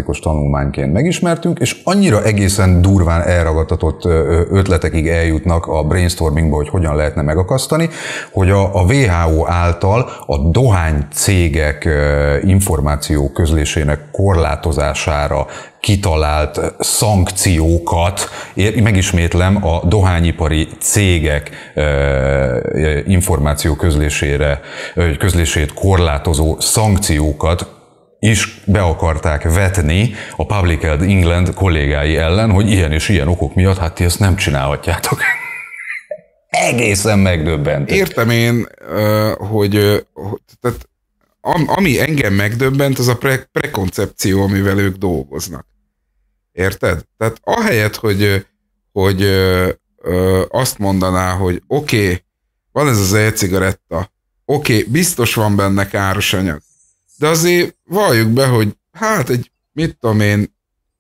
százalékos tanulmányként megismertünk, és annyira egészen durván elragadtatott ötletekig eljutnak a brainstormingba, hogy hogyan lehetne megakasztani, hogy a WHO által a dohánycégek információ közlésének korlátozására kitalált szankciókat, megismétlem, a dohányipari cégek információ közlését korlátozó szankciókat is be akarták vetni a Public Health England kollégái ellen, hogy ilyen és ilyen okok miatt, hát ti ezt nem csinálhatjátok. Egészen megdöbbent. Értem én, hogy tehát, ami engem megdöbbent, az a prekoncepció, amivel ők dolgoznak. Érted? Tehát ahelyett, hogy azt mondaná, hogy oké, van ez az e-cigaretta, oké, biztos van benne káros anyag, de azért valljuk be, hogy hát egy, mit tudom én,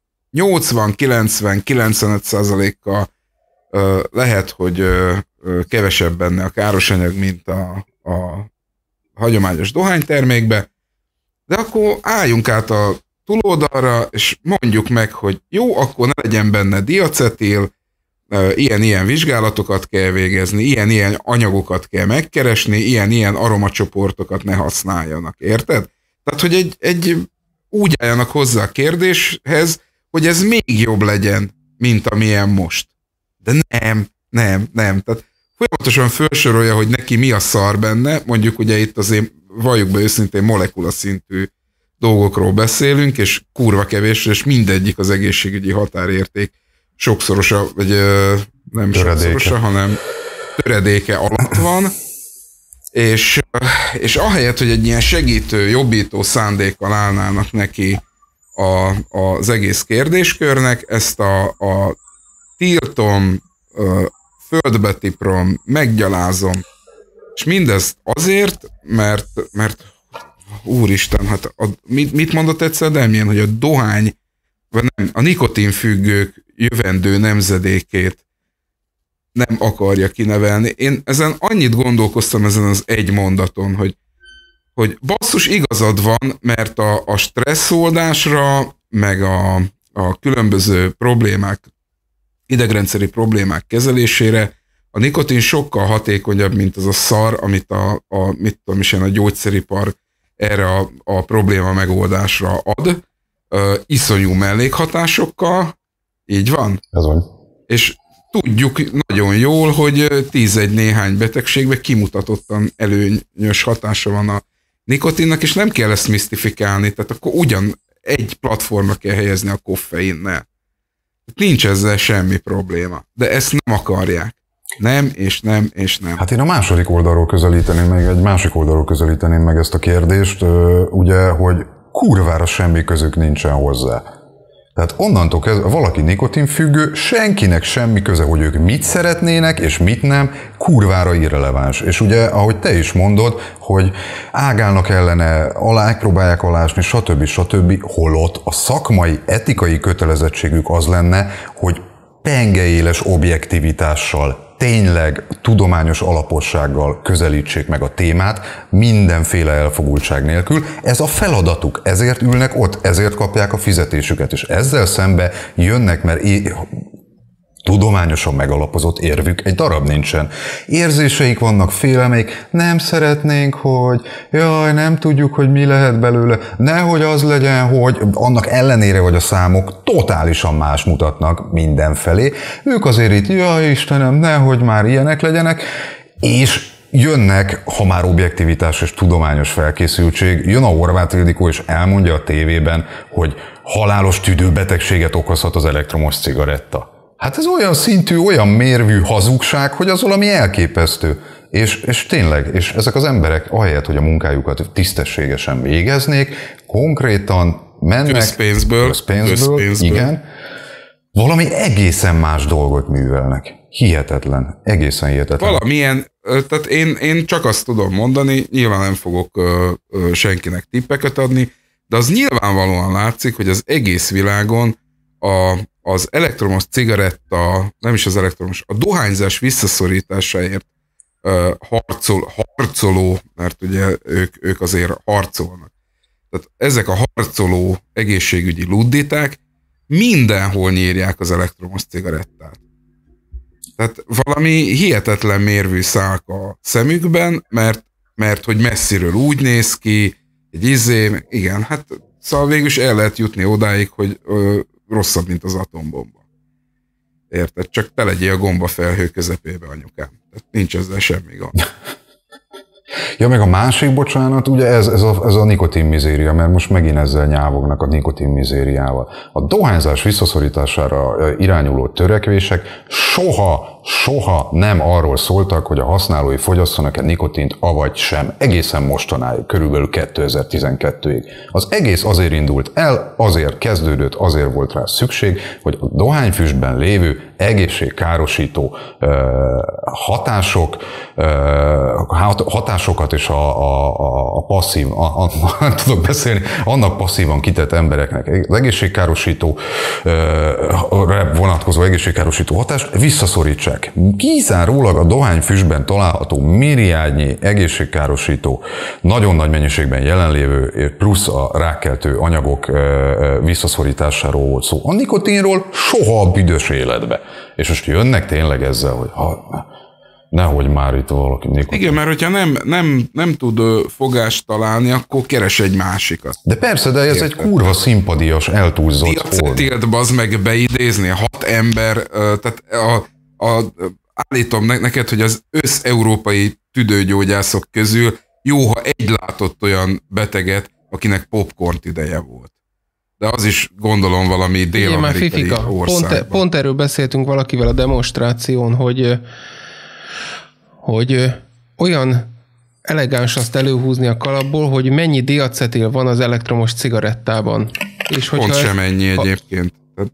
80-90-95%-kal lehet, hogy kevesebb benne a káros anyag, mint a hagyományos dohánytermékbe, de akkor álljunk át a túloldalra, és mondjuk meg, hogy jó, akkor ne legyen benne diacetil, ilyen-ilyen vizsgálatokat kell végezni, ilyen-ilyen anyagokat kell megkeresni, ilyen-ilyen aromacsoportokat ne használjanak, érted? Tehát, hogy úgy álljanak hozzá a kérdéshez, hogy ez még jobb legyen, mint amilyen most. De nem. Tehát folyamatosan felsorolja, hogy neki mi a szar benne, mondjuk ugye itt azért valljuk be őszintén molekulaszintű dolgokról beszélünk, és kurva kevés, és mindegyik az egészségügyi határérték sokszorosa, vagy nem sokszorosa, hanem töredéke alatt van, és ahelyett, hogy egy ilyen segítő, jobbító szándékkal állnának neki az egész kérdéskörnek, ezt a tiltom, földbe tiprom, meggyalázom, és mindezt azért, mert úristen, hát mit mondott egyszer Damien, hogy a dohány, vagy nem, a nikotinfüggők jövendő nemzedékét nem akarja kinevelni. Én ezen annyit gondolkoztam ezen az egy mondaton, hogy basszus, igazad van, mert a stresszoldásra, meg a különböző problémák, idegrendszeri problémák kezelésére a nikotin sokkal hatékonyabb, mint az a szar, amit a gyógyszeripar erre a probléma megoldásra ad. Iszonyú mellékhatásokkal, így van? Ez van. És tudjuk nagyon jól, hogy 11 néhány betegségben kimutatottan előnyös hatása van a nikotinnak, és nem kell ezt misztifikálni, tehát akkor ugyan egy platformra kell helyezni a koffeinnel. Nincs ezzel semmi probléma, de ezt nem akarják. Nem, és nem, és nem. Hát én a másik oldalról közelíteném meg ezt a kérdést, ugye, hogy kurvára semmi közük nincsen hozzá. Tehát onnantól kezdve valaki nikotinfüggő, senkinek semmi köze, hogy ők mit szeretnének, és mit nem, kurvára irreleváns. És ugye, ahogy te is mondod, hogy ágálnak ellene, megpróbálják alásni, stb. Holott a szakmai, etikai kötelezettségük az lenne, hogy pengeéles objektivitással, tényleg tudományos alapossággal közelítsék meg a témát, mindenféle elfogultság nélkül. Ez a feladatuk, ezért ülnek ott, ezért kapják a fizetésüket, és ezzel szembe jönnek, mert tudományosan megalapozott érvük egy darab nincsen. Érzéseik vannak, félelmeik, nem szeretnénk, hogy jaj, nem tudjuk, hogy mi lehet belőle, nehogy az legyen, hogy annak ellenére, hogy a számok totálisan más mutatnak mindenfelé. Ők azért itt, jaj Istenem, nehogy már ilyenek legyenek, és jönnek, ha már objektivitás és tudományos felkészültség, jön a Horváth Ildikó és elmondja a tévében, hogy halálos tüdőbetegséget okozhat az elektromos cigaretta. Hát ez olyan szintű, olyan mérvű hazugság, hogy az valami elképesztő. És tényleg, és ezek az emberek ahelyett, hogy a munkájukat tisztességesen végeznék, konkrétan mennek közpénzből, igen, valami egészen más dolgot művelnek. Hihetetlen, egészen hihetetlen. Valamilyen, tehát én csak azt tudom mondani, nyilván nem fogok senkinek tippeket adni, de az nyilvánvalóan látszik, hogy az egész világon az elektromos cigaretta, nem is az elektromos, a dohányzás visszaszorításáért harcoló, mert ugye ők azért harcolnak. Tehát ezek a harcoló egészségügyi ludditák mindenhol nyírják az elektromos cigarettát. Tehát valami hihetetlen mérvű szálk a szemükben, mert hogy messziről úgy néz ki, igen, hát szóval végül is el lehet jutni odáig, hogy rosszabb, mint az atombomba. Érted? Csak te legyél a gombafelhő közepébe, anyukám. Tehát nincs ezzel semmi gond. Ja, meg a másik, bocsánat, ugye ez a nikotin mizéria, mert most megint ezzel nyávognak a nikotin mizériával. A dohányzás visszaszorítására irányuló törekvések soha nem arról szóltak, hogy a használói fogyasszanak-e nikotint, avagy sem. Egészen mostanáig, körülbelül 2012-ig. Az egész azért indult el, azért kezdődött, azért volt rá szükség, hogy a dohányfüstben lévő egészségkárosító hatásokat és a passzív, nem tudok beszélni, annak passzívan kitett embereknek az egészségkárosító, vonatkozó egészségkárosító hatást visszaszorítsák. Kizárólag a dohányfüstben található milliárdnyi egészségkárosító, nagyon nagy mennyiségben jelenlévő plusz a rákkeltő anyagok visszaszorításáról volt szó. A nikotinról soha a büdös életbe. És most jönnek tényleg ezzel, hogy nehogy már itt valaki nikotin. Igen, mert hogyha nem tud fogást találni, akkor keres egy másikat. De persze, de ez egy kurva szimpadias, eltúlzott diacetilt bazd meg beidézni, 6 ember, tehát állítom neked, hogy az összeurópai tüdőgyógyászok közül jó, ha egy látott olyan beteget, akinek popcornt ideje volt. De az is gondolom valami dél-amerikai országban. Pont erről beszéltünk valakivel a demonstráción, hogy olyan elegáns azt előhúzni a kalapból, hogy mennyi diacetil van az elektromos cigarettában. És pont sem ennyi egyébként.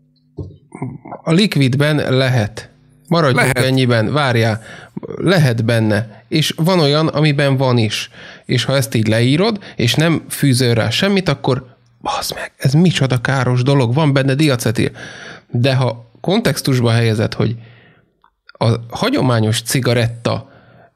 A likvidben lehet. Maradjunk ennyiben, várjál, lehet benne. És van olyan, amiben van is. És ha ezt így leírod, és nem fűzöl rá semmit, akkor bazd meg, ez micsoda káros dolog, van benne diacetil. De ha kontextusba helyezed, hogy a hagyományos cigaretta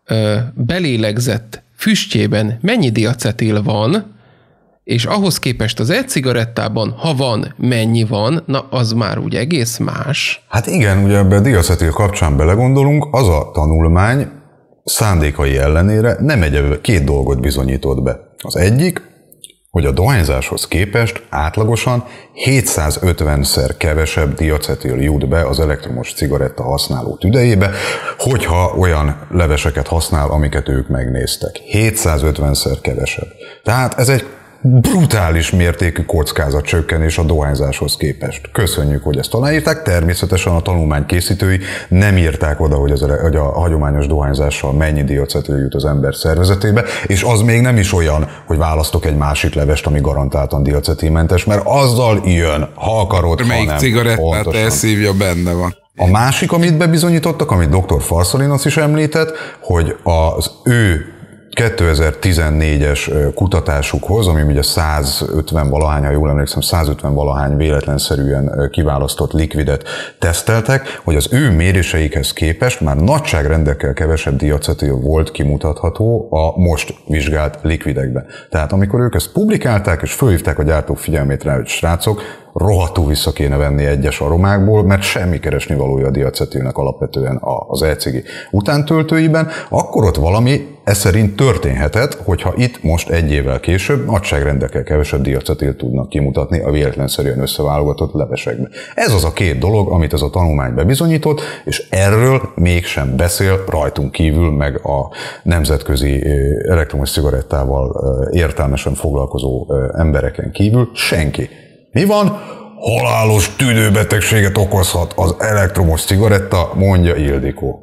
belélegzett füstjében mennyi diacetil van, és ahhoz képest az e-cigarettában, ha van, mennyi van, na az már úgy egész más. Hát igen, ugye ebben a diacetil kapcsán belegondolunk, az a tanulmány szándékai ellenére nem két dolgot bizonyított be. Az egyik, hogy a dohányzáshoz képest átlagosan 750-szer kevesebb diacetil jut be az elektromos cigaretta használó tüdejébe, hogyha olyan leveseket használ, amiket ők megnéztek. 750-szer kevesebb. Tehát ez egy brutális mértékű kockázatcsökkenés a dohányzáshoz képest. Köszönjük, hogy ezt aláírták. Természetesen a tanulmány készítői nem írták oda, hogy a hagyományos dohányzással mennyi diacetil jut az ember szervezetébe, és az még nem is olyan, hogy választok egy másik levest, ami garantáltan diacetilmentes, mert azzal jön, ha akarod, melyik cigarettát elszívja, benne van. A másik, amit bebizonyítottak, amit dr. Farszalinos is említett, hogy az ő 2014-es kutatásukhoz, ami ugye 150 valahány, ha jól emlékszem, 150 valahány véletlenszerűen kiválasztott likvidet teszteltek, hogy az ő méréseikhez képest már nagyságrendekkel kevesebb diacetil volt kimutatható a most vizsgált likvidekben. Tehát amikor ők ezt publikálták, és fölhívták a gyártók figyelmét rá, hogy srácok, rohadtul vissza kéne venni egyes aromákból, mert semmi keresni valója a diacetilnek alapvetően az e-cigi utántöltőiben, akkor ott valami szerint történhetett, hogyha itt most egy évvel később nagyságrendekkel kevesebb diacetilt tudnak kimutatni a véletlenszerűen összeválogatott levesekbe. Ez az a két dolog, amit ez a tanulmány bebizonyított, és erről mégsem beszél rajtunk kívül, meg a nemzetközi elektromos cigarettával értelmesen foglalkozó embereken kívül senki. Mi van? Halálos tüdőbetegséget okozhat az elektromos cigaretta, mondja Ildikó.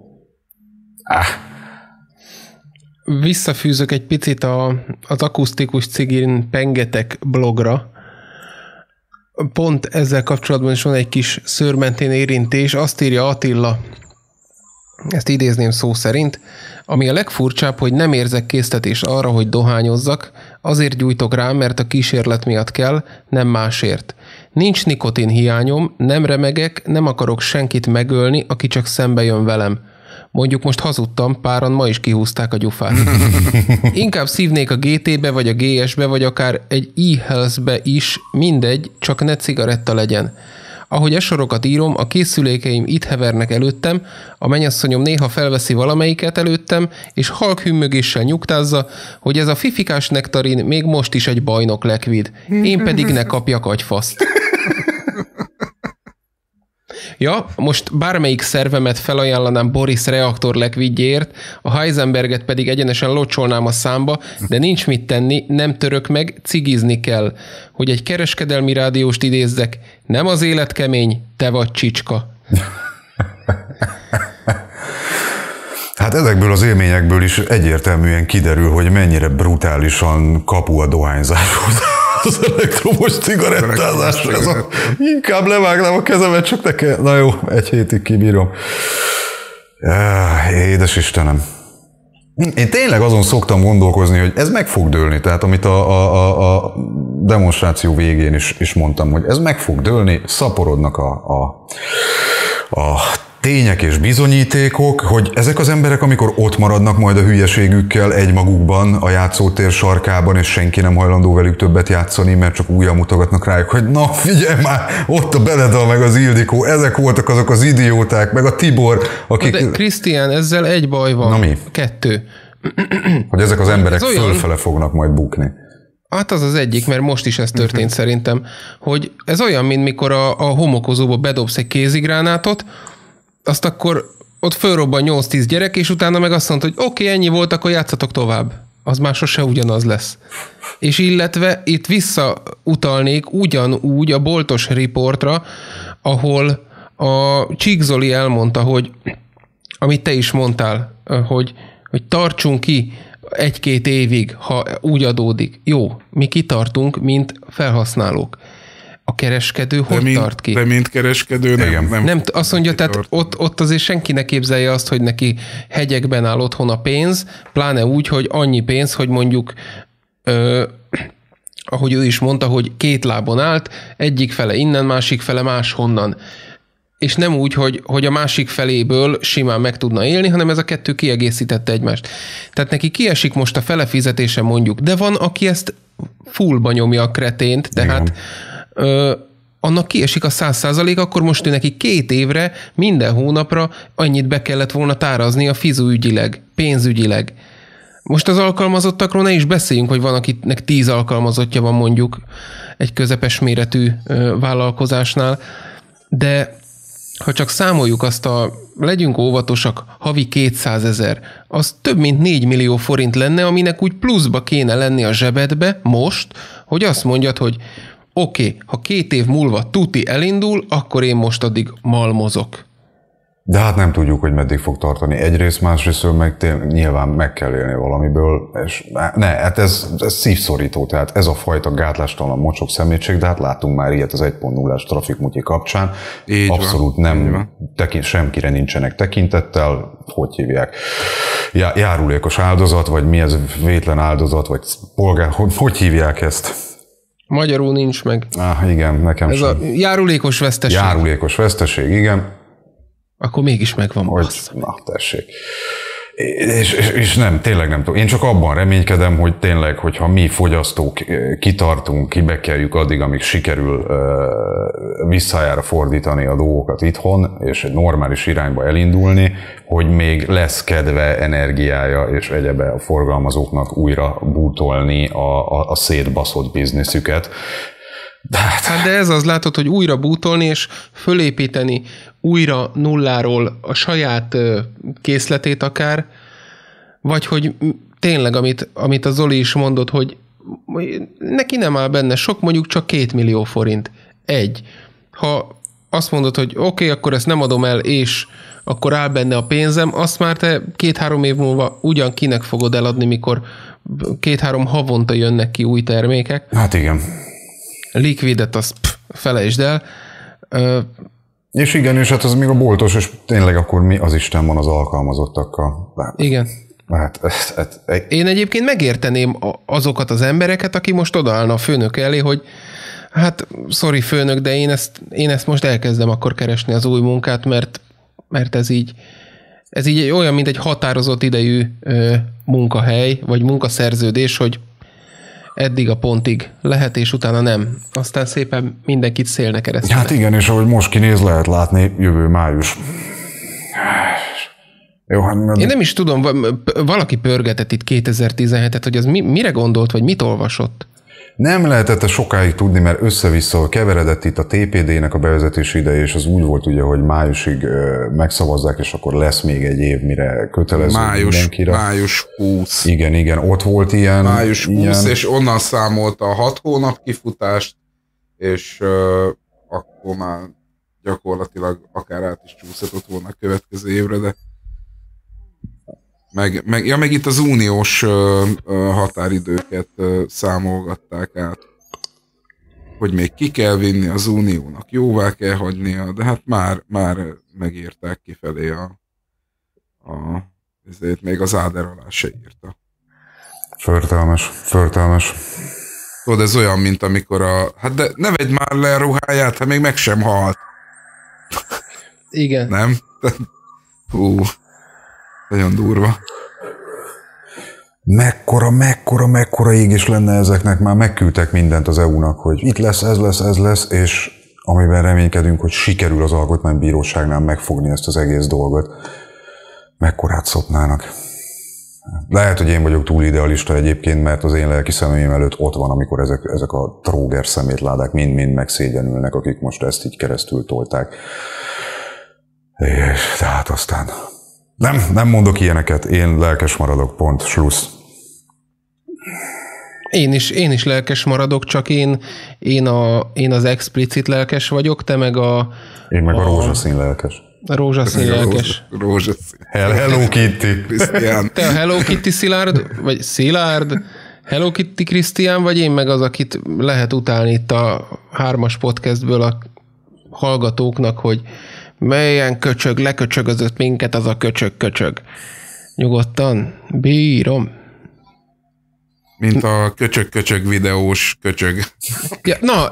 Visszafűzök egy picit az akusztikus cigin pengetek blogra. Pont ezzel kapcsolatban is van egy kis szőrmentén érintés. Azt írja Attila, ezt idézném szó szerint, ami a legfurcsább, hogy nem érzek késztetés arra, hogy dohányozzak, azért gyújtok rá, mert a kísérlet miatt kell, nem másért. Nincs nikotin hiányom, nem remegek, nem akarok senkit megölni, aki csak szembe jön velem. Mondjuk most hazudtam, páran ma is kihúzták a gyufát. Inkább szívnék a GT-be, vagy a GS-be, vagy akár egy e-health-be is, mindegy, csak ne cigaretta legyen. Ahogy sorokat írom, a készülékeim itt hevernek előttem, a mennyasszonyom néha felveszi valamelyiket előttem, és halk hümmögéssel nyugtázza, hogy ez a fifikás nektarin még most is egy bajnok lekvid. Én pedig ne kapjak agyfaszt. Ja, most bármelyik szervemet felajánlanám Boris reaktor lekvidjéért, a Heisenberget pedig egyenesen locsolnám a számba, de nincs mit tenni, nem török meg, cigizni kell. Hogy egy kereskedelmi rádióst idézzek, nem az élet kemény, te vagy csicska. Hát ezekből az élményekből is egyértelműen kiderül, hogy mennyire brutálisan kapu a dohányzáshoz. Az elektromos cigarettázás. Inkább levágnám a kezemet, csak ne kell. Na jó, egy hétig kibírom. Édes Istenem. Én tényleg azon szoktam gondolkozni, hogy ez meg fog dőlni. Tehát amit a demonstráció végén is mondtam, hogy ez meg fog dőlni, szaporodnak a tények és bizonyítékok, hogy ezek az emberek, amikor ott maradnak majd a hülyeségükkel egymagukban a játszótér sarkában, és senki nem hajlandó velük többet játszani, mert csak újra mutogatnak rájuk, hogy na figyelj már, ott a Beneda meg az Ildikó, ezek voltak azok az idióták, meg a Tibor, akik... De Krisztián, ezzel egy baj van. Na mi? 2. Hogy ezek az emberek fölfele fognak majd bukni. Hát az az egyik, mert most is ez történt szerintem, hogy ez olyan, mint mikor a homokozóba bedobsz egy kézigránátot, azt akkor ott fölrobban 8-10 gyerek, és utána meg azt mondta, hogy oké, ennyi volt, akkor játszatok tovább. Az már sose ugyanaz lesz. És illetve itt visszautalnék ugyanúgy a boltos riportra, ahol a Csík Zoli elmondta, hogy amit te is mondtál, hogy tartsunk ki 1-2 évig, ha úgy adódik. Jó, mi kitartunk, mint felhasználók. A kereskedő hogy tart ki? De mint kereskedő nem azt mondja, tehát ott azért senki ne képzelje azt, hogy neki hegyekben áll otthon a pénz, pláne úgy, hogy annyi pénz, hogy mondjuk, ahogy ő is mondta, hogy 2 lábon állt, egyik fele innen, másik fele máshonnan. És nem úgy, hogy a másik feléből simán meg tudna élni, hanem ez a 2 kiegészítette egymást. Tehát neki kiesik most a fele fizetése mondjuk, de van, aki ezt fullba nyomja a kretént, tehát annak kiesik a 100%, akkor most ő neki 2 évre, minden hónapra annyit be kellett volna tárazni a fizuügyileg, pénzügyileg. Most az alkalmazottakról ne is beszéljünk, hogy van, akinek 10 alkalmazottja van mondjuk egy közepes méretű vállalkozásnál, de ha csak számoljuk azt legyünk óvatosak, havi 200 000, az több mint 4 millió forint lenne, aminek úgy pluszba kéne lenni a zsebedbe most, hogy azt mondjad, hogy oké, ha 2 év múlva tuti elindul, akkor én most addig malmozok. De hát nem tudjuk, hogy meddig fog tartani. Egyrészt, másrészt meg nyilván meg kell élni valamiből, és hát ez szívszorító, tehát ez a fajta gátlástalan mocsok szemétség, de hát látunk már ilyet az 1.0-ás trafikmutyi kapcsán. Így abszolút van, nem, semkire nincsenek tekintettel, hogy hívják, járulékos áldozat, vagy mi ez, vétlen áldozat, vagy polgár, hogy hívják ezt? Magyarul nincs meg. Igen, nekem ez sem. A járulékos veszteség. Járulékos veszteség, igen. Akkor mégis megvan. Na, tessék. És nem, tényleg nem tudom. Én csak abban reménykedem, hogy tényleg, hogyha mi fogyasztók kitartunk, kibekeljük addig, amíg sikerül visszájára fordítani a dolgokat itthon, és egy normális irányba elindulni, hogy még lesz kedve, energiája és egyebe a forgalmazóknak újra bútolni a szétbaszott bizniszüket. De ez az, látod, hogy újra bútolni és fölépíteni újra nulláról a saját készletét akár, vagy hogy tényleg, amit a Zoli is mondott, hogy neki nem áll benne sok, mondjuk csak 2 millió forint. Ha azt mondod, hogy oké, akkor ezt nem adom el, és akkor áll benne a pénzem, azt már te 2-3 év múlva ugyan kinek fogod eladni, mikor 2-3 havonta jönnek ki új termékek. Hát igen. Likvidet azt felejtsd el. És igen, és hát az még a boltos, és tényleg akkor mi az Isten van az alkalmazottakkal. Igen. Hát, Én egyébként megérteném azokat az embereket, aki most odaállna a főnök elé, hogy hát, sorry főnök, de én ezt most elkezdem akkor keresni az új munkát, mert ez így Ez így olyan, mint egy határozott idejű munkahely, vagy munkaszerződés, hogy eddig a pontig lehet, és utána nem. Aztán szépen mindenkit szélnek keresztül. Hát igen, és ahogy most kinéz, lehet látni jövő május. Jó, hát én nem is tudom, valaki pörgetett itt 2017-et, hogy az mire gondolt, vagy mit olvasott? Nem lehetett sokáig tudni, mert össze-vissza keveredett itt a TPD-nek a bevezetési ideje, és az úgy volt ugye, hogy májusig megszavazzák, és akkor lesz még egy év, mire kötelező mindenkire. Május 20. Igen, ott volt ilyen. Május 20, és onnan számolta a 6 hónap kifutást, és akkor már gyakorlatilag akár át is csúszhatott volna a következő évre, de meg itt az uniós határidőket számolgatták át, hogy még ki kell vinni az uniónak, jóvá kell hagynia, de hát már megírták kifelé ezért még az áder alá se írta. Förtelmes. Tudod, ez olyan, mint amikor hát de ne vedd már le a ruháját, hát még meg sem halt. Igen. Nem? Hú. Nagyon durva. Mekkora égés lenne ezeknek, már megküldtek mindent az EU-nak, hogy itt lesz, ez lesz, és amiben reménykedünk, hogy sikerül az alkotmánybíróságnál megfogni ezt az egész dolgot. Mekkorát szopnának. Lehet, hogy én vagyok túl idealista egyébként, mert az én lelki szemeim előtt ott van, amikor ezek a tróger szemétládák mind megszégyenülnek, akik most ezt így keresztül tolták. És tehát aztán... Nem mondok ilyeneket, én lelkes maradok, pont, slussz. Én is lelkes maradok, csak én az explicit lelkes vagyok, te meg Én meg a rózsaszín lelkes. A rózsaszín lelkes. Rózsaszín. Hello Kitty. Krisztián. Te a Hello Kitty Szilárd, vagy Szilárd, Hello Kitty Krisztián, vagy én meg az, akit lehet utálni itt a 3-as podcastből a hallgatóknak, hogy melyen köcsög, leköcsögözött minket az a köcsög. Nyugodtan, bírom. Mint a köcsög videós köcsög. Ja, na,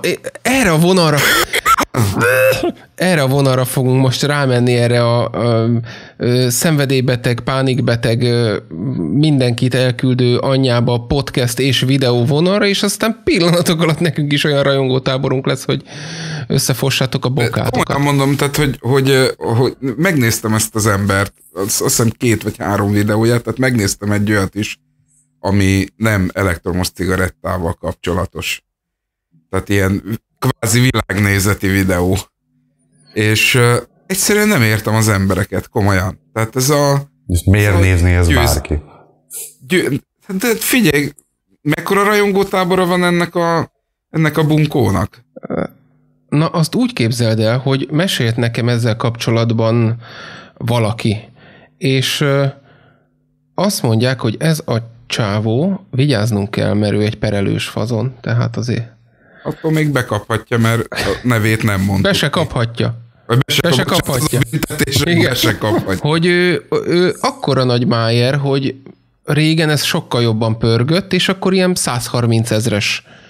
erre a vonalra fogunk most rámenni, erre a szenvedélybeteg, pánikbeteg, mindenkit elküldő anyjába podcast és videó vonalra, és aztán pillanatok alatt nekünk is olyan rajongótáborunk lesz, hogy összefossátok a bokátokat. Komolyan mondom, tehát, hogy megnéztem ezt az embert, azt hiszem 2 vagy 3 videóját, tehát megnéztem egy olyat is, ami nem elektromos cigarettával kapcsolatos. Tehát ilyen kvázi világnézeti videó. És egyszerűen nem értem az embereket, komolyan. Tehát ez és miért nézni ez bárki? De figyelj, mekkora rajongótábora van ennek a bunkónak? Na, azt úgy képzeld el, hogy mesélt nekem ezzel kapcsolatban valaki, és azt mondják, hogy ez a csávó, vigyáznunk kell, mert ő egy perelős fazon, tehát azért... Attól még bekaphatja, mert a nevét nem mondtuk. Be se kaphatja. Be se kaphatja. Be se kaphatja. Hogy ő akkora nagy májer, hogy régen ez sokkal jobban pörgött, és akkor ilyen 130 000-es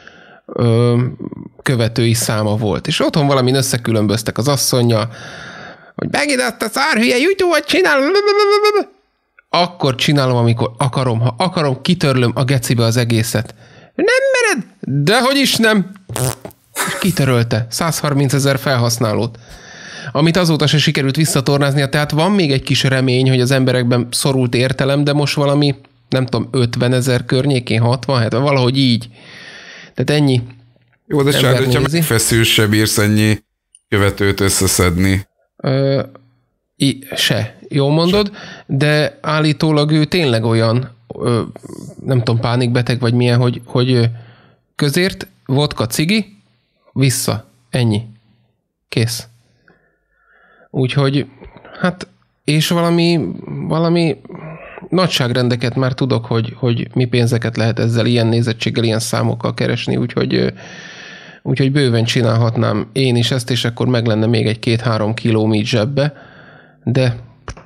követői száma volt. És otthon valamin összekülönböztek az asszonya, hogy megint azt a szárhülye YouTube-ot csinál, akkor csinálom, amikor akarom. Ha akarom, kitörlöm a gecibe az egészet. Nem mered? Dehogy is nem. És kitörölte 130 000 felhasználót. Amit azóta se sikerült visszatornáznia, tehát van még egy kis remény, hogy az emberekben szorult értelem, de most valami, nem tudom, 50 000 környékén, 60, hát valahogy így. Tehát ennyi. Jó, de Sánd, hogyha megfeszül, se bírsz ennyi követőt összeszedni. Se. Jól mondod, de állítólag ő tényleg olyan, nem tudom, pánikbeteg vagy milyen, hogy közért, vodka, cigi, vissza. Ennyi. Kész. Úgyhogy, hát, és valami nagyságrendeket már tudok, hogy mi pénzeket lehet ezzel ilyen nézettséggel, ilyen számokkal keresni, úgyhogy bőven csinálhatnám én is ezt, és akkor meg lenne még egy 2-3 kiló mit zsebbe, de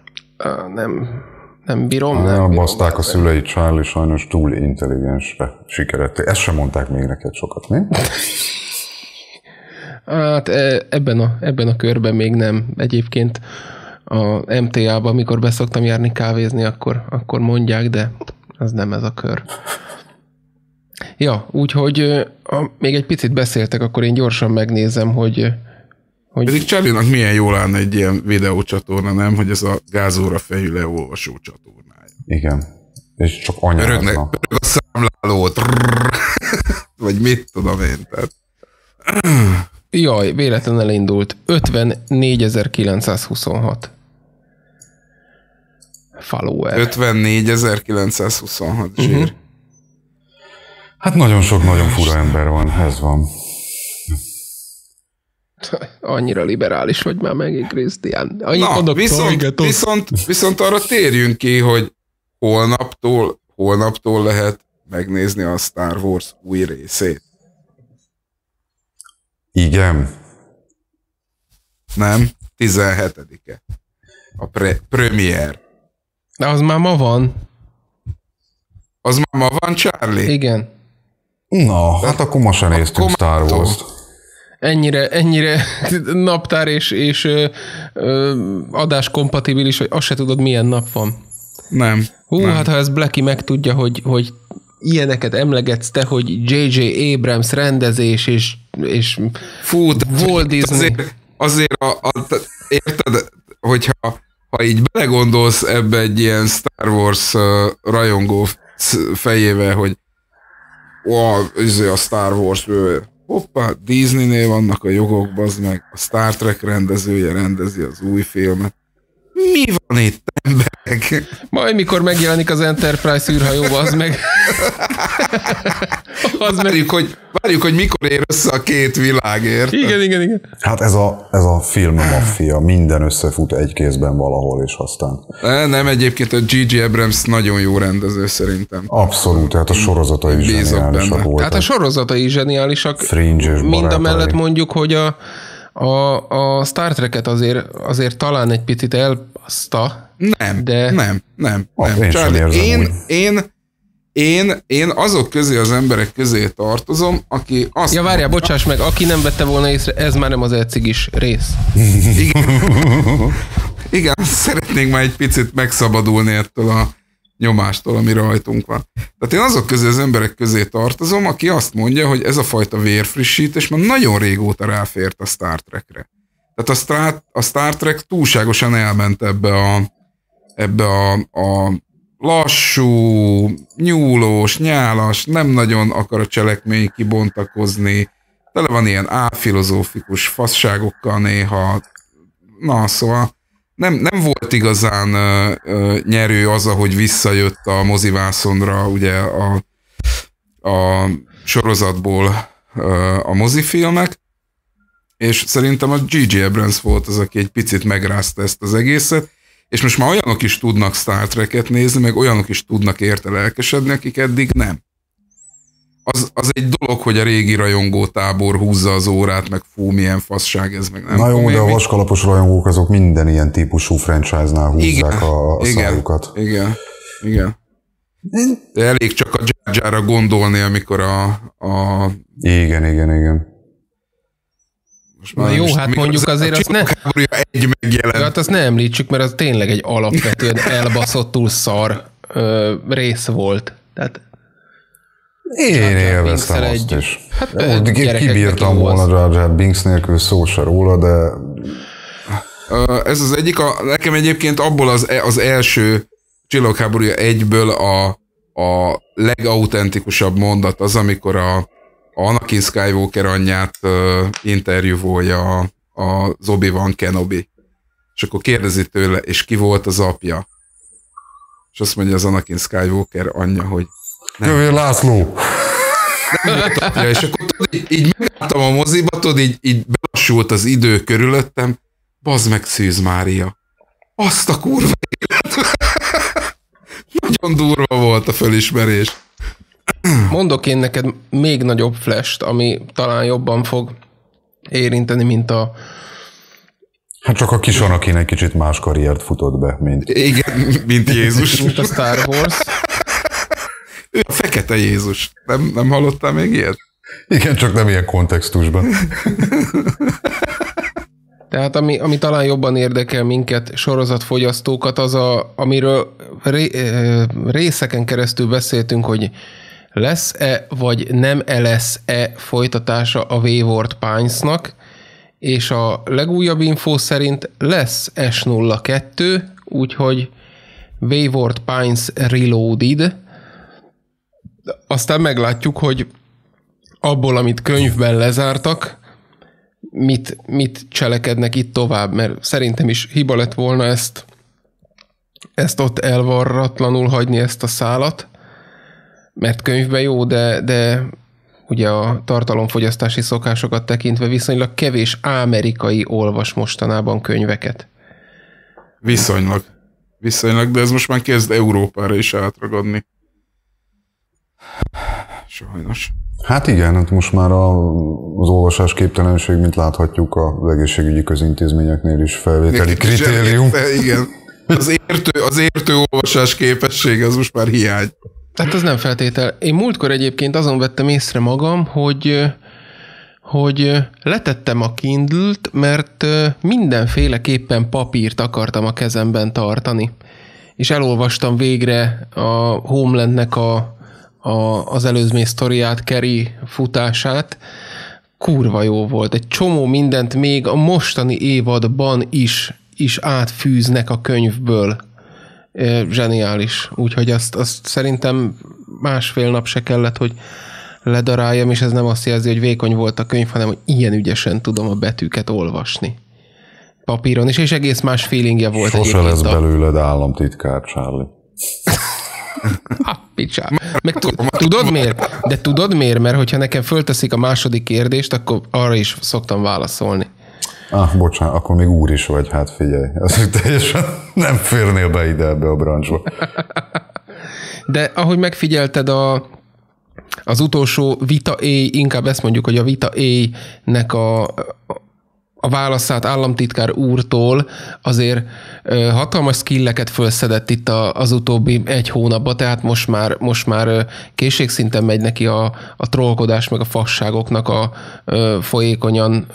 nem bírom. Nem baszták a szüleit, Charlie sajnos túl intelligensre sikeretté. Ezt sem mondták még neked sokat, mi? Hát ebben a körben még nem. Egyébként a MTA-ba, amikor beszoktam járni kávézni, akkor mondják, de az nem ez a kör. Ja, úgyhogy még egy picit beszéltek, akkor én gyorsan megnézem, hogy Pedig Charlie-nak milyen jól állna egy ilyen videócsatorna, nem? Hogy ez a gázóra fejű leolvasó csatornája. Igen. És csak anyázna. Örög a számlálót. Vagy mit tudom én. Tehát. Jaj, véletlenül elindult. 54.926 follower. 54.926 zsír. Hát nagyon sok, nagyon fura ember van, ez van. Annyira liberális vagy már megint, Krisztián. Na, viszont arra térjünk ki, hogy holnaptól lehet megnézni a Star Wars új részét. Igen. Nem? 17-e. A premier. De az már ma van. Az már ma van, Charlie? Igen. Na, hát akkor ma sem néztünk Star Wars-t. Ennyire naptár és adás kompatibilis, hogy azt se tudod, milyen nap van. Nem. Nem. Hát ha ez Blacky megtudja, hogy ilyeneket emlegetsz te, hogy J.J. Abrams rendezés és Fú, Walt Disney. Azért érted, hogyha így belegondolsz ebbe egy ilyen Star Wars rajongó fejével, hogy a Star Wars hoppá, Disneynél vannak a jogok, bazd meg, a Star Trek rendezője rendezi az új filmet. Mi van itt, emberek? Majd mikor megjelenik az Enterprise űrhajóba, az meg... Várjuk, hogy mikor ér össze a két világért. Igen. Hát ez a film maffia, minden összefut egy kézben valahol, és aztán... Nem, egyébként a J.J. Abrams nagyon jó rendező szerintem. Abszolút, tehát a sorozatai zseniálisak voltak. Hát a sorozatai zseniálisak. Fringe és mind a mellett mondjuk, hogy a Star Trek-et azért talán egy picit elbaszta. Nem. Én azok közé, az emberek közé tartozom, aki azt... Ja, várjál, bocsáss meg, aki nem vette volna észre, ez már nem az elcigis rész. Igen, szeretnénk már egy picit megszabadulni ettől a nyomástól, ami rajtunk van. Tehát én azok közé, az emberek közé tartozom, aki azt mondja, hogy ez a fajta vérfrissítés már nagyon régóta ráfért a Star Trekre. Tehát a Star Trek túlságosan elment ebbe a lassú, nyúlós, nyálas, nem nagyon akar a cselekmény kibontakozni, tele van ilyen álfilozófikus fasságokkal néha. Na, szóval nem volt igazán nyerő az, ahogy visszajött a mozivászonra ugye a sorozatból a mozifilmek, és szerintem a J.J. Abrams volt az, aki egy picit megrázta ezt az egészet, és most már olyanok is tudnak Star Trek-et nézni, meg olyanok is tudnak érte lelkesedni, akik eddig nem. Az egy dolog, hogy a régi rajongótábor húzza az órát, meg fú, milyen fasság ez, meg nem. Na jó, de a vaskalapos rajongók azok minden ilyen típusú franchise-nál húzzák a szájukat. Igen. De elég csak a Jar Jarra gondolni, amikor Igen. Na jó, hát mondjuk azért azt ne... egy megjelent. Hát azt ne említsük, mert az tényleg egy alapvetően elbaszottul szar rész volt. Tehát én élveztem azt is. Hát, kibírtam volna Jar Jar Binks nélkül, szó se róla, de... Ez az egyik, nekem egyébként abból az első Csillagháborúja 1-ből a legautentikusabb mondat az, amikor a Anakin Skywalker anyját interjúvolja az Obi-Wan Kenobi. És akkor kérdezi tőle, és ki volt az apja? És azt mondja az Anakin Skywalker anyja, hogy nem. László! Nem volt apja, és akkor így megálltam a moziba, így belassult az idő körülöttem, bazd meg Szűz Mária. Azt a kurva élet! Nagyon durva volt a felismerés. Mondok én neked még nagyobb flash-t, ami talán jobban fog érinteni, mint a... Hát csak a kis Anakin egy kicsit más karriert futott be, mint... Igen, mint Jézus. Mint a Star Wars. Ő a fekete Jézus. Nem hallottál még ilyet? Igen, csak nem ilyen kontextusban. Tehát ami talán jobban érdekel minket, sorozatfogyasztókat, amiről részeken keresztül beszéltünk, hogy lesz-e vagy nem lesz-e folytatása a Wayward Pines-nak, és a legújabb infó szerint lesz S02, úgyhogy Wayward Pines Reloaded. Aztán meglátjuk, hogy abból, amit könyvben lezártak, mit cselekednek itt tovább, mert szerintem is hiba lett volna ezt ott elvarratlanul hagyni, ezt a szálat, mert könyvben jó, de ugye a tartalomfogyasztási szokásokat tekintve viszonylag kevés amerikai olvas mostanában könyveket. Viszonylag, de ez most már kezd Európára is átragadni. Sajnos. Hát igen, hát most már az olvasás képtelenség, mint láthatjuk, az egészségügyi közintézményeknél is felvételi kritérium. Igen. Az értő olvasás képesség, az most már hiány. Tehát az nem feltétel. Én múltkor egyébként azon vettem észre magam, hogy letettem a Kindle-t, mert mindenféleképpen papírt akartam a kezemben tartani. És elolvastam végre a Homelandnek az előzmény sztoriát, Carrie futását. Kurva jó volt. Egy csomó mindent még a mostani évadban is átfűznek a könyvből. Zseniális. Úgyhogy azt szerintem 1,5 nap se kellett, hogy ledaráljam, és ez nem azt jelzi, hogy vékony volt a könyv, hanem hogy ilyen ügyesen tudom a betűket olvasni. Papíron is, és egész más feelingje volt. Sose lesz belőled államtitkár, Charlie. Tudod miért? De tudod miért? Mert hogyha nekem fölteszik a második kérdést, akkor arra is szoktam válaszolni. Bocsánat, akkor még úr is vagy, hát figyelj. Azért teljesen nem férnél be ide ebbe a branchba. De ahogy megfigyelted az utolsó vita A, inkább ezt mondjuk, hogy a vita A-nek a válaszát államtitkár úrtól azért hatalmas skilleket fölszedett itt az utóbbi 1 hónapban, tehát most már készségszinten megy neki a trollkodás meg a fasságoknak a folyékonyan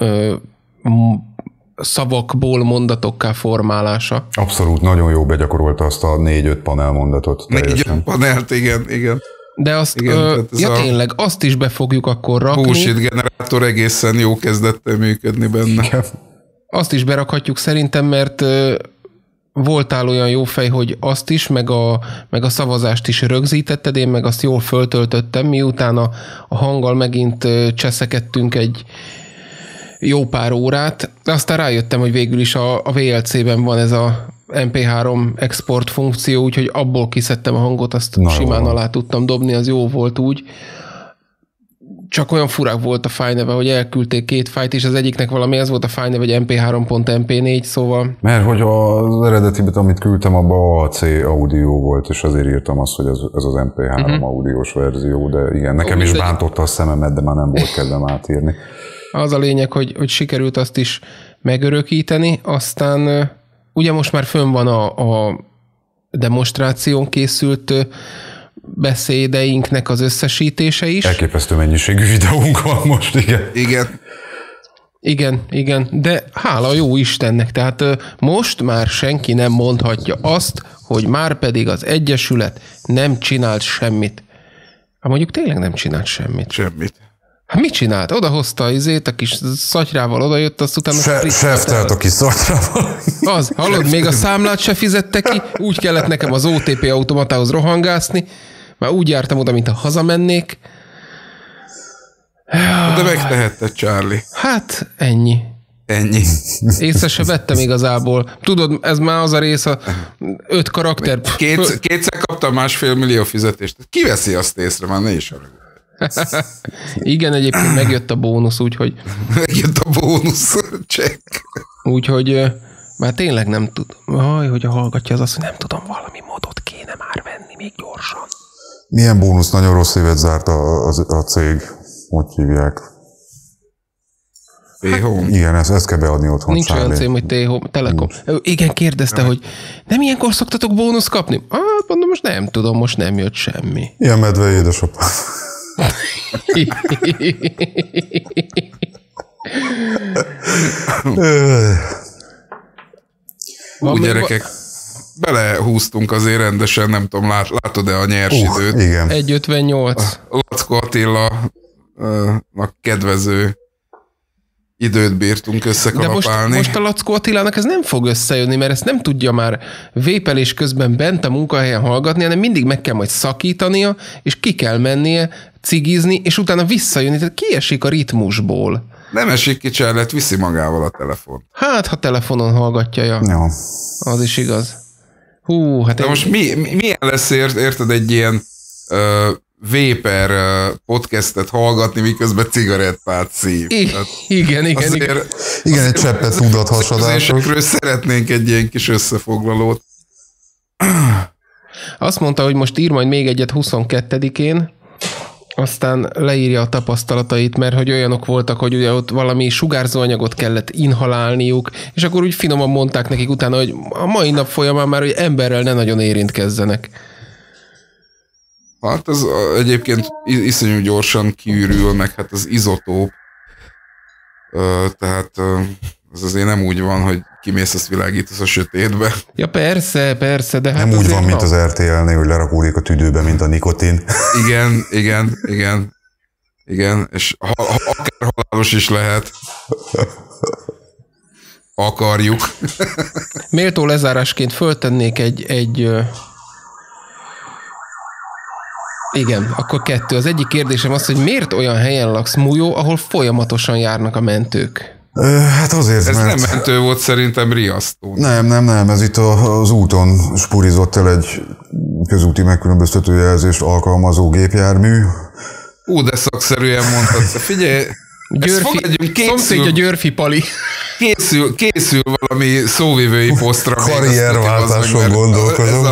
szavakból mondatokká formálása. Abszolút, nagyon jó begyakorolta azt a 4-5 panelmondatot. 4-5 panelt, igen. De azt, tényleg, azt is be fogjuk akkor rakni. Bullshit generátor egészen jó kezdett működni benne. Igen. Azt is berakhatjuk szerintem, mert voltál olyan jó fej, hogy azt is, meg a szavazást is rögzítetted, én meg azt jól föltöltöttem, miután a hanggal megint cseszekedtünk egy jó pár órát, de aztán rájöttem, hogy végül is a VLC-ben van ez a MP3 export funkció, úgyhogy abból kiszedtem a hangot, azt simán alá tudtam dobni, az jó volt úgy. Csak olyan furák volt a fájneve, hogy elküldték 2 fájt, és az egyiknek valami ez volt a fájneve, hogy MP3.mp4, szóval... Mert hogy az eredetibet, amit küldtem, abban AC audio volt, és azért írtam azt, hogy ez az MP3 audiós verzió, de igen, nekem is bántotta a szememet, de már nem volt kedvem átírni. Az a lényeg, hogy sikerült azt is megörökíteni, aztán ugye most már fönn van a demonstráción készült beszédeinknek az összesítése is. Elképesztő mennyiségű videónk van most, igen. Igen, de hála jó Istennek, tehát most már senki nem mondhatja azt, hogy már pedig az Egyesület nem csinált semmit. Hát mondjuk tényleg nem csinált semmit. Hát mit csinált? Odahozta a kis szatyrával, odajött, azt utána... Seftelt a kis szatyrával. Az, hallod, még a számlát se fizette ki, úgy kellett nekem az OTP automatához rohangászni, már úgy jártam oda, mintha hazamennék. De megtehetted, Charlie. Hát, ennyi. Észre se vettem igazából. Tudod, ez már az a rész, a 5 karakter... Kétszer kaptam 1,5 millió fizetést. Ki veszi azt észre? Már ne is arra. Igen, egyébként megjött a bónusz, úgyhogy... Megjött a bónusz, check. Úgyhogy már tényleg nem tudom. Hogy hallgatja az azt, hogy nem tudom, valami modot kéne már venni még gyorsan. Milyen bónusz? Nagyon rossz évet zárt a cég. Hogy hívják? T-Home? Igen, ezt kell beadni otthon. Nincs olyan cím, hogy T-Home, Telekom. Igen, kérdezte, hogy nem ilyenkor szoktatok bónusz kapni? Mondom, most nem tudom, most nem jött semmi. Ilyen medve édesapám. Gyerekek, belehúztunk azért rendesen, nem tudom, látod-e a nyers időt? Igen. 1:58. Lackó Attilának kedvező időt bírtunk összekalapálni. De most a Lackó Attilának ez nem fog összejönni, mert ezt nem tudja már vépelés közben bent a munkahelyen hallgatni, hanem mindig meg kell majd szakítania, és ki kell mennie, cigizni, és utána visszajönni, tehát kiesik a ritmusból. Nem esik ki, Charlotte, viszi magával a telefon. Hát, ha telefonon hallgatja, ja. Ja. Az is igaz. Hú, hát de most milyen lesz érted egy ilyen véper podcastet hallgatni, miközben cigarettát szív. Igen. Igen, egy cseppet tudathasadásról. Szeretnénk egy ilyen kis összefoglalót. Azt mondta, hogy most ír majd még egyet 22-én, aztán leírja a tapasztalatait, mert hogy olyanok voltak, hogy ugye ott valami sugárzóanyagot kellett inhalálniuk, és akkor úgy finoman mondták nekik utána, hogy a mai nap folyamán már, hogy emberrel ne nagyon érintkezzenek. Hát ez egyébként iszonyú gyorsan kiürül, meg hát az izotóp, tehát ez azért nem úgy van, hogy kimész, azt világítasz a sötétbe. Ja persze, de hát nem úgy van, mint az RTL-nél, hogy lerakódik a tüdőbe, mint a nikotin. Igen, és akár halálos is lehet. Akarjuk. Méltó lezárásként föltennék egy igen, akkor 2. Az egyik kérdésem az, hogy miért olyan helyen laksz, Mújó, ahol folyamatosan járnak a mentők? Hát azért, ez mert... nem mentő volt, szerintem riasztó. Nem, ez itt az úton spurizott el egy közúti megkülönböztető jelzést alkalmazó gépjármű. De szakszerűen mondtad. Figyelj, szomszédja Györfi Pali. Készül valami szóvivői posztra. Karrierváltáson gondolkozom.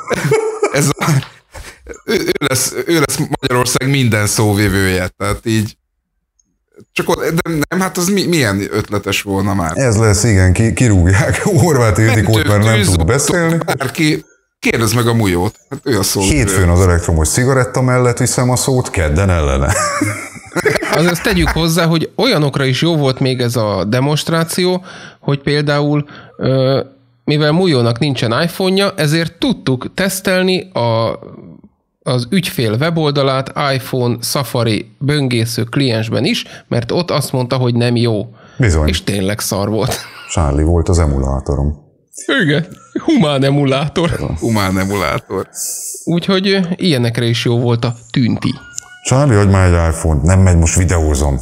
Ő lesz Magyarország minden szóvivője, tehát így de nem, hát az milyen ötletes volna már. Ez lesz, igen, kirúgják Horváth Ildikót, mert nem tud beszélni. Bárki, kérdezd meg a Mújót. Hát ő a szóvivő. Hétfőn az elektromos cigaretta mellett viszem a szót, kedden ellene. Azaz tegyük hozzá, hogy olyanokra is jó volt még ez a demonstráció, hogy például mivel Mújónak nincsen iPhone-ja, ezért tudtuk tesztelni az ügyfél weboldalát iPhone Safari böngésző kliensben is, mert ott azt mondta, hogy nem jó. Bizony. És tényleg szar volt. Charlie volt az emulátorom. Igen, humán emulátor. Humán emulátor. Úgyhogy ilyenekre is jó volt a tünti. Charlie, adj már egy iPhone-t, nem megy, most videózom.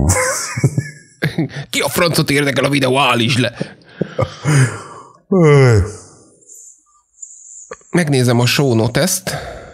Ki a francot érdekel a videó, állítsd le! Megnézem a show note-ezt.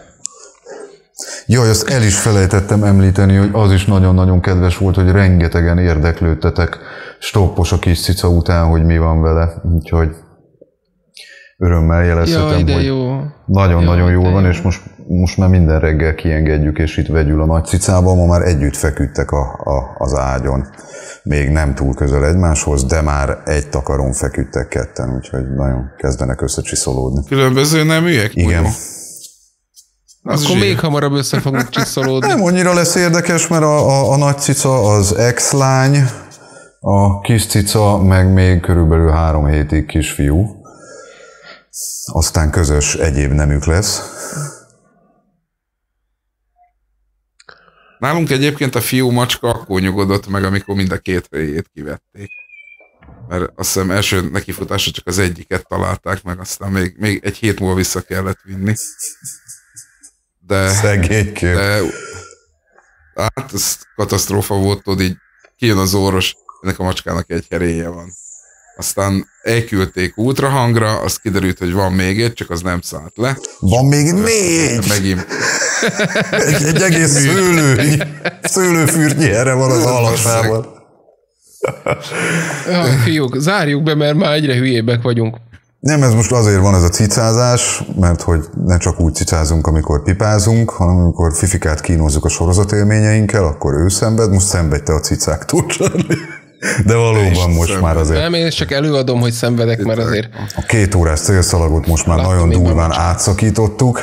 Jaj, azt el is felejtettem említeni, hogy az is nagyon-nagyon kedves volt, hogy rengetegen érdeklődtetek stoppos a kis cica után, hogy mi van vele. Úgyhogy örömmel jelezhetem, hogy nagyon-nagyon jól van, és most már minden reggel kiengedjük, és itt vegyül a nagy cicával. Ma már együtt feküdtek az ágyon. Még nem túl közel egymáshoz, de már egy takaron feküdtek ketten, úgyhogy nagyon kezdenek összecsiszolódni. Különböző neműek? Igen. Akkor még hamarabb össze fogunk csiszolódni. Nem annyira lesz érdekes, mert a nagy cica az ex-lány, a kis cica meg még körülbelül 3 hétig kisfiú. Aztán közös egyéb nemük lesz. Nálunk egyébként a fiú macska akkor nyugodott meg, amikor mind a 2 fejét kivették. Mert azt hiszem első nekifutásra csak az egyiket találták meg, aztán még egy hét múlva vissza kellett vinni. Szegényként. Hát ez katasztrófa volt, tudod, így kijön az orvos, ennek a macskának egy heréje van. Aztán elküldték ultrahangra, azt kiderült, hogy van még egy, csak az nem szállt le. Van még 4! Megint. egy egész szőlőfürtnyi erre van az alapjában. Fiúk, zárjuk be, mert már egyre hülyébbek vagyunk. Nem, ez most azért van ez a cicázás, mert hogy ne csak úgy cicázunk, amikor pipázunk, hanem amikor Fifikát kínozzuk a sorozatélményeinkkel, akkor ő szenved, most szenvedj te a cicáktól, Charlie. De valóban most már azért... Nem, én csak előadom, hogy szenvedek, mert azért... A 2 órás célszalagot most már nagyon durván átszakítottuk.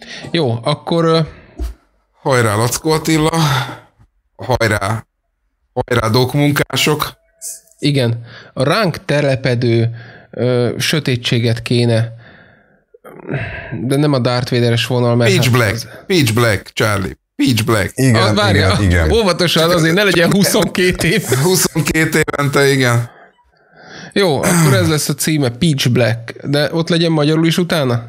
Jó, akkor... Hajrá, Lackó Attila! Hajrá, Hajrá, dokmunkások! Igen, a ránk telepedő sötétséget kéne, de nem a Darth Vader-es vonal, mert... Pitch Black, Charlie. Pitch Black. Igen. Óvatosan, azért ne legyen 22 év. 22 évente, igen. Jó, akkor ez lesz a címe, Pitch Black. De ott legyen magyarul is utána?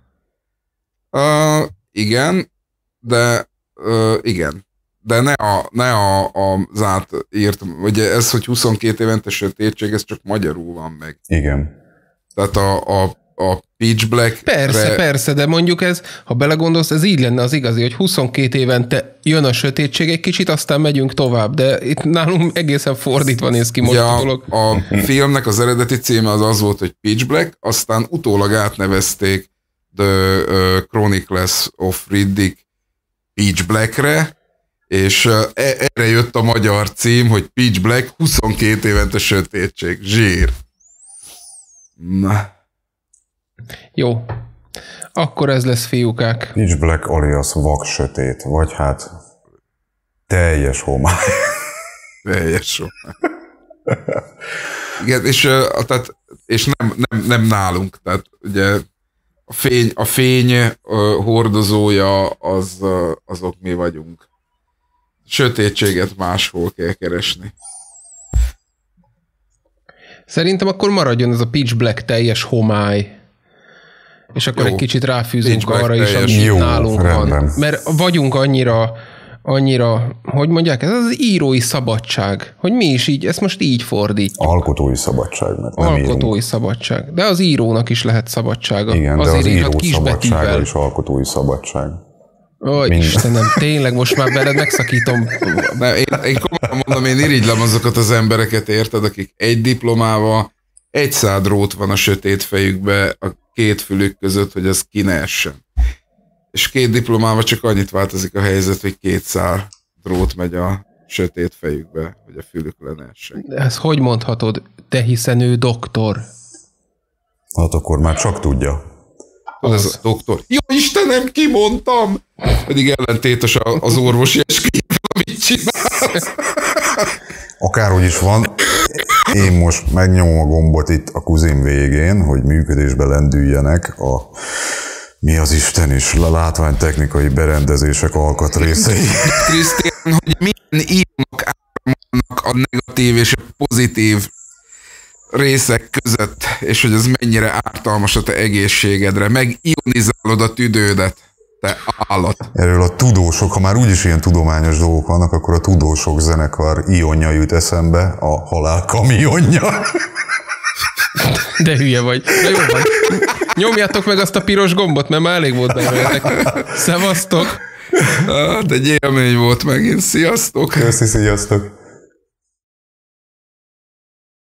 Igen, de igen. De ne az átírt, ugye ez, hogy 22 évente sötétség, ez csak magyarul van meg. Igen. Tehát a Pitch Black... Persze, de mondjuk ez, ha belegondolsz, ez így lenne az igazi, hogy 22 évente jön a sötétség egy kicsit, aztán megyünk tovább, de itt nálunk egészen fordítva néz ki most a dolog. A filmnek az eredeti címe az volt, hogy Pitch Black, aztán utólag átnevezték The Chronicles of Riddick Pitch Blackre, és erre jött a magyar cím, hogy Pitch Black, 22 évente sötétség. Zsír. Na. Jó. Akkor ez lesz, fiúkák. Pitch Black alias vak sötét, vagy hát teljes homály. Teljes homály. Igen, és nem nálunk. Tehát ugye a fény hordozója azok mi vagyunk. Sötétséget máshol kell keresni. Szerintem akkor maradjon ez a Pitch Black teljes homály. És akkor egy kicsit ráfűzünk arra is, ami nálunk van. Mert vagyunk annyira, hogy mondják, ez az írói szabadság. Hogy mi is így, ezt most így fordítjuk. Alkotói szabadság. Mert nem alkotói szabadság. De az írónak is lehet szabadsága. Igen, de az író szabadsága is alkotói szabadság. Ó, Istenem, tényleg most már veled megszakítom. Én komolyan mondom, én irigylem azokat az embereket, érted, akik egy diplomával, egy szád drót van a sötét fejükbe, a két fülük között, hogy ez ki ne essen. És két diplomával csak annyit változik a helyzet, hogy 2 szál drót megy a sötét fejükbe, hogy a fülük le ne essen. De ezt hogy mondhatod, te hiszen ő doktor? Hát akkor már csak tudja. Ez a doktor. Jó Istenem, kimondtam! Pedig ellentétes az orvosi esküjével, amit csinálsz. Akárhogy is van, én most megnyomom a gombot itt a kuzin végén, hogy működésbe lendüljenek a mi az Isten is, látványtechnikai berendezések alkatrészei. Krisztián, hogy milyen ionok áramolnak a negatív és a pozitív részek között, és hogy ez mennyire ártalmas a te egészségedre. Megionizálod a tüdődet, te állat. Erről a tudósok, ha már úgyis ilyen tudományos dolgok vannak, akkor a tudósok zenekar ionja jut eszembe, a halál kamionja. De hülye vagy. De jó vagy. Nyomjátok meg azt a piros gombot, mert már elég volt belőletek. Szevasztok! De egy élmény volt megint. Sziasztok! Köszi, sziasztok!